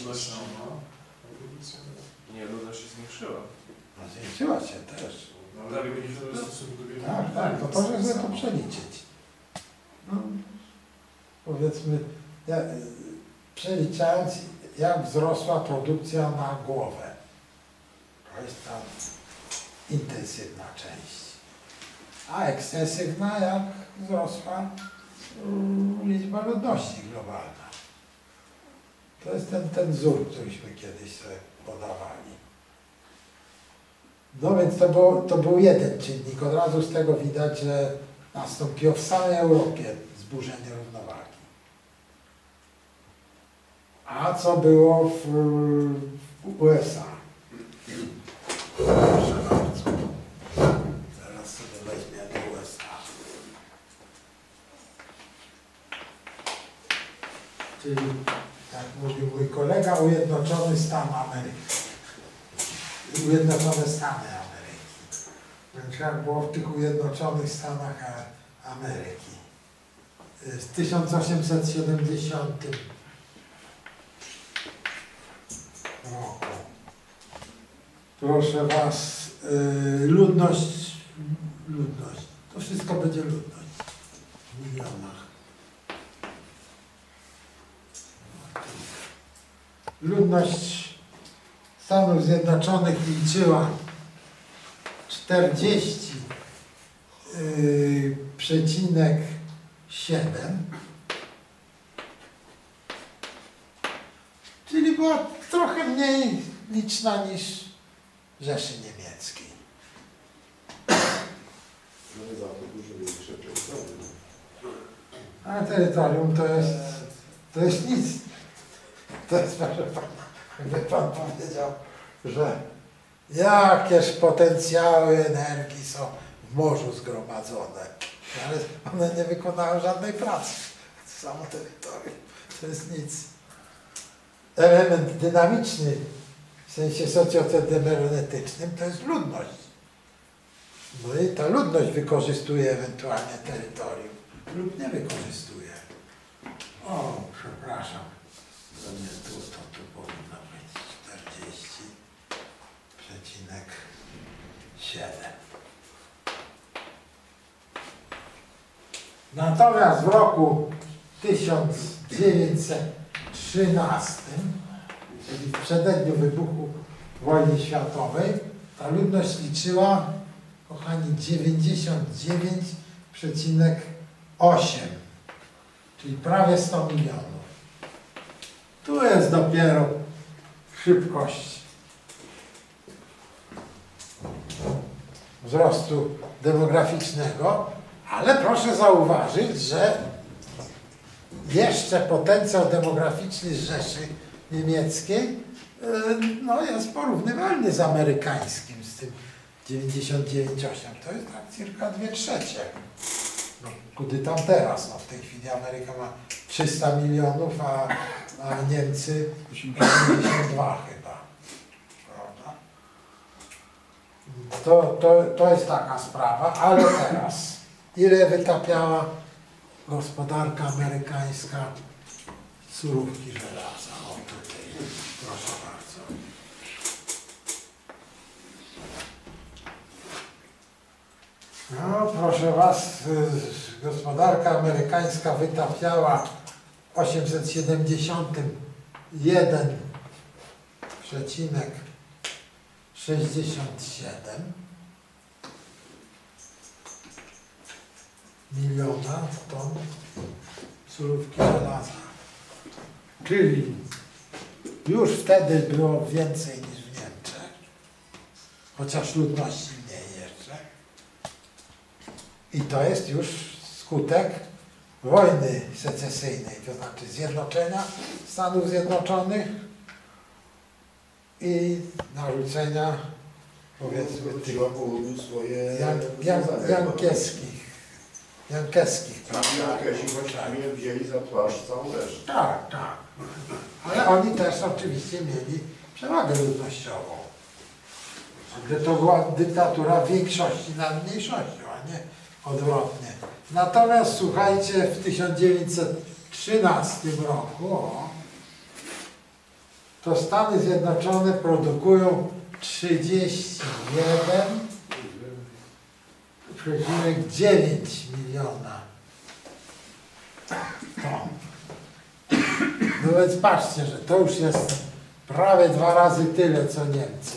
Nie, ludność się zwiększyła. No zwiększyła się też. Tak, Tak, to proszę sobie to przeliczyć. No, powiedzmy, przeliczając, jak wzrosła produkcja na głowę. To jest ta intensywna część. A ekstensywna, jak wzrosła liczba ludności globalna. To jest ten wzór, któryśmy kiedyś sobie podawali. No więc to był jeden czynnik. Od razu z tego widać, że nastąpiło w całej Europie zburzenie równowagi. A co było w USA? Proszę bardzo. Teraz sobie weźmiemy USA. Czyli, jak mówił mój kolega, Ujednoczony Stan Ameryki. Ujednoczone Stany Ameryki. Więc jak było w tych Ujednoczonych Stanach Ameryki. W 1870 roku. Proszę Was, ludność, to wszystko będzie ludność w milionach. Ludność Stanów Zjednoczonych liczyła 40,7, czyli była trochę mniej liczna niż Rzeszy Niemieckiej. No za to dużo większe terytorium. A terytorium to jest nic. To jest, proszę pana, jakby pan powiedział, że jakież potencjały energii są w morzu zgromadzone, ale one nie wykonały żadnej pracy. Samo terytorium to jest nic. Element dynamiczny w sensie socjocybernetycznym to jest ludność. No i ta ludność wykorzystuje ewentualnie terytorium lub nie wykorzystuje. O, przepraszam. To nie tu, to tu powinno być 40,7. Natomiast w roku 1913, czyli w przededniu wybuchu wojny światowej, ta ludność liczyła, kochani, 99,8, czyli prawie 100 milionów. Tu jest dopiero szybkość wzrostu demograficznego, ale proszę zauważyć, że jeszcze potencjał demograficzny Rzeszy Niemieckiej no, jest porównywalny z amerykańskim, z tym 99,8. To jest tak cirka 2/3. No, kudy tam teraz? No, w tej chwili Ameryka ma 300 milionów, a Niemcy 82 chyba. Prawda? To jest taka sprawa, ale teraz ile wytapiała gospodarka amerykańska surówki żelaza? O, tutaj, proszę bardzo. No, proszę Was, gospodarka amerykańska wytapiała 871,67 miliona ton surówki żelaza. Czyli już wtedy było więcej niż w Niemczech, chociaż ludności mniej jeszcze. I to jest już skutek wojny secesyjnej, to znaczy zjednoczenia Stanów Zjednoczonych i narzucenia, powiedzmy, tych jankeskich. Jankesi właściwie wzięli za twarz całą resztę. Tak, tak. Ale oni też oczywiście mieli przewagę ludnościową. Gdy to była dyktatura większości nad mniejszością, a nie odwrotnie. Natomiast słuchajcie, w 1913 roku to Stany Zjednoczone produkują 31,9 miliona ton. No więc patrzcie, że to już jest prawie 2 razy tyle, co Niemcy.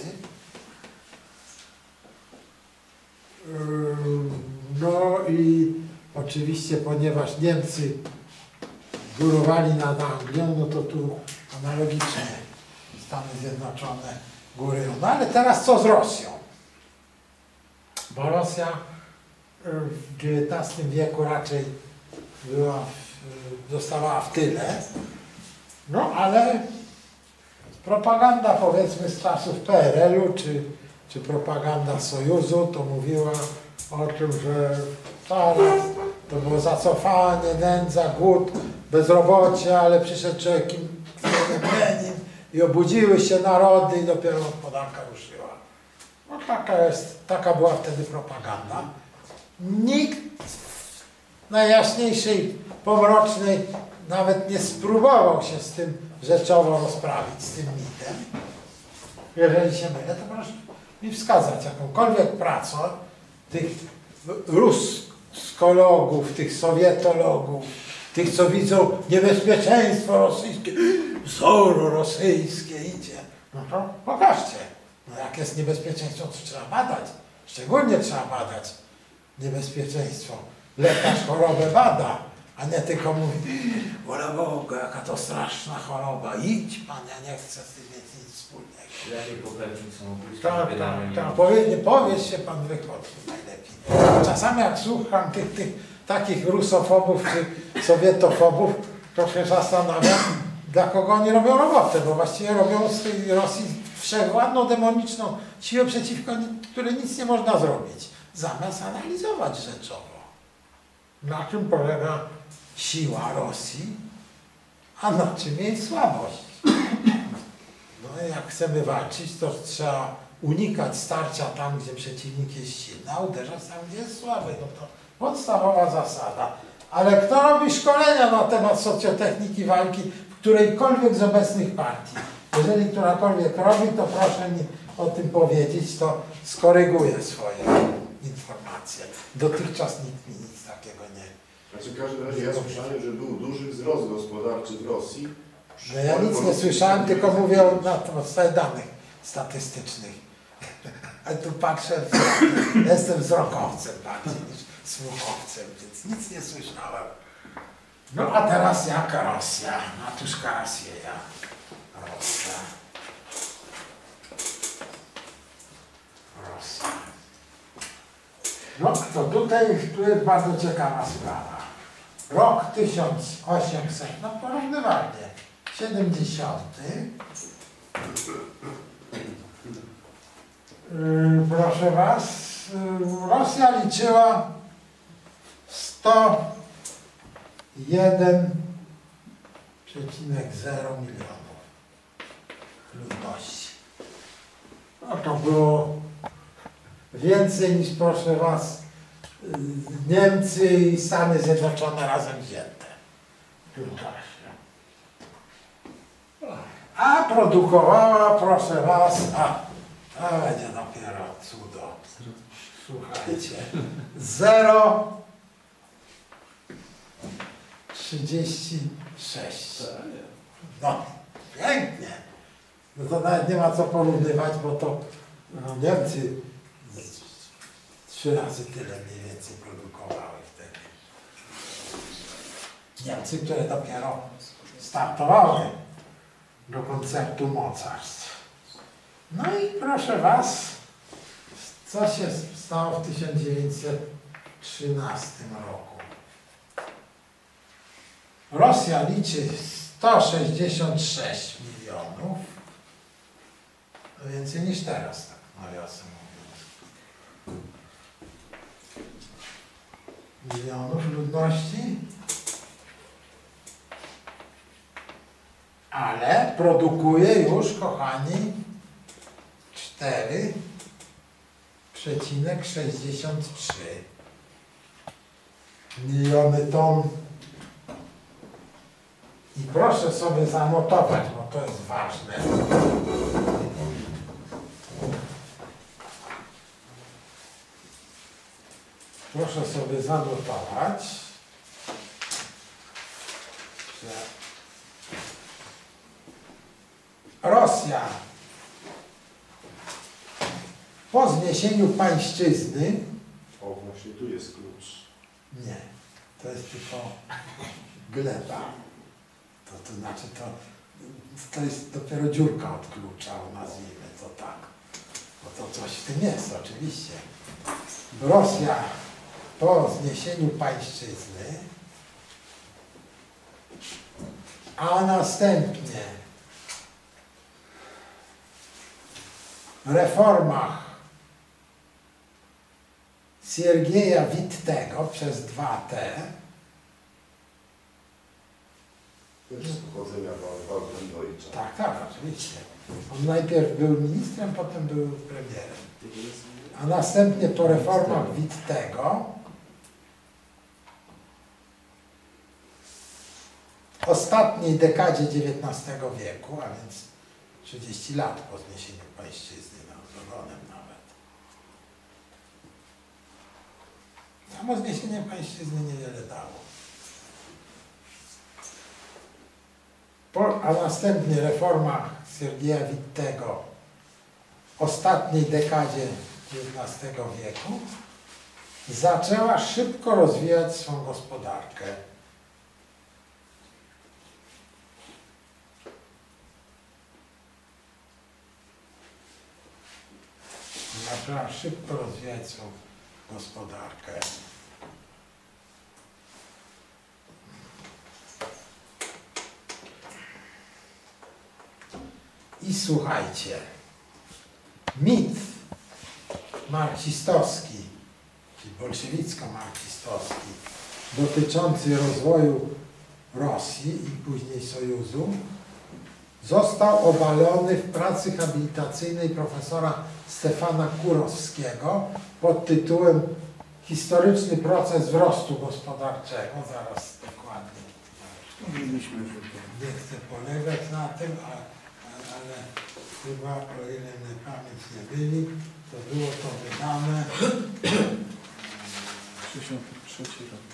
No i oczywiście, ponieważ Niemcy górowali nad Anglią, no to tu analogicznie Stany Zjednoczone górują. No ale teraz co z Rosją? Bo Rosja w XIX wieku raczej zostawała w tyle. No ale propaganda powiedzmy z czasów PRL-u czy propaganda Sojuszu to mówiła o tym, że zaraz to było zacofanie, nędza, głód, bezrobocie, ale przyszedł człowiek Lenin i obudziły się narody i dopiero gospodarka ruszyła. No taka była wtedy propaganda. Nikt najjaśniejszej, pomrocznej nawet nie spróbował się z tym rzeczowo rozprawić, z tym mitem. Jeżeli się mylę, to proszę mi wskazać jakąkolwiek pracę tych ruskologów, tych sowietologów, tych, co widzą niebezpieczeństwo rosyjskie, wzoru rosyjskie idzie. No to pokażcie. No jak jest niebezpieczeństwo, to trzeba badać. Szczególnie trzeba badać niebezpieczeństwo. Lekarz chorobę bada, a nie tylko mówi, wola Boga, jaka to straszna choroba, idź pan, ja nie chcę z tym mieć nic wspólnego. Lepiej popełnić samobójstwo. Tak. Powiedz się pan wychodzi najlepiej. Czasami jak słucham tych takich rusofobów czy sowietofobów, to się zastanawiam, dla kogo oni robią robotę, bo właściwie robią z tej Rosji wszechwładną, demoniczną siłę, przeciwko której nic nie można zrobić, zamiast analizować rzeczowo. Na czym polega siła Rosji, a na czym jej słabość. No i jak chcemy walczyć, to trzeba unikać starcia tam, gdzie przeciwnik jest silny, a uderzać tam, gdzie jest słaby. No to podstawowa zasada. Ale kto robi szkolenia na temat socjotechniki walki w którejkolwiek z obecnych partii? Jeżeli którakolwiek robi, to proszę mi o tym powiedzieć, to skoryguję swoje informacje. Dotychczas nikt mi nic takiego nie... Znaczy w każdym razie ja słyszałem, że był duży wzrost gospodarczy w Rosji. No ja nic nie słyszałem, tylko mówię na podstawie danych statystycznych. Ale tu patrzę, jestem wzrokowcem bardziej niż słuchowcem, więc nic nie słyszałem. No a teraz jaka Rosja? Matuszka Rosja. Rosja. No to tutaj tu jest bardzo ciekawa sprawa. Rok 1800, no porównywalnie, 70. Proszę was, Rosja liczyła 101,0 milionów ludności. No to było więcej niż, proszę was, Niemcy i Stany Zjednoczone razem wzięte w tym czasie. A produkowała, proszę was, a będzie dopiero cudo. Słuchajcie, 0,36. No, pięknie. No to nawet nie ma co porównywać, bo to no, Niemcy 3 razy tyle mniej więcej produkowały wtedy. Niemcy, które dopiero startowały do koncertu mocarstw. No i proszę was, co się stało w 1913 roku? Rosja liczy 166 milionów, więcej niż teraz, tak nawiasem mówiąc. Milionów ludności, ale produkuje już, kochani, 4,63 miliony ton. I proszę sobie zanotować, bo to jest ważne. Proszę sobie zanotować, że Rosja po zniesieniu pańszczyzny... O, właśnie tu jest klucz. Nie, to jest tylko gleba. To znaczy, to jest dopiero dziurka od klucza, nazwijmy to tak. Bo to coś w tym jest, oczywiście. Rosja po zniesieniu pańszczyzny, a następnie reformach Siergieja Wittego przez 2T, Też z pochodzenia Waldemdeutscha. tak, tak, oczywiście. On najpierw był ministrem, potem był premierem. A następnie po reformach Wittego w ostatniej dekadzie XIX wieku, a więc 30 lat po zniesieniu pańszczyzny, z ogonem nawet. Samo zniesienie pańszczyzny niewiele dało. A następnie reforma Siergieja Wittego w ostatniej dekadzie XIX wieku zaczęła szybko rozwijać swą gospodarkę. Zaczęła szybko rozwijać swą gospodarkę. I słuchajcie, mit marksistowski, czyli bolszewicko-marksistowski, dotyczący rozwoju Rosji i później Sojuszu, został obalony w pracy habilitacyjnej profesora Stefana Kurowskiego pod tytułem Historyczny proces wzrostu gospodarczego. Zaraz dokładnie. Nie chcę polegać na tym, ale chyba, o ile mnie pamięć nie myli, to było to wydane 63 rok.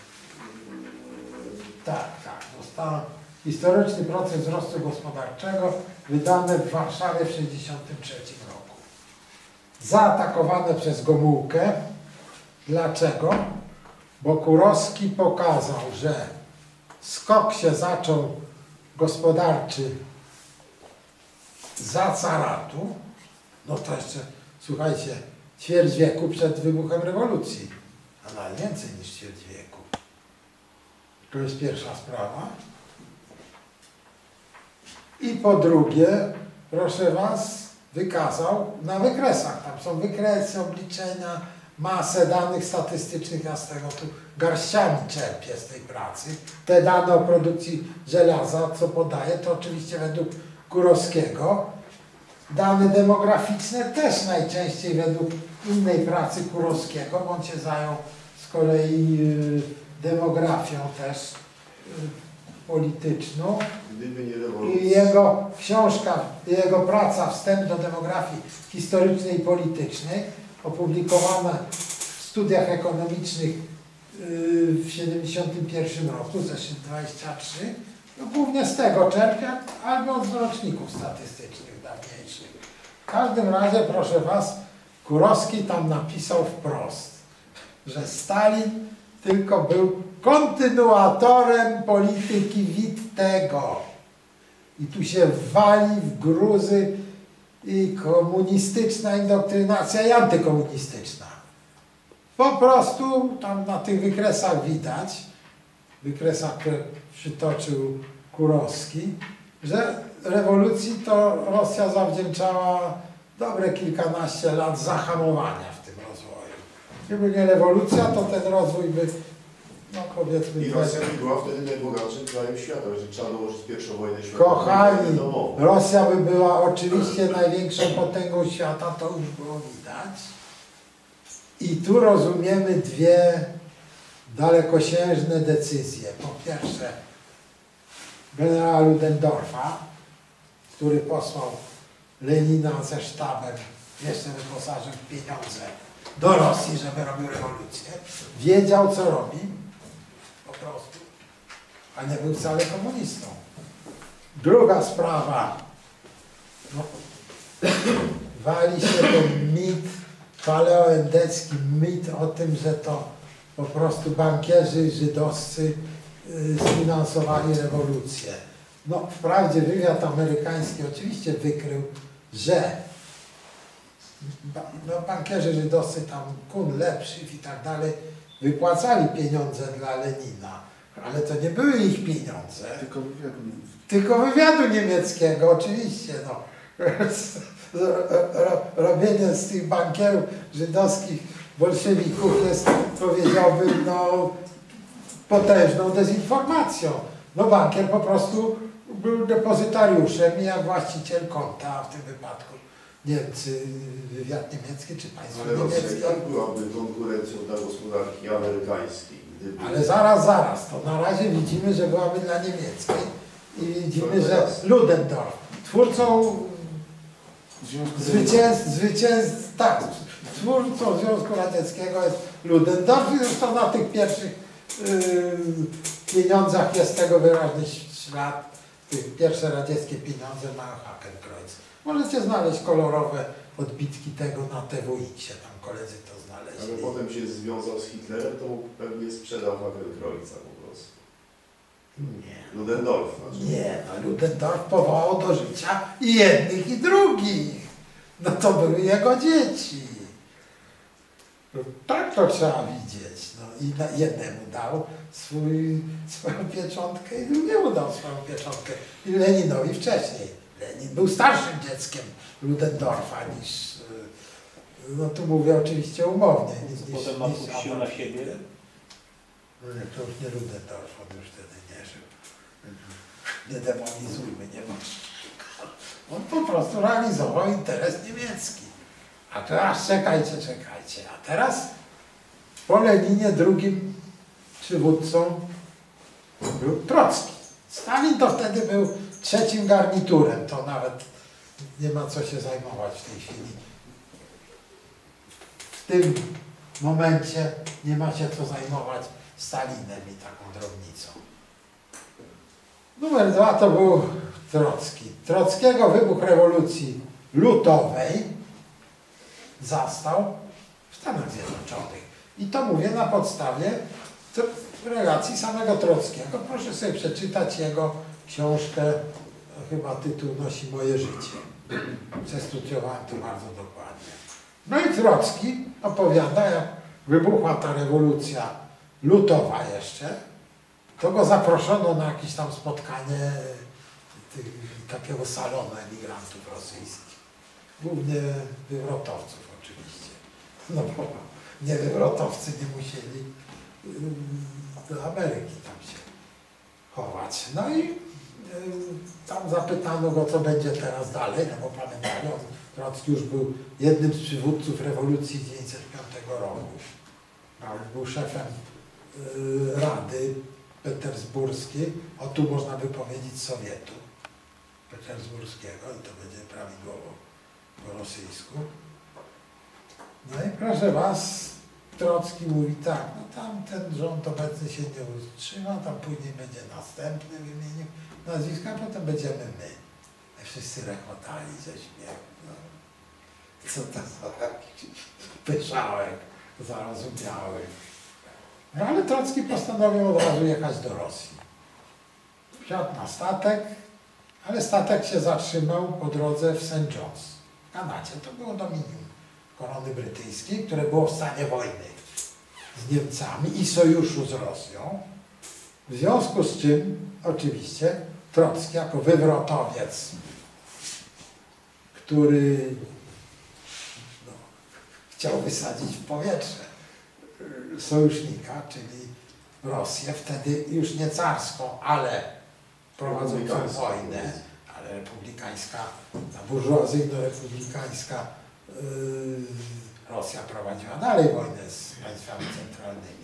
tak, zostało Historyczny proces wzrostu gospodarczego wydane w Warszawie w 1963 roku. Zaatakowane przez Gomułkę. Dlaczego? Bo Kurowski pokazał, że skok się zaczął gospodarczy za caratu, no to jeszcze, słuchajcie, ćwierć wieku przed wybuchem rewolucji, a nawet więcej niż ćwierć wieku. To jest pierwsza sprawa. I po drugie, proszę Was, wykazał na wykresach, tam są wykresy, obliczenia, masę danych statystycznych, ja z tego tu garściami czerpię z tej pracy. Te dane o produkcji żelaza, co podaję, to oczywiście według Kurowskiego. Dane demograficzne też najczęściej według innej pracy Kurowskiego, bo on się zajął z kolei demografią też polityczną. Gdyby nie rewolucja. I jego książka, jego praca Wstęp do demografii historycznej i politycznej, opublikowana w studiach ekonomicznych w 1971 roku, zeszyt 23, no głównie z tego czerpia, albo z roczników statystycznych dawniejszych. W każdym razie, proszę Was, Kurowski tam napisał wprost, że Stalin tylko był kontynuatorem polityki Wittego. I tu się wali w gruzy i komunistyczna indoktrynacja i antykomunistyczna. Po prostu tam na tych wykresach widać, wykresach, które przytoczył Kurowski, że rewolucji to Rosja zawdzięczała dobre kilkanaście lat zahamowania w tym rozwoju. Gdyby nie rewolucja, to ten rozwój by, no powiedzmy... I Rosja była wtedy najbogatszym krajem świata, że trzeba dołożyć pierwszą wojnę światową. Kochani, Rosja by była oczywiście największą potęgą świata, to już było widać. I tu rozumiemy dwie dalekosiężne decyzje. Po pierwsze, generała Ludendorfa, który posłał Lenina ze sztabem, jeszcze wyposażył w pieniądze do Rosji, żeby robił rewolucję. Wiedział, co robi, po prostu, a nie był wcale komunistą. Druga sprawa, no, wali się ten mit, paleoendecki mit o tym, że to po prostu bankierzy żydowscy sfinansowali rewolucję. No, wprawdzie wywiad amerykański oczywiście wykrył, że no, bankierzy żydowscy tam Kuhn, Lepszyw i tak dalej wypłacali pieniądze dla Lenina, ale to nie były ich pieniądze, Tylko wywiadu niemieckiego. tylko wywiadu niemieckiego, oczywiście. No. Robienie z tych bankierów żydowskich bolszewików jest, powiedziałbym, no, potężną dezinformacją. No bankier po prostu był depozytariuszem i jak właściciel konta, a w tym wypadku Niemcy, wywiad niemiecki czy państwo Ale Rosja i niemieckie. tak byłaby konkurencją dla gospodarki amerykańskiej. Gdyby... Ale zaraz, to na razie widzimy, że byłaby dla niemieckiej i widzimy, że Ludendorff, twórcą twórcą Związku Radzieckiego jest Ludendorff i zresztą na tych pierwszych pieniądzach jest tego wyraźny ślad. Tych pierwsze radzieckie pieniądze mają Hakenkreuz. Możecie znaleźć kolorowe odbitki tego na TWX-ie, tam koledzy to znaleźli. Ale potem się związał z Hitlerem, to mógł pewnie sprzedał Hakenkreuza po prostu. Nie. Ludendorff. Znaczy. Nie, no Ludendorff powołał do życia i jednych i drugich. No to były jego dzieci. No, tak to trzeba widzieć. No i jednemu dał swoją pieczątkę i drugiemu dał swoją pieczątkę. I Leninowi wcześniej. Lenin był starszym dzieckiem Ludendorffa niż, no tu mówię oczywiście umownie. Potem napuścił na siebie. No nie, to już nie Ludendorff, on już wtedy nie żył. Nie demonizujmy, nie ma. On po prostu realizował interes niemiecki. A teraz czekajcie. A teraz po Leninie drugim przywódcą był Trocki. Stalin to wtedy był trzecim garniturem. To nawet nie ma co się zajmować w tej chwili. W tym momencie nie ma się co zajmować Stalinem i taką drobnicą. Numer 2 to był Trocki. Trockiego wybuch rewolucji lutowej zastał w Stanach Zjednoczonych. I to mówię na podstawie relacji samego Trockiego. Proszę sobie przeczytać jego książkę, chyba tytuł nosi Moje życie. Przestudiowałem to bardzo dokładnie. No i Trocki opowiada, jak wybuchła ta rewolucja lutowa jeszcze, to go zaproszono na jakieś tam spotkanie takiego salonu emigrantów rosyjskich. Głównie wywrotowców oczywiście. No bo nie wywrotowcy nie musieli do Ameryki tam się chować. No i tam zapytano go, co będzie teraz dalej, no bo pamiętali, Trocki już był jednym z przywódców rewolucji 1905 roku. Był szefem Rady Petersburskiej, o tu można by powiedzieć Sowietu Petersburskiego i to będzie prawidłowo po rosyjsku. No i proszę was, Trocki mówi tak, no tam ten rząd obecny się nie utrzyma, tam później będzie następny wymienił nazwiska, a potem będziemy my. I wszyscy rechotali ze śmiechu. No. Co to za jakiś pyszałek zarozumiały. No ale Trocki postanowił od razu jechać do Rosji. Wsiadł na statek, ale statek się zatrzymał po drodze w St. John's w Kanadzie. To było dominium korony brytyjskiej, które było w stanie wojny z Niemcami i sojuszu z Rosją. W związku z czym, oczywiście, Trocki jako wywrotowiec, który no, chciał wysadzić w powietrze sojusznika, czyli Rosję, wtedy już nie carską, ale prowadzącą wojnę, ale republikańska, ta burżuazyjno-republikańska Rosja prowadziła dalej wojnę z państwami centralnymi.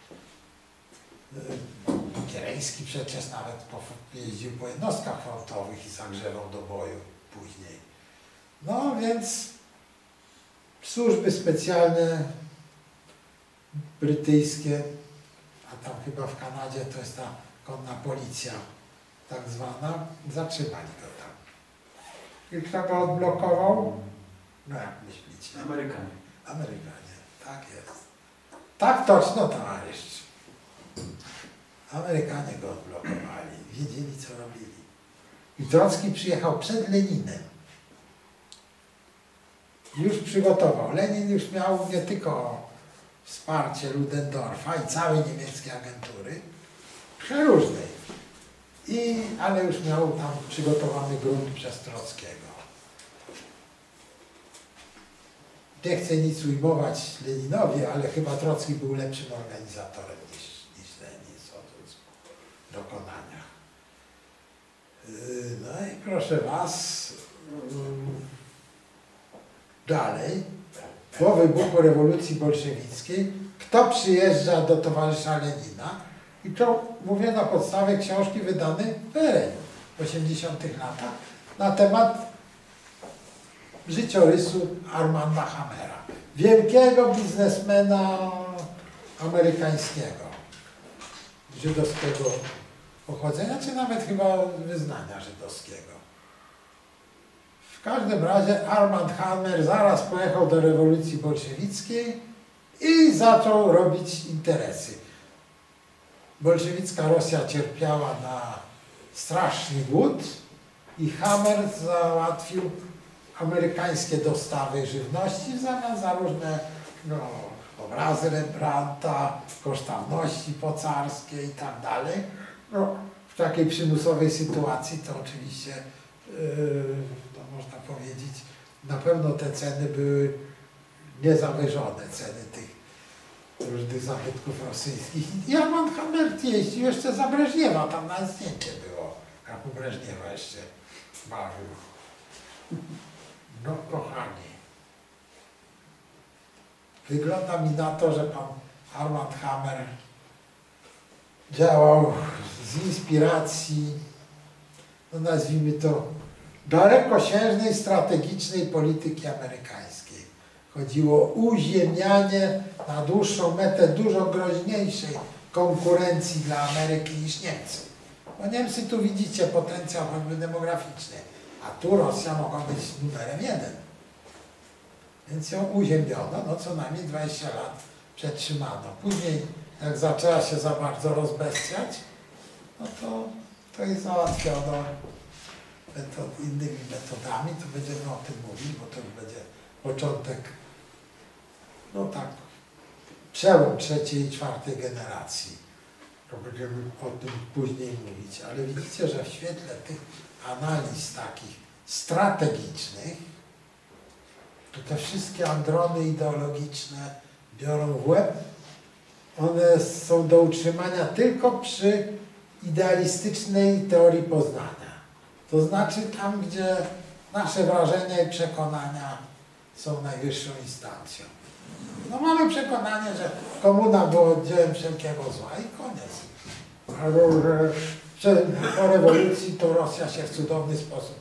Kiereński przecież nawet jeździł po jednostkach frontowych i zagrzewał do boju później. No więc służby specjalne brytyjskie, a tam chyba w Kanadzie to jest ta konna policja tak zwana, zatrzymali go tam. I kto go odblokował? No jak myślicie? Amerykanie. Amerykanie, tak jest. Tak toczno, towarzysz. Amerykanie go odblokowali, wiedzieli co robili. I Trocki przyjechał przed Leninem. Już przygotował. Lenin już miał nie tylko wsparcie Ludendorfa i całej niemieckiej agentury, przeróżnej. Ale już miał tam przygotowany grunt przez Trockiego. Nie chcę nic ujmować Leninowi, ale chyba Trocki był lepszym organizatorem niż Lenin w dokonaniach. No i proszę Was, dalej, po wybuchu rewolucji bolszewickiej, kto przyjeżdża do towarzysza Lenina? I to mówię na podstawie książki wydanej w PRL w 80 latach na temat życiorysu Armanda Hammera, wielkiego biznesmena amerykańskiego, żydowskiego pochodzenia, czy nawet chyba wyznania żydowskiego. W każdym razie Armand Hammer zaraz pojechał do rewolucji bolszewickiej i zaczął robić interesy. Bolszewicka Rosja cierpiała na straszny głód i Hammer załatwił amerykańskie dostawy żywności w zamian za różne obrazy Rembrandta, kosztowności pocarskie i tak dalej. W takiej przymusowej sytuacji to oczywiście, to można powiedzieć, na pewno te ceny były niezawyżone, ceny tych różnych zabytków rosyjskich. I Armand Hammer jeździł jeszcze za Breżniewa, tam na zdjęcie było, jak u Breżniewa jeszcze bawił. No kochani, wygląda mi na to, że pan Armand Hammer działał z inspiracji, no nazwijmy to, dalekosiężnej, strategicznej polityki amerykańskiej. Chodziło o uziemianie na dłuższą metę dużo groźniejszej konkurencji dla Ameryki niż Niemcy. Bo Niemcy tu widzicie potencjał choćby demograficzny, a tu Rosja mogła być numerem 1. Więc ją uziemiono, no co najmniej 20 lat przetrzymano. Później, jak zaczęła się za bardzo rozbestiać, no to jej załatwiono innymi metodami, to będziemy o tym mówić, bo to już będzie początek, no tak, przełom trzeciej i czwartej generacji. To będziemy o tym później mówić, ale widzicie, że w świetle tych analiz takich strategicznych, to te wszystkie androny ideologiczne biorą w łeb, one są do utrzymania tylko przy idealistycznej teorii poznania. To znaczy tam, gdzie nasze wrażenia i przekonania są najwyższą instancją. No mamy przekonanie, że komuna była dziełem wszelkiego zła i koniec. Albo że po rewolucji to Rosja się w cudowny sposób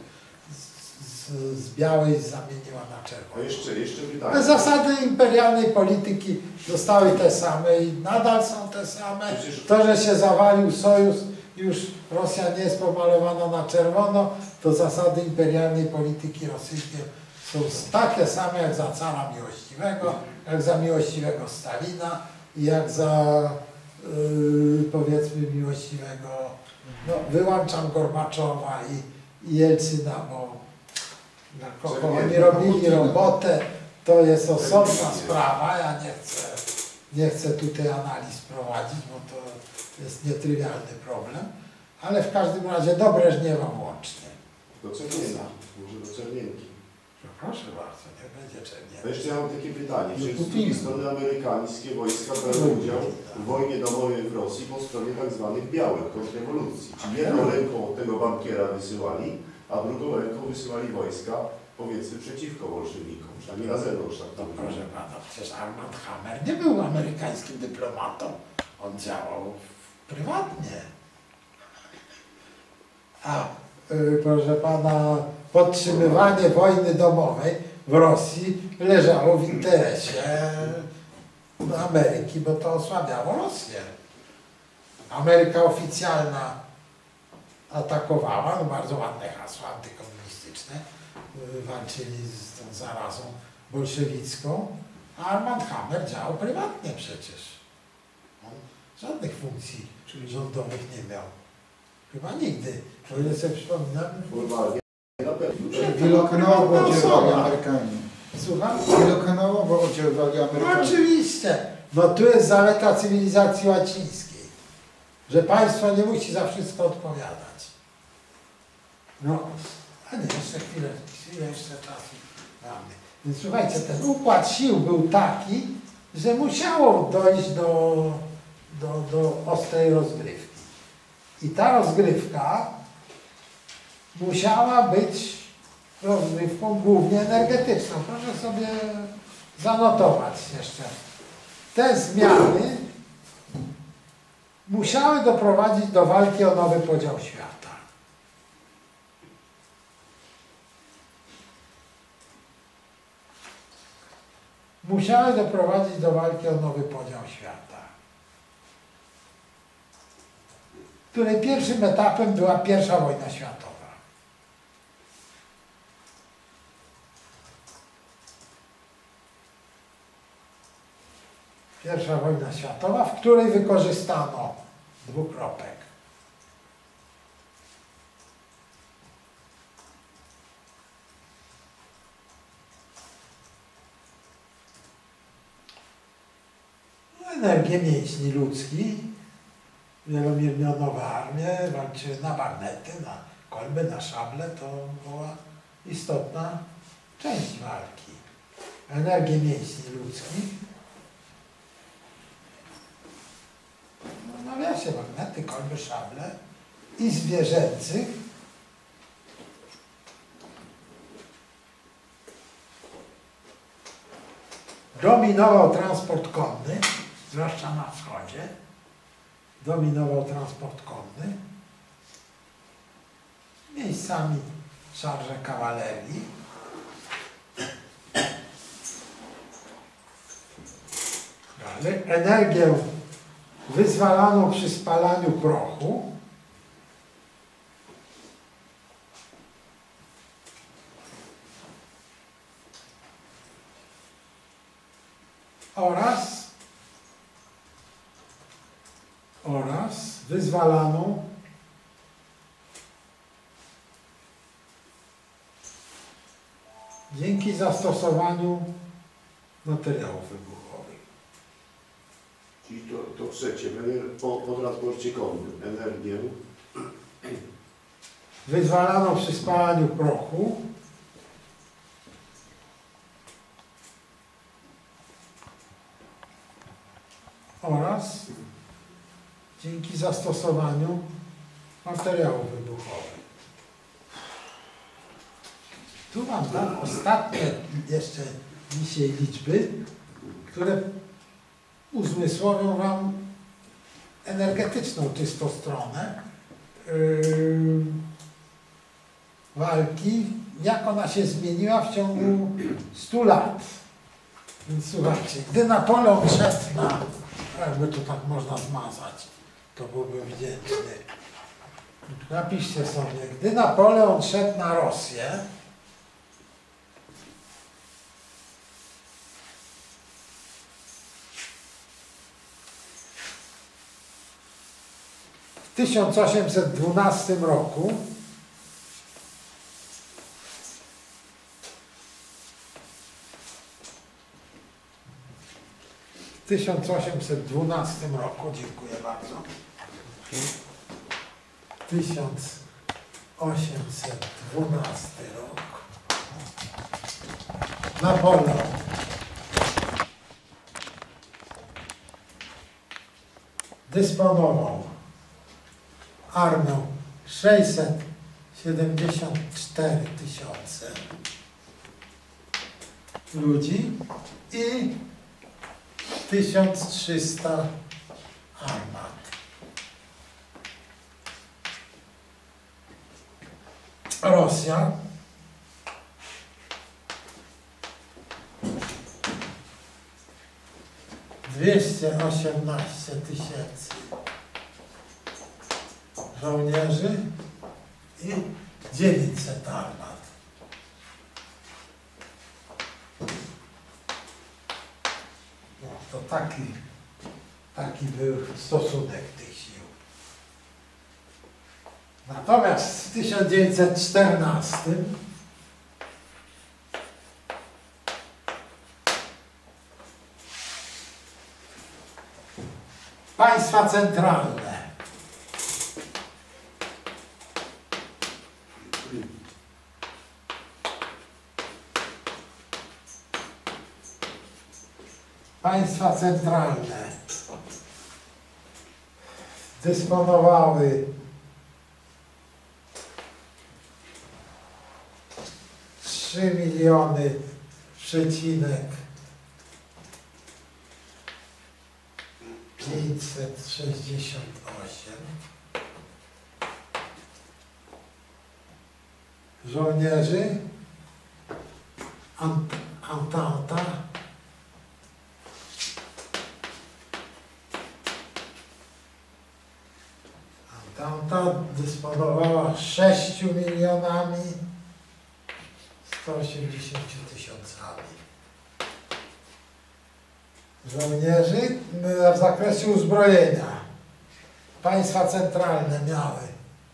z białej zamieniła na czerwoną. Jeszcze pytanie. Zasady imperialnej polityki zostały te same i nadal są te same. To, że się zawalił sojusz, już Rosja nie jest pomalowana na czerwono, to zasady imperialnej polityki rosyjskiej są takie same jak za cara miłościwego, jak za miłościwego Stalina i jak za powiedzmy miłościwego, no wyłączam Gorbaczowa i Jelcyna, bo oni robili robotę, to jest osobna sprawa, ja nie chcę tutaj analiz prowadzić, bo to jest nietrywialny problem, ale w każdym razie do Breżniewa włącznie. Do Czernienki, może do Czernienki. Proszę bardzo, nie będzie Czernienki. A jeszcze ja mam takie pytanie, czy z drugiej strony amerykańskie wojska brały udział w wojnie domowej w Rosji po stronie tak zwanych białych kontrrewolucji? Czyli jedną ręką tego bankiera wysyłali, a drugą ręką wysyłali wojska, powiedzmy, przeciwko bolszewikom, przynajmniej na zewnątrz. No proszę pana, przecież Armand Hammer nie był amerykańskim dyplomatą, on działał prywatnie. A proszę pana, podtrzymywanie wojny domowej w Rosji leżało w interesie Ameryki, bo to osłabiało Rosję. Ameryka oficjalna atakowała, no bardzo ładne hasła antykomunistyczne, walczyli z tą zarazą bolszewicką, a Armand Hammer działał prywatnie przecież. On żadnych funkcji rządowych nie miał. Chyba nigdy. O ile sobie przypominam. Formalnie na pewno. Wielokanałowo oddziaływali Amerykanie. Słucham? Wielokanałowo oddziaływali No Amerykanie. oczywiście. No tu jest zaleta cywilizacji łacińskiej, że państwo nie musi za wszystko odpowiadać. No, a nie, jeszcze chwilę jeszcze czasu mamy. Więc słuchajcie, ten układ sił był taki, że musiało dojść do ostrej rozgrywki. I ta rozgrywka musiała być rozgrywką głównie energetyczną. Proszę sobie zanotować jeszcze. Te zmiany musiały doprowadzić do walki o nowy podział świata. Musiały doprowadzić do walki o nowy podział świata, której pierwszym etapem była I wojna światowa. I wojna światowa, w której wykorzystano dwukropek. Energię mięśni ludzkich. Wielomir miał nowe armie, walczyły na bagnety, na kolby, na szable. To była istotna część walki. Energię mięśni ludzkich. No nawiasie bagnety, kolby, szable i zwierzęcych. Dominował transport konny, zwłaszcza na wschodzie. Dominował transport konny. Miejscami szarże kawalerii. Energię wyzwalaną przy spalaniu prochu. Oraz wyzwalaną dzięki zastosowaniu materiałów wybuchowych. Czyli to trzecie, po transporcie konnym, energię wyzwalaną przy spalaniu prochu oraz dzięki zastosowaniu materiałów wybuchowych. Tu mam dam ostatnie jeszcze dzisiaj liczby, które uzmysłowią Wam energetyczną czystą stronę walki, jak ona się zmieniła w ciągu 100 lat. Więc słuchajcie, gdy Napoleon szedł na, jakby to tak można zmazać, to byłby wdzięczny. Napiszcie sobie, gdy Napoleon szedł na Rosję, w 1812 roku w 1812 roku, dziękuję bardzo, 1812 rok, Napoleon dysponował armią 674 000 ludzi i 1300 armat. Rosja - 218 000 żołnierzy i 900 armat. No, to taki był stosunek tych sił. Natomiast w 1914 w Państwa centralne. Państwa centralne dysponowały 3 miliony przecinek 568 żołnierzy Entente dysponowała 6 milionami 180 tysiącami żołnierzy. W zakresie uzbrojenia państwa centralne miały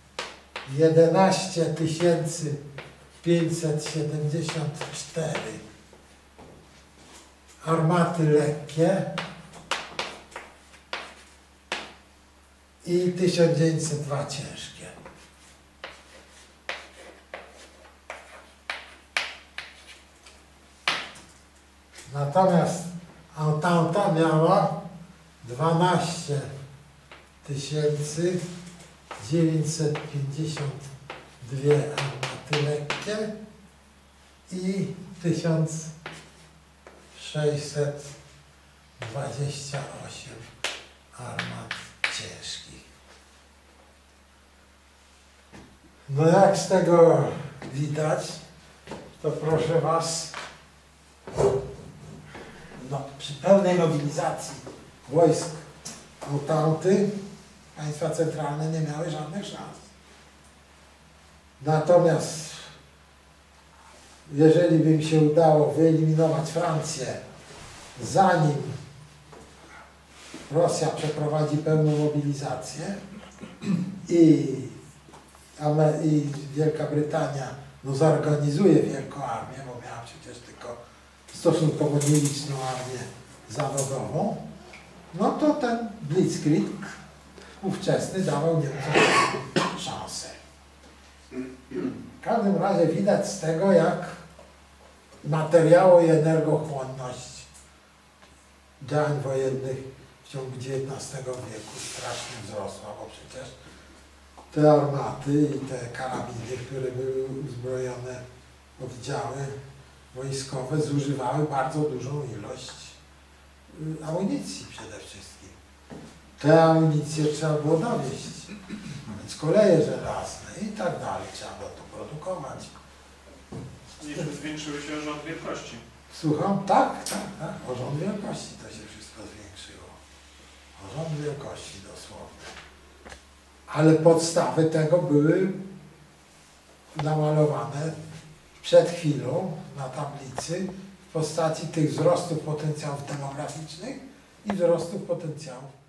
11 574 armaty lekkie i 1902 ciężkie. Natomiast Entente miała 12 952 armaty lekkie i 1628 armat ciężkich. No jak z tego widać, to proszę Was, no, przy pełnej mobilizacji wojsk Ententy państwa centralne nie miały żadnych szans. Natomiast jeżeli by mi się udało wyeliminować Francję, zanim Rosja przeprowadzi pełną mobilizację i Wielka Brytania zorganizuje wielką armię, bo miała przecież tylko stosunkowo nieliczną armię zawodową, no to ten blitzkrieg ówczesny dawał Niemcom szansę. W każdym razie widać z tego, jak materiało i energochłonność działań wojennych w ciągu XIX wieku strasznie wzrosła, bo przecież te armaty i te karabiny, które były uzbrojone oddziały wojskowe, zużywały bardzo dużą ilość amunicji przede wszystkim. Te amunicje trzeba było dowieść, więc koleje żelazne i tak dalej trzeba było to produkować. Jeszcze zwiększyły się rząd wielkości. Słucham? Tak. O rząd wielkości to się wszystko zwiększyło. O rząd wielkości dosłownie. Ale podstawy tego były namalowane przed chwilą na tablicy w postaci tych wzrostów potencjałów demograficznych i wzrostów potencjałów